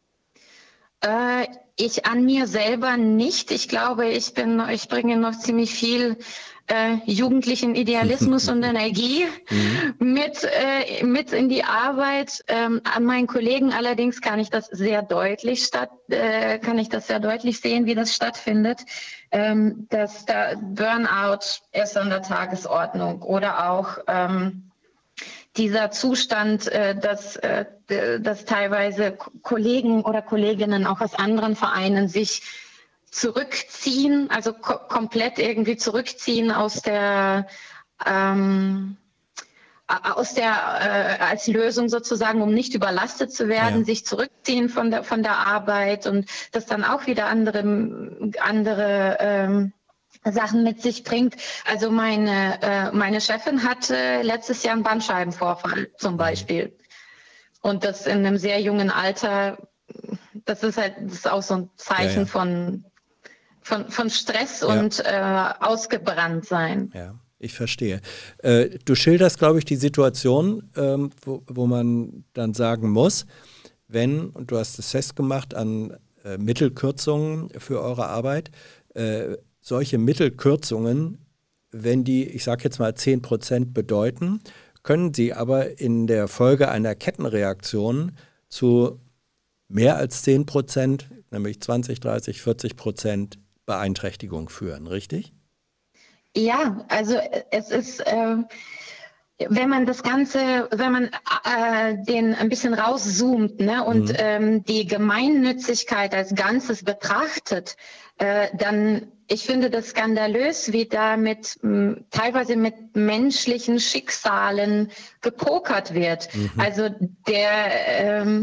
Äh, ich an mir selber nicht. Ich glaube, ich bin, ich bringe noch ziemlich viel äh, jugendlichen Idealismus und Energie mhm. mit, äh, mit in die Arbeit. Ähm, an meinen Kollegen allerdings kann ich das sehr deutlich statt, äh, kann ich das sehr deutlich sehen, wie das stattfindet. Ähm, dass da Burnout ist an der Tagesordnung oder auch ähm, dieser Zustand, äh, dass, äh, dass teilweise Kollegen oder Kolleginnen auch aus anderen Vereinen sich zurückziehen, also ko komplett irgendwie zurückziehen aus der ähm, aus der äh, als Lösung sozusagen, um nicht überlastet zu werden, ja. sich zurückziehen von der von der Arbeit und das dann auch wieder andere andere ähm, Sachen mit sich bringt. Also meine äh, meine Chefin hatte letztes Jahr einen Bandscheibenvorfall zum Beispiel und das in einem sehr jungen Alter. Das ist halt das ist auch so ein Zeichen ja, ja. von von von Stress ja. und äh, ausgebrannt sein. Ja. Ich verstehe. Äh, du schilderst, glaube ich, die Situation, ähm, wo, wo man dann sagen muss, wenn, und du hast es festgemacht an äh, Mittelkürzungen für eure Arbeit, äh, solche Mittelkürzungen, wenn die, ich sage jetzt mal zehn Prozent bedeuten, können sie aber in der Folge einer Kettenreaktion zu mehr als zehn Prozent, nämlich zwanzig, dreißig, vierzig Prozent Beeinträchtigung führen, richtig? Ja, also es ist, äh, wenn man das Ganze, wenn man äh, den ein bisschen rauszoomt, ne, und mhm. ähm, die Gemeinnützigkeit als Ganzes betrachtet, äh, dann, ich finde das skandalös, wie da mit m, teilweise mit menschlichen Schicksalen gepokert wird. Mhm. Also der ähm,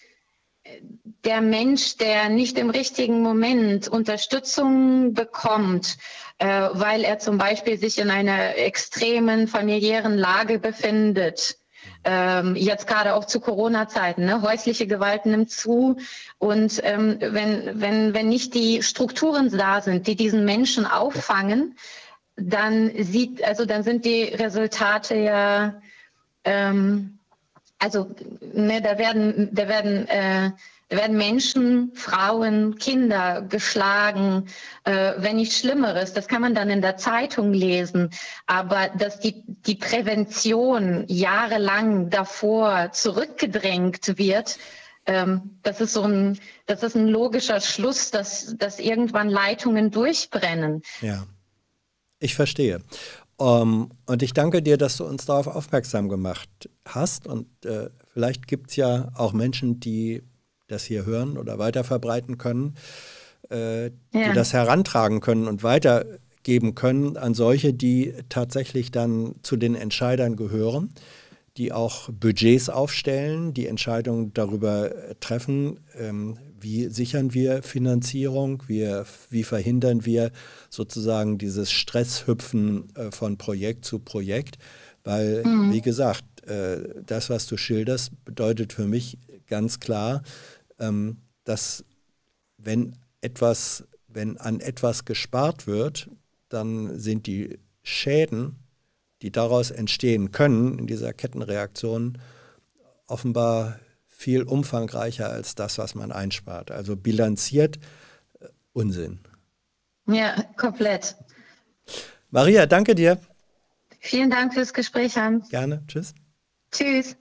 der Mensch, der nicht im richtigen Moment Unterstützung bekommt, äh, weil er zum Beispiel sich in einer extremen familiären Lage befindet, ähm, jetzt gerade auch zu Corona-Zeiten, ne? Häusliche Gewalt nimmt zu und ähm, wenn, wenn, wenn nicht die Strukturen da sind, die diesen Menschen auffangen, dann sieht, also dann sind die Resultate ja, ähm, also ne, da werden, da werden äh, Da werden Menschen, Frauen, Kinder geschlagen, äh, wenn nicht Schlimmeres. Das kann man dann in der Zeitung lesen. Aber dass die, die Prävention jahrelang davor zurückgedrängt wird, ähm, das ist so ein, das ist ein logischer Schluss, dass, dass irgendwann Leitungen durchbrennen. Ja, ich verstehe. Um, und ich danke dir, dass du uns darauf aufmerksam gemacht hast. Und äh, vielleicht gibt es ja auch Menschen, die das hier hören oder weiterverbreiten können, äh, ja. die das herantragen können und weitergeben können an solche, die tatsächlich dann zu den Entscheidern gehören, die auch Budgets aufstellen, die Entscheidungen darüber treffen, ähm, wie sichern wir Finanzierung, wie, wie verhindern wir sozusagen dieses Stresshüpfen äh, von Projekt zu Projekt, weil, mhm. wie gesagt, äh, das, was du schilderst, bedeutet für mich ganz klar, ähm, dass wenn etwas, wenn an etwas gespart wird, dann sind die Schäden, die daraus entstehen können in dieser Kettenreaktion, offenbar viel umfangreicher als das, was man einspart. Also bilanziert äh, Unsinn. Ja, komplett. Maria, danke dir. Vielen Dank fürs Gespräch, Hans. Gerne. Tschüss. Tschüss.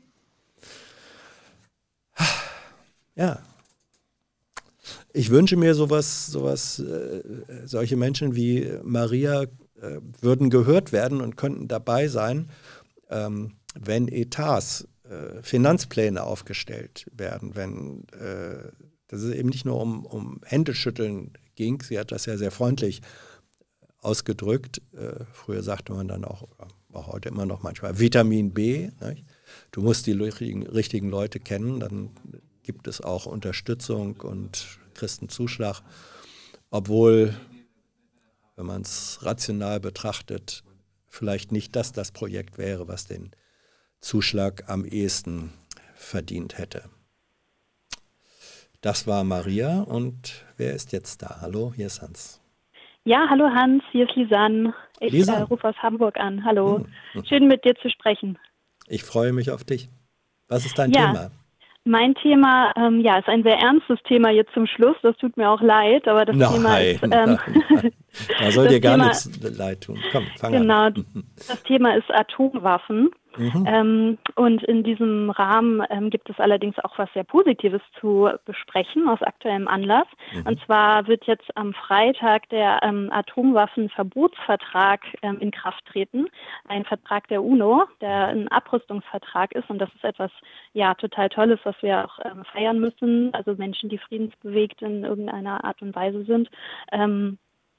Ja. Ich wünsche mir sowas, sowas, äh, solche Menschen wie Maria äh, würden gehört werden und könnten dabei sein, ähm, wenn Etats, äh, Finanzpläne aufgestellt werden, wenn äh, das ist eben nicht nur um, um Händeschütteln ging, sie hat das ja sehr freundlich ausgedrückt, äh, früher sagte man dann auch, auch heute immer noch manchmal, Vitamin B, nicht? Du musst die richtigen, richtigen Leute kennen, dann gibt es auch Unterstützung und kriegst einen Zuschlag, obwohl, wenn man es rational betrachtet, vielleicht nicht das das Projekt wäre, was den Zuschlag am ehesten verdient hätte. Das war Maria und wer ist jetzt da? Hallo, hier ist Hans. Ja, hallo Hans, hier ist Lisanne. Ich Lisanne. äh, rufe aus Hamburg an. Hallo, Hm. Hm. schön mit dir zu sprechen. Ich freue mich auf dich. Was ist dein ja, Thema? Mein Thema ähm, ja, ist ein sehr ernstes Thema jetzt zum Schluss. Das tut mir auch leid, aber das nein, Thema ist... Ähm, nein, nein. Da soll dir gar Thema, nichts leid tun. Komm, fang genau, an. Genau, das Thema ist Atomwaffen. Mhm. Ähm, und in diesem Rahmen ähm, gibt es allerdings auch was sehr Positives zu besprechen aus aktuellem Anlass. Mhm. Und zwar wird jetzt am Freitag der ähm, Atomwaffenverbotsvertrag ähm, in Kraft treten. Ein Vertrag der UNO, der ein Abrüstungsvertrag ist. Und das ist etwas, ja, total Tolles, was wir auch ähm, feiern müssen. Also Menschen, die friedensbewegt in irgendeiner Art und Weise sind. Ähm,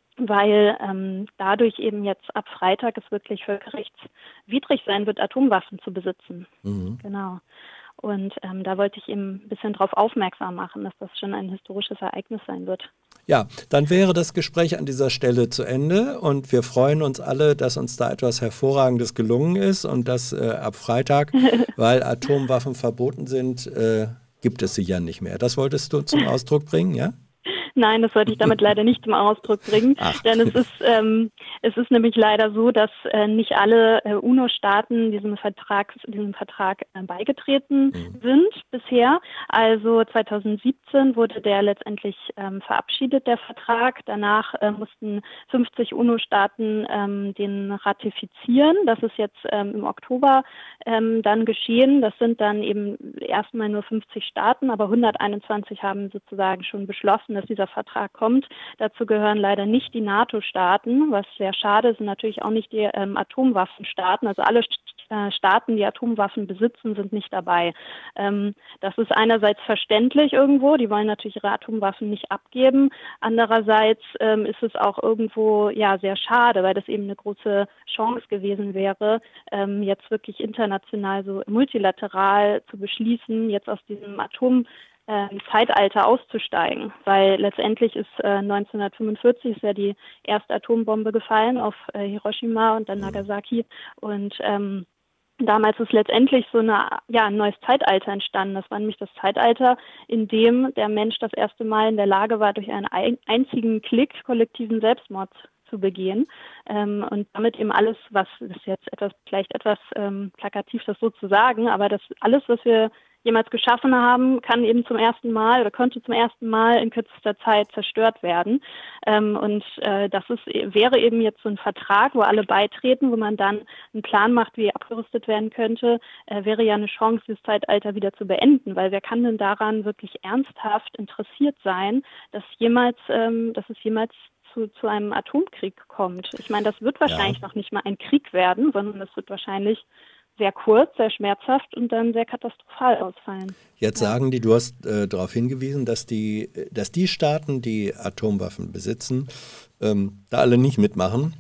weil ähm, dadurch eben jetzt ab Freitag es wirklich völkerrechtswidrig sein wird, Atomwaffen zu besitzen. Mhm. Genau. Und ähm, da wollte ich eben ein bisschen darauf aufmerksam machen, dass das schon ein historisches Ereignis sein wird. Ja, dann wäre das Gespräch an dieser Stelle zu Ende und wir freuen uns alle, dass uns da etwas Hervorragendes gelungen ist und dass äh, ab Freitag, weil Atomwaffen verboten sind, äh, gibt es sie ja nicht mehr. Das wolltest du zum Ausdruck bringen, ja? Nein, das wollte ich damit leider nicht zum Ausdruck bringen, Ach. denn es ist, ähm, es ist nämlich leider so, dass äh, nicht alle äh, UNO-Staaten diesem Vertrag, diesem Vertrag äh, beigetreten mhm. sind bisher. Also zweitausendsiebzehn wurde der letztendlich ähm, verabschiedet, der Vertrag. Danach äh, mussten fünfzig UNO-Staaten ähm, den ratifizieren. Das ist jetzt ähm, im Oktober ähm, dann geschehen. Das sind dann eben erstmal nur fünfzig Staaten, aber hunderteinundzwanzig haben sozusagen schon beschlossen, dass dieser Vertrag kommt. Dazu gehören leider nicht die NATO-Staaten, was sehr schade ist, und natürlich auch nicht die ähm, Atomwaffenstaaten. Also alle äh, Staaten, die Atomwaffen besitzen, sind nicht dabei. Ähm, das ist einerseits verständlich irgendwo, die wollen natürlich ihre Atomwaffen nicht abgeben. Andererseits ähm, ist es auch irgendwo ja sehr schade, weil das eben eine große Chance gewesen wäre, ähm, jetzt wirklich international, so multilateral zu beschließen, jetzt aus diesem Atom Äh, Zeitalter auszusteigen, weil letztendlich ist äh, neunzehnhundertfünfundvierzig ist ja die erste Atombombe gefallen auf äh, Hiroshima und dann Nagasaki und ähm, damals ist letztendlich so eine, ja, ein neues Zeitalter entstanden. Das war nämlich das Zeitalter, in dem der Mensch das erste Mal in der Lage war, durch einen ein, einzigen Klick kollektiven Selbstmord zu begehen ähm, und damit eben alles, was, das ist jetzt etwas, vielleicht etwas ähm, plakativ das so zu sagen, aber das alles, was wir jemals geschaffen haben, kann eben zum ersten Mal oder konnte zum ersten Mal in kürzester Zeit zerstört werden. Ähm, und äh, das ist, wäre eben jetzt so ein Vertrag, wo alle beitreten, wo man dann einen Plan macht, wie abgerüstet werden könnte, äh, wäre ja eine Chance, dieses Zeitalter wieder zu beenden, weil wer kann denn daran wirklich ernsthaft interessiert sein, dass jemals, ähm, dass es jemals zu, zu einem Atomkrieg kommt? Ich meine, das wird wahrscheinlich ja. noch nicht mal ein Krieg werden, sondern das wird wahrscheinlich sehr kurz, sehr schmerzhaft und dann sehr katastrophal ausfallen. Jetzt ja. sagen die, du hast äh, darauf hingewiesen, dass die, dass die Staaten, die Atomwaffen besitzen, ähm, da alle nicht mitmachen.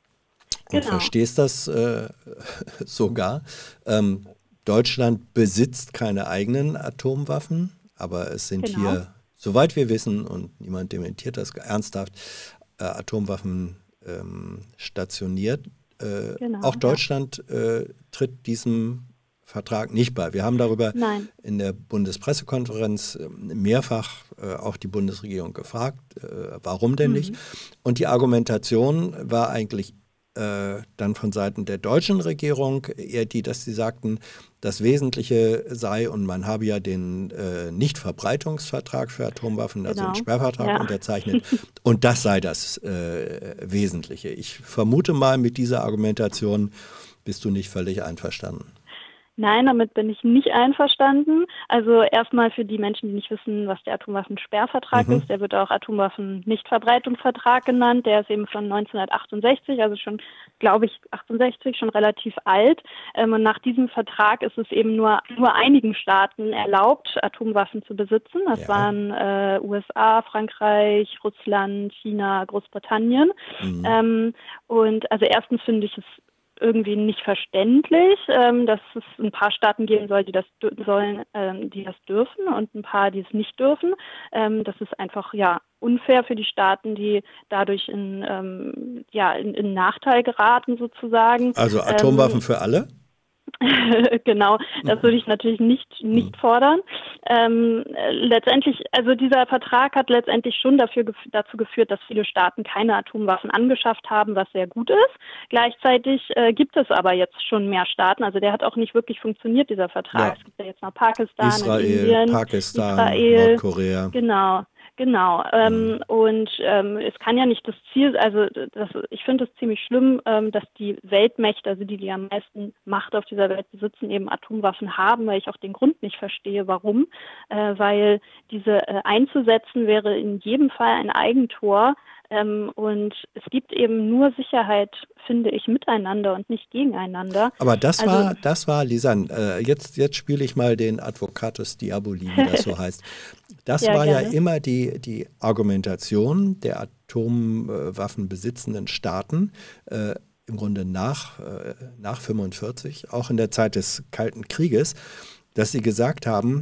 Und genau. verstehst das äh, sogar. Ähm, Deutschland besitzt keine eigenen Atomwaffen, aber es sind genau. hier, soweit wir wissen, und niemand dementiert das ernsthaft, äh, Atomwaffen ähm, stationiert. Äh, genau, auch Deutschland ja. äh, tritt diesem Vertrag nicht bei. Wir haben darüber Nein. in der Bundespressekonferenz äh, mehrfach äh, auch die Bundesregierung gefragt, äh, warum denn mhm. nicht. Und die Argumentation war eigentlich äh, dann von Seiten der deutschen Regierung eher die, dass sie sagten, das Wesentliche sei, und man habe ja den äh, Nichtverbreitungsvertrag für Atomwaffen, genau. also den Sperrvertrag ja. unterzeichnet, und das sei das äh, Wesentliche. Ich vermute mal, mit dieser Argumentation bist du nicht völlig einverstanden. Nein, damit bin ich nicht einverstanden. Also erstmal für die Menschen, die nicht wissen, was der Atomwaffensperrvertrag mhm. ist. Der wird auch Atomwaffen-Nichtverbreitungsvertrag genannt. Der ist eben von neunzehnhundertachtundsechzig, also schon, glaube ich, achtundsechzig, schon relativ alt. Ähm, und nach diesem Vertrag ist es eben nur, nur einigen Staaten erlaubt, Atomwaffen zu besitzen. Das ja. waren äh, U S A, Frankreich, Russland, China, Großbritannien. Mhm. Ähm, und also erstens finde ich es irgendwie nicht verständlich, ähm, dass es ein paar Staaten geben soll, die das sollen, ähm, die das dürfen und ein paar, die es nicht dürfen. Ähm, das ist einfach ja unfair für die Staaten, die dadurch in ähm, ja in, in Nachteil geraten sozusagen. Also Atomwaffen ähm, für alle? Genau, das würde ich natürlich nicht nicht fordern. Ähm, letztendlich, also dieser Vertrag hat letztendlich schon dafür dazu geführt, dass viele Staaten keine Atomwaffen angeschafft haben, was sehr gut ist. Gleichzeitig äh, gibt es aber jetzt schon mehr Staaten. Also der hat auch nicht wirklich funktioniert, dieser Vertrag. Ja. Es gibt ja jetzt noch Pakistan, Israel, Indien, Pakistan, Israel, Nordkorea. Genau. Genau. Ähm, und ähm, es kann ja nicht das Ziel, also das, ich finde es ziemlich schlimm, ähm, dass die Weltmächte, also die, die am meisten Macht auf dieser Welt besitzen, eben Atomwaffen haben, weil ich auch den Grund nicht verstehe, warum. Äh, weil diese äh, einzusetzen wäre in jedem Fall ein Eigentor. Ähm, und es gibt eben nur Sicherheit, finde ich, miteinander und nicht gegeneinander. Aber das also, war, das war, Lisann, äh, jetzt, jetzt spiele ich mal den Advocatus Diaboli, wie das so heißt. Das ja, war gerne. ja immer die, die Argumentation der Atomwaffen besitzenden Staaten, äh, im Grunde nach, äh, nach fünfundvierzig, auch in der Zeit des Kalten Krieges, dass sie gesagt haben,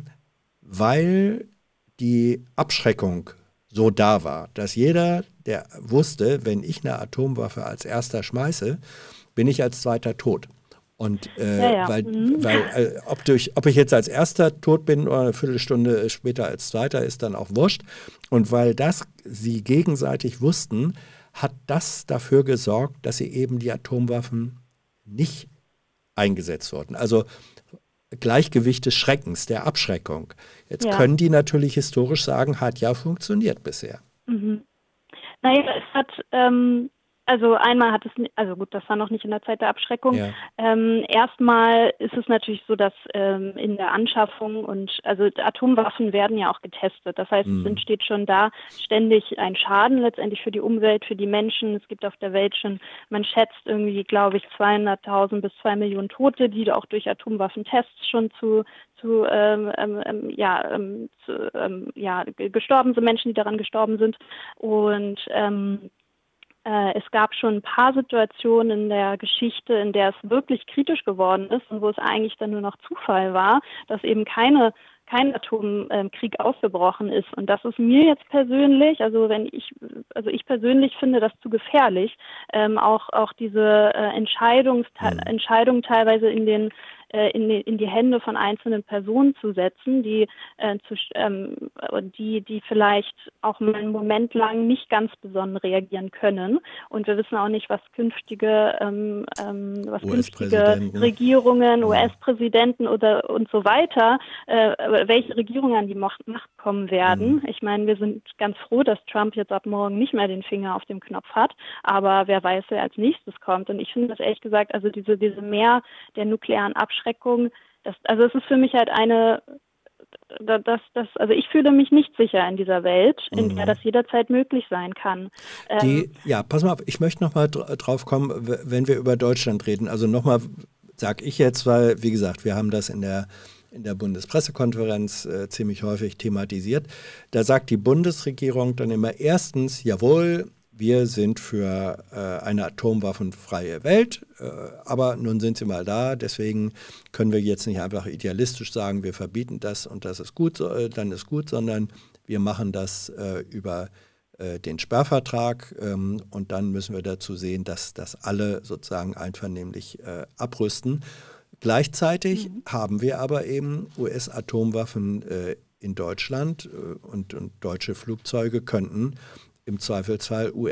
weil die Abschreckung so da war, dass jeder, der wusste, wenn ich eine Atomwaffe als erster schmeiße, bin ich als zweiter tot. Und äh, ja, ja. weil, Mhm. weil äh, ob, durch, ob ich jetzt als erster tot bin oder eine Viertelstunde später als zweiter, ist dann auch wurscht. Und weil das sie gegenseitig wussten, hat das dafür gesorgt, dass sie eben die Atomwaffen nicht eingesetzt wurden. Also Gleichgewicht des Schreckens, der Abschreckung. Jetzt Ja. können die natürlich historisch sagen, hat ja funktioniert bisher. Mhm. Naja, es hat, ähm, also einmal hat es, also gut, das war noch nicht in der Zeit der Abschreckung. Ja. Ähm, erstmal ist es natürlich so, dass ähm, in der Anschaffung und, also Atomwaffen werden ja auch getestet. Das heißt, Mhm. es entsteht schon da ständig ein Schaden letztendlich für die Umwelt, für die Menschen. Es gibt auf der Welt schon, man schätzt irgendwie, glaube ich, zweihunderttausend bis zwei Millionen Tote, die auch durch Atomwaffentests schon zu zu, ähm, ähm, ja, ähm, zu ähm, ja, gestorben sind, Menschen, die daran gestorben sind. Und ähm, äh, es gab schon ein paar Situationen in der Geschichte, in der es wirklich kritisch geworden ist und wo es eigentlich dann nur noch Zufall war, dass eben keine kein Atomkrieg ausgebrochen ist. Und das ist mir jetzt persönlich, also wenn ich, also ich persönlich finde das zu gefährlich, ähm, auch auch diese äh, Entscheidungs Mhm. Entscheidungen teilweise in den in die, in die Hände von einzelnen Personen zu setzen, die, äh, zu, ähm, die, die vielleicht auch mal einen Moment lang nicht ganz besonnen reagieren können. Und wir wissen auch nicht, was künftige, ähm, ähm, was künftige Regierungen, ja. U S-Präsidenten oder und so weiter, äh, welche Regierungen an die Macht, Macht kommen werden. Mhm. Ich meine, wir sind ganz froh, dass Trump jetzt ab morgen nicht mehr den Finger auf dem Knopf hat, aber wer weiß, wer als nächstes kommt. Und ich finde das ehrlich gesagt, also diese, diese Mehr der nuklearen Abschreckung, Das, also es ist für mich halt eine, das, das, also ich fühle mich nicht sicher in dieser Welt, in mhm. der das jederzeit möglich sein kann. Die, ähm, ja, pass mal auf, ich möchte noch mal drauf kommen, wenn wir über Deutschland reden. Also nochmal sage ich jetzt, weil, wie gesagt, wir haben das in der, in der Bundespressekonferenz äh, ziemlich häufig thematisiert. Da sagt die Bundesregierung dann immer erstens, jawohl, wir sind für äh, eine atomwaffenfreie Welt, äh, aber nun sind sie mal da, deswegen können wir jetzt nicht einfach idealistisch sagen, wir verbieten das und das ist gut, äh, dann ist gut, sondern wir machen das äh, über äh, den Sperrvertrag ähm, und dann müssen wir dazu sehen, dass, dass alle sozusagen einvernehmlich äh, abrüsten. Gleichzeitig mhm. haben wir aber eben U S-Atomwaffen äh, in Deutschland äh, und, und deutsche Flugzeuge könnten im Zweifelsfall U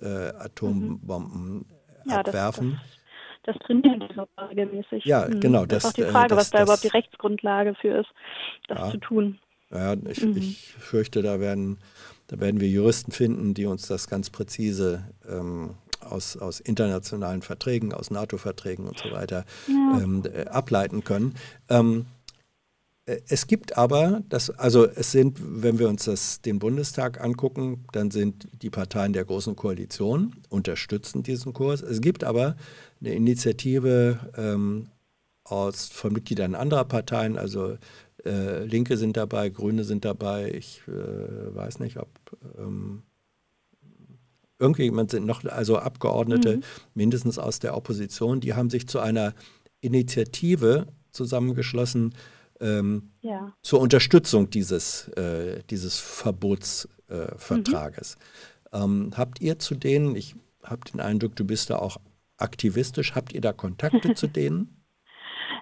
S-Atombomben mhm. ja, abwerfen. Das, das, das trainieren die so regelmäßig. Ja, mhm. genau. Das, das ist auch die Frage, das, was da das, überhaupt die Rechtsgrundlage für ist, das ja, zu tun. Ja, ich, mhm. ich fürchte, da werden, da werden wir Juristen finden, die uns das ganz präzise ähm, aus, aus internationalen Verträgen, aus NATO-Verträgen und so weiter ja. ähm, äh, ableiten können. Ähm, Es gibt aber, das, also es sind, wenn wir uns das, den Bundestag angucken, dann sind die Parteien der Großen Koalition, unterstützen diesen Kurs. Es gibt aber eine Initiative ähm, aus, von Mitgliedern anderer Parteien, also äh, Linke sind dabei, Grüne sind dabei, ich äh, weiß nicht, ob ähm, irgendjemand sind noch, also Abgeordnete, mhm. mindestens aus der Opposition, die haben sich zu einer Initiative zusammengeschlossen, Ähm, ja. zur Unterstützung dieses, äh, dieses Verbotsvertrages. Äh, mhm. ähm, habt ihr zu denen, ich habe den Eindruck, du bist da auch aktivistisch, habt ihr da Kontakte zu denen?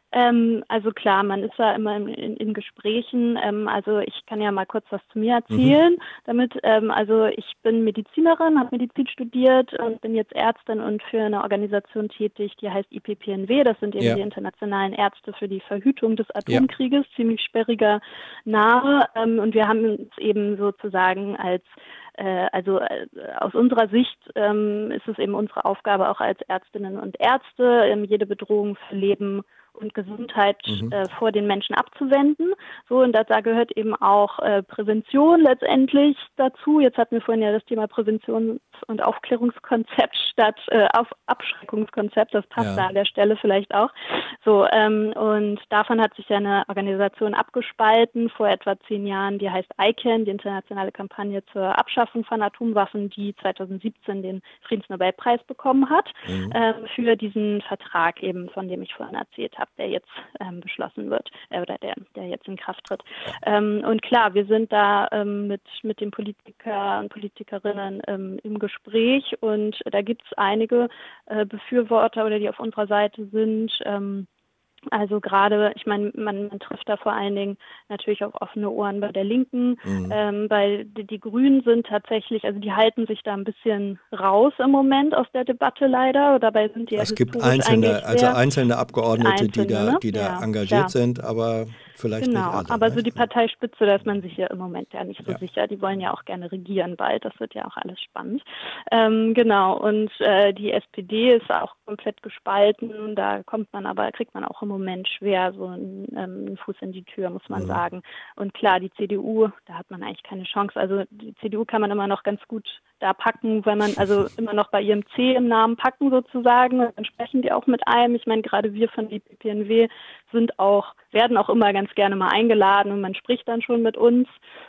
Ähm, also klar, man ist ja immer in, in, in Gesprächen. Ähm, also ich kann ja mal kurz was zu mir erzählen. Mhm. Damit, ähm, also ich bin Medizinerin, habe Medizin studiert und bin jetzt Ärztin und für eine Organisation tätig, die heißt I P P N W. Das sind eben ja. die internationalen Ärzte für die Verhütung des Atomkrieges. Ja. Ziemlich sperriger Name. Ähm, und wir haben uns eben sozusagen als Also äh, aus unserer Sicht ähm, ist es eben unsere Aufgabe auch als Ärztinnen und Ärzte, ähm, jede Bedrohung für Leben und Gesundheit mhm. äh, vor den Menschen abzuwenden. So, und da, da gehört eben auch äh, Prävention letztendlich dazu. Jetzt hatten wir vorhin ja das Thema Präventions- und Aufklärungskonzept statt äh, auf Abschreckungskonzept. Das passt ja. da an der Stelle vielleicht auch. So, ähm, und davon hat sich ja eine Organisation abgespalten vor etwa zehn Jahren, die heißt I C A N, die internationale Kampagne zur Abschaffung von Atomwaffen, die zweitausendsiebzehn den Friedensnobelpreis bekommen hat, mhm. ähm, für diesen Vertrag eben, von dem ich vorhin erzählt habe, der jetzt ähm, beschlossen wird äh, oder der, der jetzt in Kraft tritt. Ähm, und klar, wir sind da ähm, mit, mit den Politikern und Politikerinnen ähm, im Gespräch und da gibt es einige äh, Befürworter oder die auf unserer Seite sind. Ähm, Also gerade, ich meine, man, man trifft da vor allen Dingen natürlich auch offene Ohren bei der Linken, mhm. ähm, weil die, die Grünen sind tatsächlich, also die halten sich da ein bisschen raus im Moment aus der Debatte leider. Dabei sind die ja Es gibt einzelne, also einzelne Abgeordnete, einzelne, die da, ne? die da ja, engagiert klar. sind, aber vielleicht genau, nicht alle. Aber ne? so die Parteispitze, da ist man sich ja im Moment ja nicht so ja. sicher. Die wollen ja auch gerne regieren bald. Das wird ja auch alles spannend. Ähm, genau. Und äh, die S P D ist auch komplett gespalten. Da kommt man aber, kriegt man auch im Moment schwer so einen, ähm, einen Fuß in die Tür, muss man mhm. sagen. Und klar, die C D U, da hat man eigentlich keine Chance. Also die C D U kann man immer noch ganz gut da packen, weil man also immer noch bei ihrem C im Namen packen sozusagen. Und dann sprechen die auch mit einem. Ich meine, gerade wir von I P P N W sind auch, werden auch immer ganz gerne mal eingeladen und man spricht dann schon mit uns.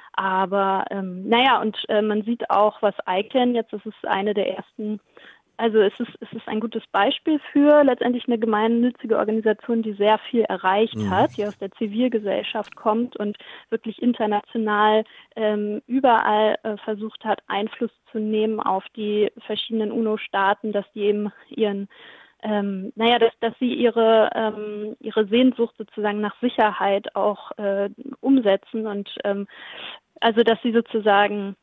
Aber ähm, naja, und äh, man sieht auch, was I C A N jetzt, das ist eine der ersten, also es ist, es ist ein gutes Beispiel für letztendlich eine gemeinnützige Organisation, die sehr viel erreicht mhm. hat, die aus der Zivilgesellschaft kommt und wirklich international ähm, überall äh, versucht hat, Einfluss zu nehmen auf die verschiedenen UNO-Staaten, dass die eben ihren Ähm, naja, dass, dass sie ihre, ähm, ihre Sehnsucht sozusagen nach Sicherheit auch äh, umsetzen und ähm, also, dass sie sozusagen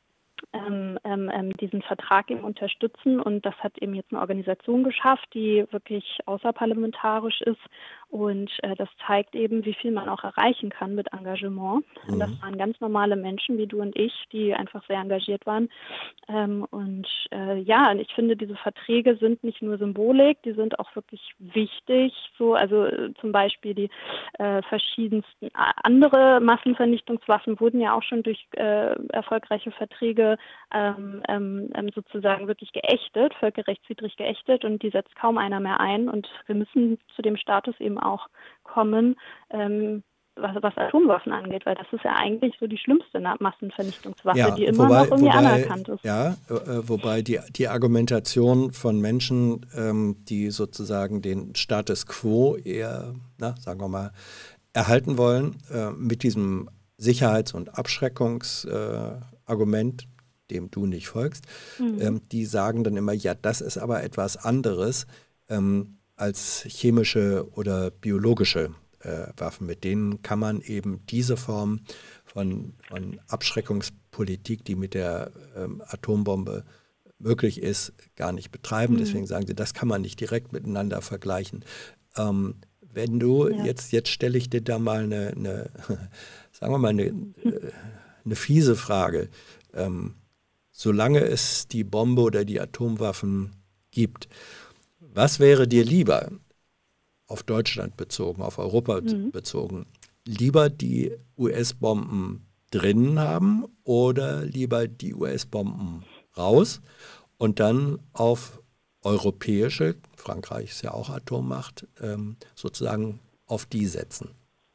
ähm, ähm, diesen Vertrag eben unterstützen und das hat eben jetzt eine Organisation geschafft, die wirklich außerparlamentarisch ist und äh, das zeigt eben, wie viel man auch erreichen kann mit Engagement. Mhm. Und das waren ganz normale Menschen wie du und ich, die einfach sehr engagiert waren. Ähm, und äh, ja, ich finde, diese Verträge sind nicht nur Symbolik, die sind auch wirklich wichtig. So, also äh, zum Beispiel die äh, verschiedensten andere Massenvernichtungswaffen wurden ja auch schon durch äh, erfolgreiche Verträge ähm, ähm, sozusagen wirklich geächtet, völkerrechtswidrig geächtet und die setzt kaum einer mehr ein. Und wir müssen zu dem Status eben auch kommen, ähm, was, was Atomwaffen angeht, weil das ist ja eigentlich so die schlimmste Massenvernichtungswaffe, ja, die immer wobei, noch irgendwie wobei, anerkannt ist. Ja, äh, wobei die, die Argumentation von Menschen, ähm, die sozusagen den Status quo eher, na, sagen wir mal, erhalten wollen, äh, mit diesem Sicherheits- und Abschreckungsargument, äh, dem du nicht folgst, mhm. ähm, die sagen dann immer, ja, das ist aber etwas anderes ähm, als chemische oder biologische äh, Waffen. Mit denen kann man eben diese Form von, von Abschreckungspolitik, die mit der ähm, Atombombe möglich ist, gar nicht betreiben. Mhm. Deswegen sagen sie, das kann man nicht direkt miteinander vergleichen. Ähm, wenn du, ja. jetzt, jetzt stelle ich dir da mal eine, eine sagen wir mal, eine, eine fiese Frage. Ähm, solange es die Bombe oder die Atomwaffen gibt, was wäre dir lieber, auf Deutschland bezogen, auf Europa mhm. bezogen, lieber die U S-Bomben drinnen haben oder lieber die U S-Bomben raus und dann auf europäische, Frankreich ist ja auch Atommacht, ähm, sozusagen auf die setzen?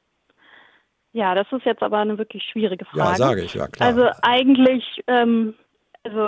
Ja, das ist jetzt aber eine wirklich schwierige Frage. Ja, sage ich, ja klar. Also eigentlich, ähm, also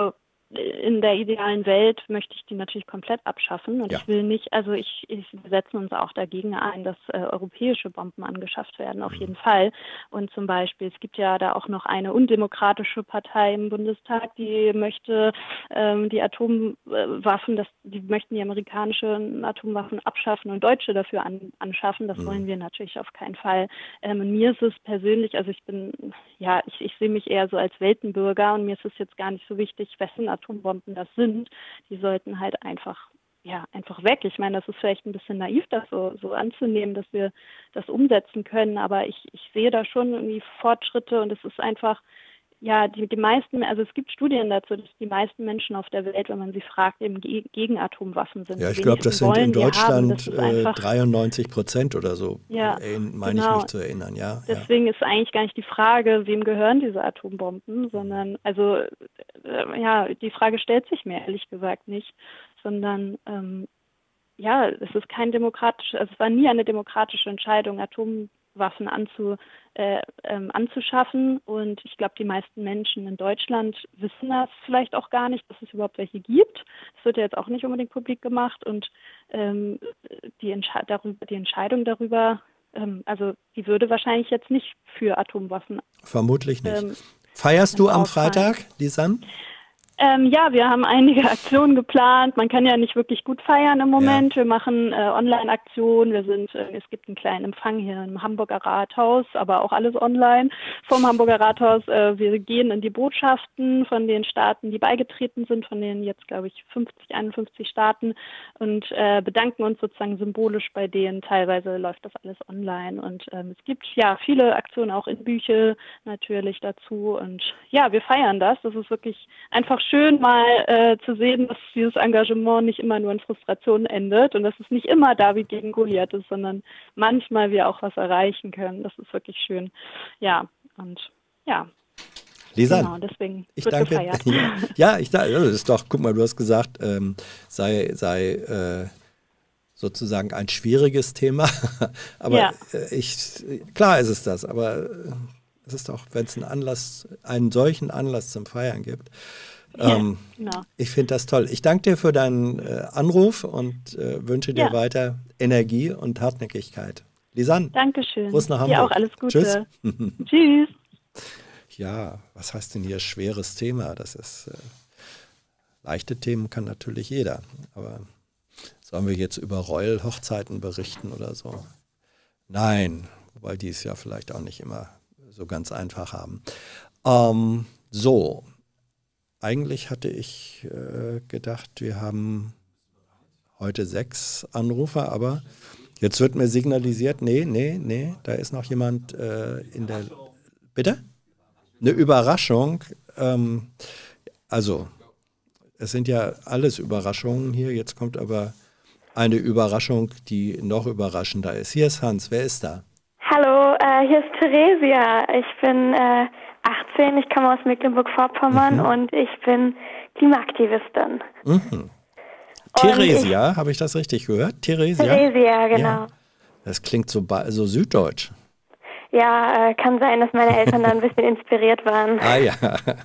in der idealen Welt möchte ich die natürlich komplett abschaffen und ja. ich will nicht, also ich, ich wir setzen uns auch dagegen ein, dass äh, europäische Bomben angeschafft werden, auf jeden Fall. Und zum Beispiel, es gibt ja da auch noch eine undemokratische Partei im Bundestag, die möchte ähm, die Atomwaffen, das, die möchten die amerikanischen Atomwaffen abschaffen und Deutsche dafür an, anschaffen. Das mhm. wollen wir natürlich auf keinen Fall. Ähm, und mir ist es persönlich, also ich bin, ja, ich, ich sehe mich eher so als Weltenbürger und mir ist es jetzt gar nicht so wichtig, wessen Atombomben das sind. Die sollten halt einfach, ja, einfach weg. Ich meine, das ist vielleicht ein bisschen naiv, das so, so anzunehmen, dass wir das umsetzen können, aber ich, ich sehe da schon irgendwie Fortschritte und es ist einfach, ja, die, die meisten, also es gibt Studien dazu, dass die meisten Menschen auf der Welt, wenn man sie fragt, eben ge gegen Atomwaffen sind. Ja, ich glaube, das sind in Deutschland äh, dreiundneunzig Prozent oder so, ja, meine genau. ich mich zu erinnern. Ja, Deswegen ja. ist eigentlich gar nicht die Frage, wem gehören diese Atombomben, sondern, also, äh, ja, die Frage stellt sich mir ehrlich gesagt nicht, sondern, ähm, ja, es ist kein demokratisches, also es war nie eine demokratische Entscheidung, Atomwaffen Waffen anzu, äh, ähm, anzuschaffen. Und ich glaube, die meisten Menschen in Deutschland wissen das vielleicht auch gar nicht, dass es überhaupt welche gibt. Das wird ja jetzt auch nicht unbedingt publik gemacht. Und ähm, die, Entsche darüber, die Entscheidung darüber, ähm, also die würde wahrscheinlich jetzt nicht für Atomwaffen. Vermutlich nicht. Ähm, Feierst du am Freitag, Lisanne? Ähm, ja, wir haben einige Aktionen geplant. Man kann ja nicht wirklich gut feiern im Moment. Ja. Wir machen äh, Online-Aktionen. Wir sind, äh, es gibt einen kleinen Empfang hier im Hamburger Rathaus, aber auch alles online vom Hamburger Rathaus. Äh, wir gehen in die Botschaften von den Staaten, die beigetreten sind, von den jetzt, glaube ich, fünfzig, einundfünfzig Staaten und äh, bedanken uns sozusagen symbolisch bei denen. Teilweise läuft das alles online und ähm, es gibt ja viele Aktionen auch in Bücher natürlich dazu und ja, wir feiern das. Das ist wirklich einfach schön mal äh, zu sehen, dass dieses Engagement nicht immer nur in Frustration endet und dass es nicht immer David gegen Goliath ist, sondern manchmal wir auch was erreichen können. Das ist wirklich schön. Ja, und ja. Lisanne, genau, deswegen ich wird danke. gefeiert. Ja, ja, ich danke. Das ist doch, guck mal, du hast gesagt, ähm, sei, sei äh, sozusagen ein schwieriges Thema. aber ja. äh, ich, klar ist es das, aber es ist doch, wenn es einen Anlass, einen solchen Anlass zum Feiern gibt. Ähm, ja, genau. Ich finde das toll. Ich danke dir für deinen äh, Anruf und äh, wünsche dir ja. weiter Energie und Hartnäckigkeit. Lisanne. Dankeschön. Gruß nach Hamburg. Dir auch alles Gute. Tschüss. Tschüss. Ja, was heißt denn hier schweres Thema? Das ist äh, leichte Themen kann natürlich jeder. Aber sollen wir jetzt über Royal-Hochzeiten berichten oder so? Nein, wobei die es ja vielleicht auch nicht immer so ganz einfach haben. Ähm, so. Eigentlich hatte ich äh, gedacht, wir haben heute sechs Anrufer, aber jetzt wird mir signalisiert, nee, nee, nee, da ist noch jemand äh, in der... Bitte? Eine Überraschung. Ähm, also, es sind ja alles Überraschungen hier, jetzt kommt aber eine Überraschung, die noch überraschender ist. Hier ist Hans, wer ist da? Hallo, äh, hier ist Theresia. Ich bin... Äh achtzehn, ich komme aus Mecklenburg-Vorpommern mhm. und ich bin Klimaaktivistin. Mhm. Theresia, habe ich das richtig gehört? Theresia? Theresia, genau. Ja. Das klingt so, so süddeutsch. Ja, äh, kann sein, dass meine Eltern da ein bisschen inspiriert waren. Ah ja.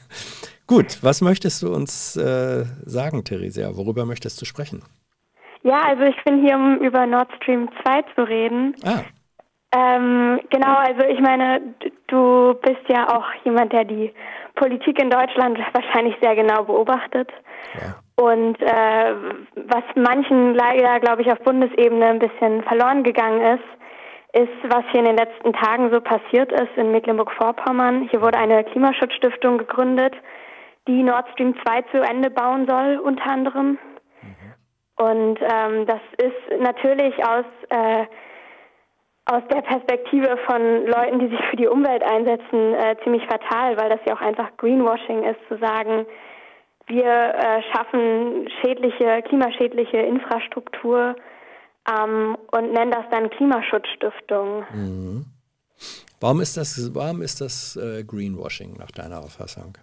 Gut, was möchtest du uns äh, sagen, Theresia? Worüber möchtest du sprechen? Ja, also ich bin hier, um über Nord Stream zwei zu reden. Ah. Ähm, genau, also ich meine, du bist ja auch jemand, der die Politik in Deutschland wahrscheinlich sehr genau beobachtet. Ja. Und äh, was manchen leider, glaube ich, auf Bundesebene ein bisschen verloren gegangen ist, ist, was hier in den letzten Tagen so passiert ist in Mecklenburg-Vorpommern. Hier wurde eine Klimaschutzstiftung gegründet, die Nord Stream zwei zu Ende bauen soll, unter anderem. Mhm. Und ähm, das ist natürlich aus... Äh, aus der Perspektive von Leuten, die sich für die Umwelt einsetzen, äh, ziemlich fatal, weil das ja auch einfach Greenwashing ist, zu sagen, wir äh, schaffen schädliche, klimaschädliche Infrastruktur ähm, und nennen das dann Klimaschutzstiftung. Mhm. Warum ist das, warum ist das äh, Greenwashing nach deiner Auffassung?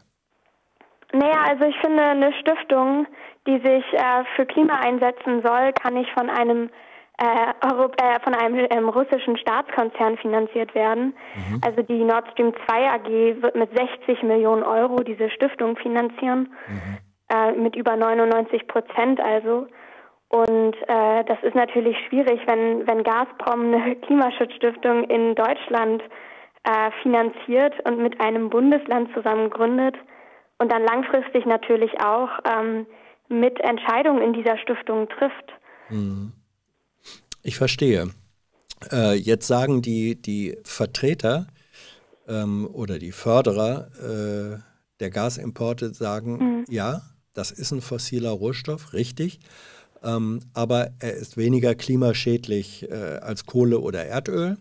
Naja, also ich finde, eine Stiftung, die sich äh, für Klima einsetzen soll, kann nicht von einem Äh, Euro, äh, von einem ähm, russischen Staatskonzern finanziert werden. Mhm. Also die Nord Stream zwei A G wird mit sechzig Millionen Euro diese Stiftung finanzieren. Mhm. äh, mit über neunundneunzig Prozent also. Und äh, das ist natürlich schwierig, wenn, wenn Gazprom eine Klimaschutzstiftung in Deutschland äh, finanziert und mit einem Bundesland zusammen gründet und dann langfristig natürlich auch ähm, mit Entscheidungen in dieser Stiftung trifft. Ich verstehe. Äh, jetzt sagen die, die Vertreter ähm, oder die Förderer äh, der Gasimporte, sagen, mhm. ja, das ist ein fossiler Rohstoff, richtig, ähm, aber er ist weniger klimaschädlich äh, als Kohle oder Erdöl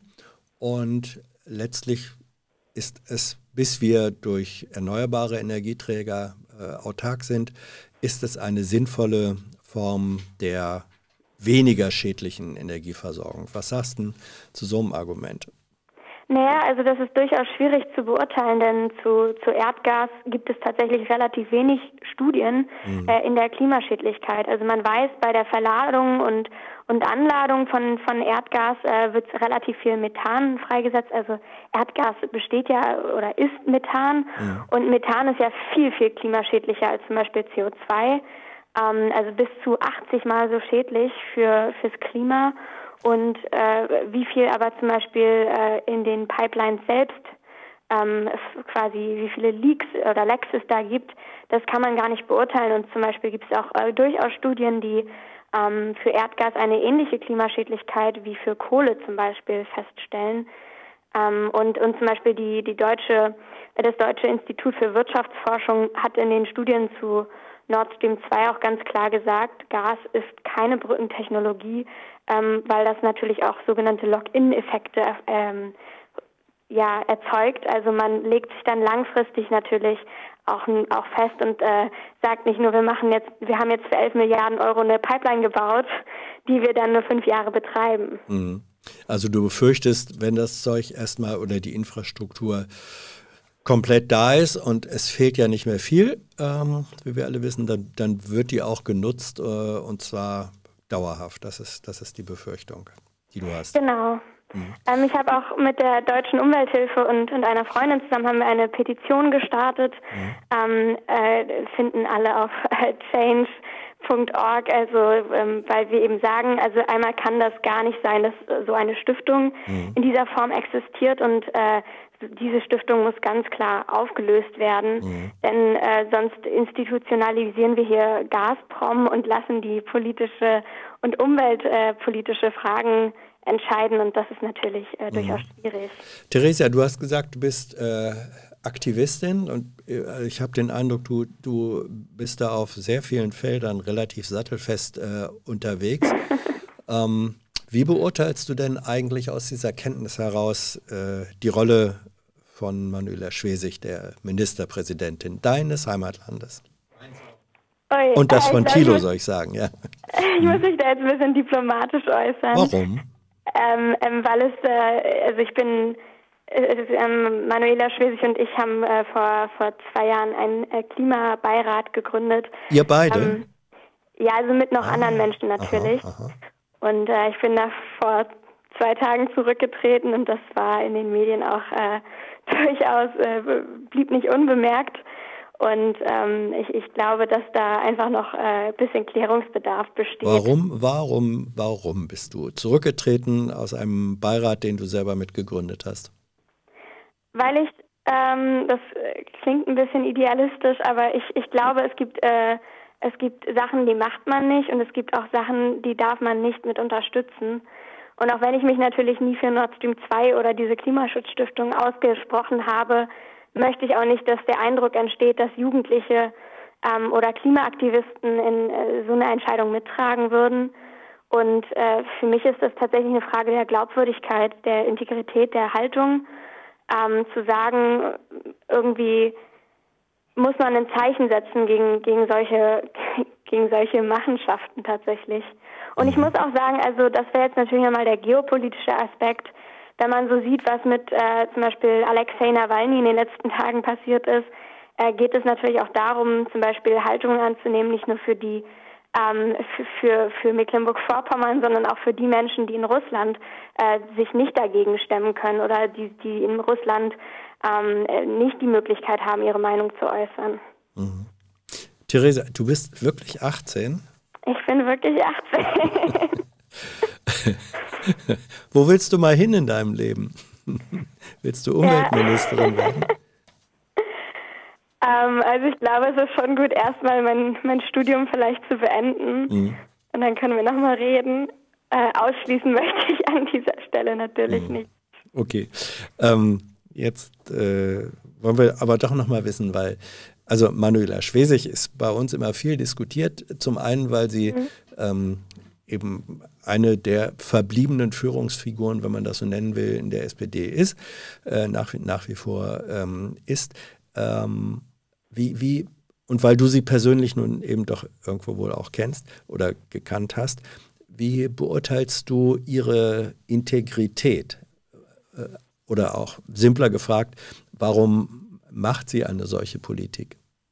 und letztlich ist es, bis wir durch erneuerbare Energieträger äh, autark sind, ist es eine sinnvolle Form der weniger schädlichen Energieversorgung. Was sagst du zu so einem Argument? Naja, also das ist durchaus schwierig zu beurteilen, denn zu, zu Erdgas gibt es tatsächlich relativ wenig Studien mhm. äh, in der Klimaschädlichkeit. Also man weiß, bei der Verladung und, und Anladung von, von Erdgas äh, wird relativ viel Methan freigesetzt. Also Erdgas besteht ja oder ist Methan mhm. und Methan ist ja viel, viel klimaschädlicher als zum Beispiel C O zwei. Ähm, also bis zu achtzig Mal so schädlich für, fürs Klima. Und äh, wie viel aber zum Beispiel äh, in den Pipelines selbst ähm, quasi, wie viele Leaks oder Lecks es da gibt, das kann man gar nicht beurteilen. Und zum Beispiel gibt es auch äh, durchaus Studien, die ähm, für Erdgas eine ähnliche Klimaschädlichkeit wie für Kohle zum Beispiel feststellen. Ähm, und, und zum Beispiel die, die deutsche, das Deutsche Institut für Wirtschaftsforschung hat in den Studien zu Nord Stream zwei auch ganz klar gesagt, Gas ist keine Brückentechnologie, ähm, weil das natürlich auch sogenannte Lock-in-Effekte ähm, ja, erzeugt. Also man legt sich dann langfristig natürlich auch, auch fest und äh, sagt nicht nur, wir machen jetzt, wir haben jetzt für elf Milliarden Euro eine Pipeline gebaut, die wir dann nur fünf Jahre betreiben. Mhm. Also du befürchtest, wenn das Zeug erstmal oder die Infrastruktur komplett da ist und es fehlt ja nicht mehr viel, ähm, wie wir alle wissen, dann, dann wird die auch genutzt äh, und zwar dauerhaft. Das ist, das ist die Befürchtung, die du hast. Genau. Mhm. Ähm, ich habe auch mit der Deutschen Umwelthilfe und, und einer Freundin zusammen haben wir eine Petition gestartet, mhm. ähm, äh, finden alle auf äh, change punkt org, also ähm, weil wir eben sagen, also einmal kann das gar nicht sein, dass äh, so eine Stiftung mhm. in dieser Form existiert und äh, diese Stiftung muss ganz klar aufgelöst werden, mhm. denn äh, sonst institutionalisieren wir hier Gazprom und lassen die politische und umweltpolitische äh, Fragen entscheiden und das ist natürlich äh, durchaus mhm. schwierig. Theresia, du hast gesagt, du bist äh, Aktivistin und äh, ich habe den Eindruck, du, du bist da auf sehr vielen Feldern relativ sattelfest äh, unterwegs. ähm, Wie beurteilst du denn eigentlich aus dieser Kenntnis heraus äh, die Rolle von Manuela Schwesig, der Ministerpräsidentin deines Heimatlandes? Ui, Und das von äh, Thilo, muss, soll ich sagen, ja. Ich muss mich da jetzt ein bisschen diplomatisch äußern. Warum? Ähm, ähm, weil es, äh, also ich bin, äh, ähm, Manuela Schwesig und ich haben äh, vor, vor zwei Jahren einen äh, Klimabeirat gegründet. Ihr beide? Ähm, ja, also mit noch ah, anderen Menschen natürlich. Aha, aha. Und äh, ich bin da vor zwei Tagen zurückgetreten und das war in den Medien auch äh, durchaus, äh, blieb nicht unbemerkt. Und ähm, ich, ich glaube, dass da einfach noch ein äh, bisschen Klärungsbedarf besteht. Warum, warum, warum bist du zurückgetreten aus einem Beirat, den du selber mitgegründet hast? Weil ich, ähm, das klingt ein bisschen idealistisch, aber ich, ich glaube, es gibt... Äh, Es gibt Sachen, die macht man nicht und es gibt auch Sachen, die darf man nicht mit unterstützen. Und auch wenn ich mich natürlich nie für Nord Stream zwei oder diese Klimaschutzstiftung ausgesprochen habe, möchte ich auch nicht, dass der Eindruck entsteht, dass Jugendliche ähm, oder Klimaaktivisten in äh, so eine Entscheidung mittragen würden. Und äh, für mich ist das tatsächlich eine Frage der Glaubwürdigkeit, der Integrität, der Haltung, ähm, zu sagen, irgendwie muss man ein Zeichen setzen gegen, gegen solche, gegen solche Machenschaften tatsächlich. Und ich muss auch sagen, also das wäre jetzt natürlich nochmal der geopolitische Aspekt, wenn man so sieht, was mit äh, zum Beispiel Alexei Nawalny in den letzten Tagen passiert ist, äh, geht es natürlich auch darum, zum Beispiel Haltungen anzunehmen, nicht nur für die ähm, für, für, für Mecklenburg-Vorpommern, sondern auch für die Menschen, die in Russland äh, sich nicht dagegen stemmen können oder die, die in Russland ähm, nicht die Möglichkeit haben, ihre Meinung zu äußern. Mhm. Theresa, du bist wirklich achtzehn? Ich bin wirklich achtzehn. Wo willst du mal hin in deinem Leben? Willst du Umweltministerin ja. werden? Ähm, also ich glaube, es ist schon gut, erstmal mein, mein Studium vielleicht zu beenden. Mhm. Und dann können wir nochmal reden. Äh, ausschließen möchte ich an dieser Stelle natürlich mhm. nicht. Okay. Ähm, jetzt äh, wollen wir aber doch nochmal wissen, weil also Manuela Schwesig ist bei uns immer viel diskutiert. Zum einen, weil sie mhm. ähm, eben eine der verbliebenen Führungsfiguren, wenn man das so nennen will, in der S P D ist, äh, nach, nach wie vor ähm, ist. Ähm, wie, wie, und weil du sie persönlich nun eben doch irgendwo wohl auch kennst oder gekannt hast, wie beurteilst du ihre Integrität? Äh, oder auch simpler gefragt, warum macht sie eine solche Politik?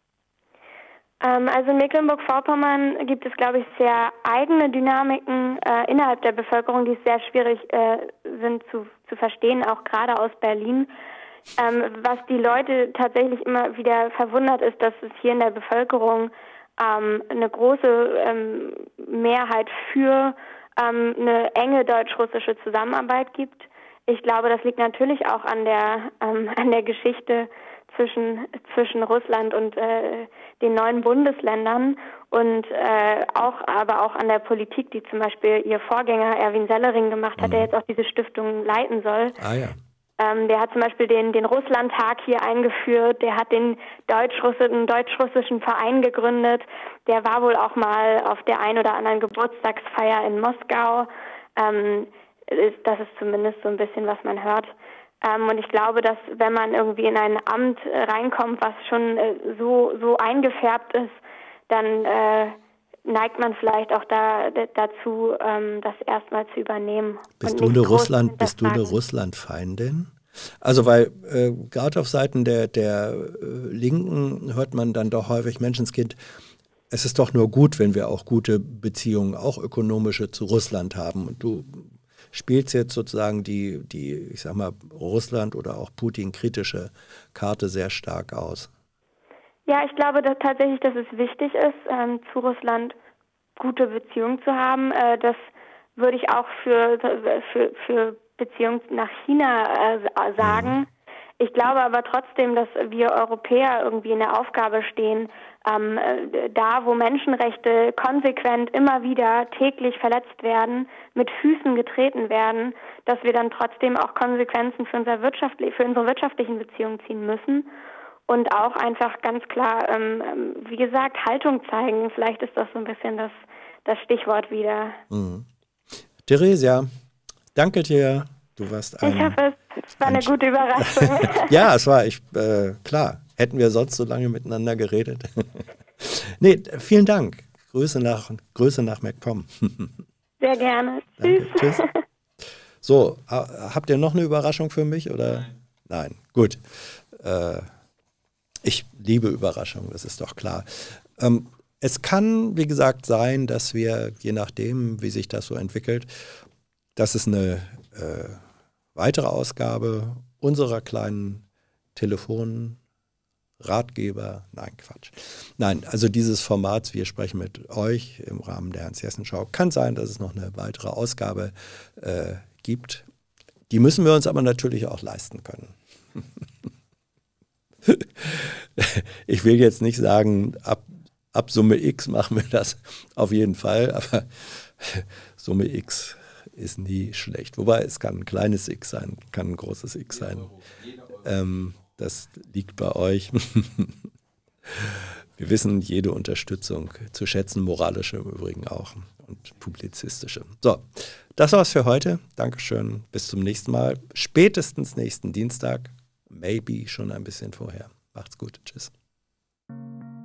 Ähm, also in Mecklenburg-Vorpommern gibt es, glaube ich, sehr eigene Dynamiken äh, innerhalb der Bevölkerung, die sehr schwierig äh, sind zu, zu verstehen, auch gerade aus Berlin. Ähm, was die Leute tatsächlich immer wieder verwundert ist, dass es hier in der Bevölkerung ähm, eine große ähm, Mehrheit für ähm, eine enge deutsch-russische Zusammenarbeit gibt. Ich glaube, das liegt natürlich auch an der ähm, an der Geschichte zwischen zwischen Russland und äh, den neuen Bundesländern und äh, auch aber auch an der Politik, die zum Beispiel ihr Vorgänger Erwin Sellering gemacht hat, mhm. der jetzt auch diese Stiftung leiten soll. Ah ja. Ähm, der hat zum Beispiel den den Russlandtag hier eingeführt. Der hat den deutsch-russischen deutsch-russischen Verein gegründet. Der war wohl auch mal auf der ein oder anderen Geburtstagsfeier in Moskau. Ähm, ist, das ist zumindest so ein bisschen, was man hört. Ähm, und ich glaube, dass wenn man irgendwie in ein Amt äh, reinkommt, was schon äh, so so eingefärbt ist, dann äh, neigt man vielleicht auch da, d- dazu, ähm, das erstmal zu übernehmen. Bist du eine Russland, bist du eine Russlandfeindin? Also weil äh, gerade auf Seiten der, der äh, Linken hört man dann doch häufig, Menschenskind, es ist doch nur gut, wenn wir auch gute Beziehungen, auch ökonomische zu Russland haben. Und du spielst jetzt sozusagen die, die, ich sag mal, Russland oder auch Putin-kritische Karte sehr stark aus. Ja, ich glaube dass tatsächlich, dass es wichtig ist, ähm, zu Russland gute Beziehungen zu haben. Äh, das würde ich auch für, für, für Beziehungen nach China äh, sagen. Mhm. Ich glaube aber trotzdem, dass wir Europäer irgendwie in der Aufgabe stehen, ähm, da wo Menschenrechte konsequent immer wieder täglich verletzt werden, mit Füßen getreten werden, dass wir dann trotzdem auch Konsequenzen für, unser wirtschaftlich, für unsere wirtschaftlichen Beziehungen ziehen müssen und auch einfach ganz klar, ähm, wie gesagt, Haltung zeigen. Vielleicht ist das so ein bisschen das, das Stichwort wieder. Mhm. Theresia, danke dir. Du warst ein, ich hoffe, es war eine gute Überraschung. Ja, es war, ich, äh, klar, hätten wir sonst so lange miteinander geredet. Nee, vielen Dank. Grüße nach, Grüße nach MacPom. Sehr gerne. Danke. Tschüss. Tschüss. So, habt ihr noch eine Überraschung für mich? Oder? Nein. Nein, gut. Äh, ich liebe Überraschungen, das ist doch klar. Ähm, es kann, wie gesagt, sein, dass wir, je nachdem, wie sich das so entwickelt, dass es eine äh, weitere Ausgabe unserer kleinen Telefonratgeber, nein, Quatsch. Nein, also dieses Formats, wir sprechen mit euch im Rahmen der Hans-Jessen-Show, kann sein, dass es noch eine weitere Ausgabe äh, gibt. Die müssen wir uns aber natürlich auch leisten können. Ich will jetzt nicht sagen, ab, ab Summe X machen wir das auf jeden Fall, aber Summe X ist nie schlecht. Wobei es kann ein kleines X sein, kann ein großes X sein. Ähm, das liegt bei euch. Wir wissen jede Unterstützung zu schätzen, moralische im Übrigen auch und publizistische. So, das war's für heute. Dankeschön, bis zum nächsten Mal. Spätestens nächsten Dienstag, maybe schon ein bisschen vorher. Macht's gut, tschüss.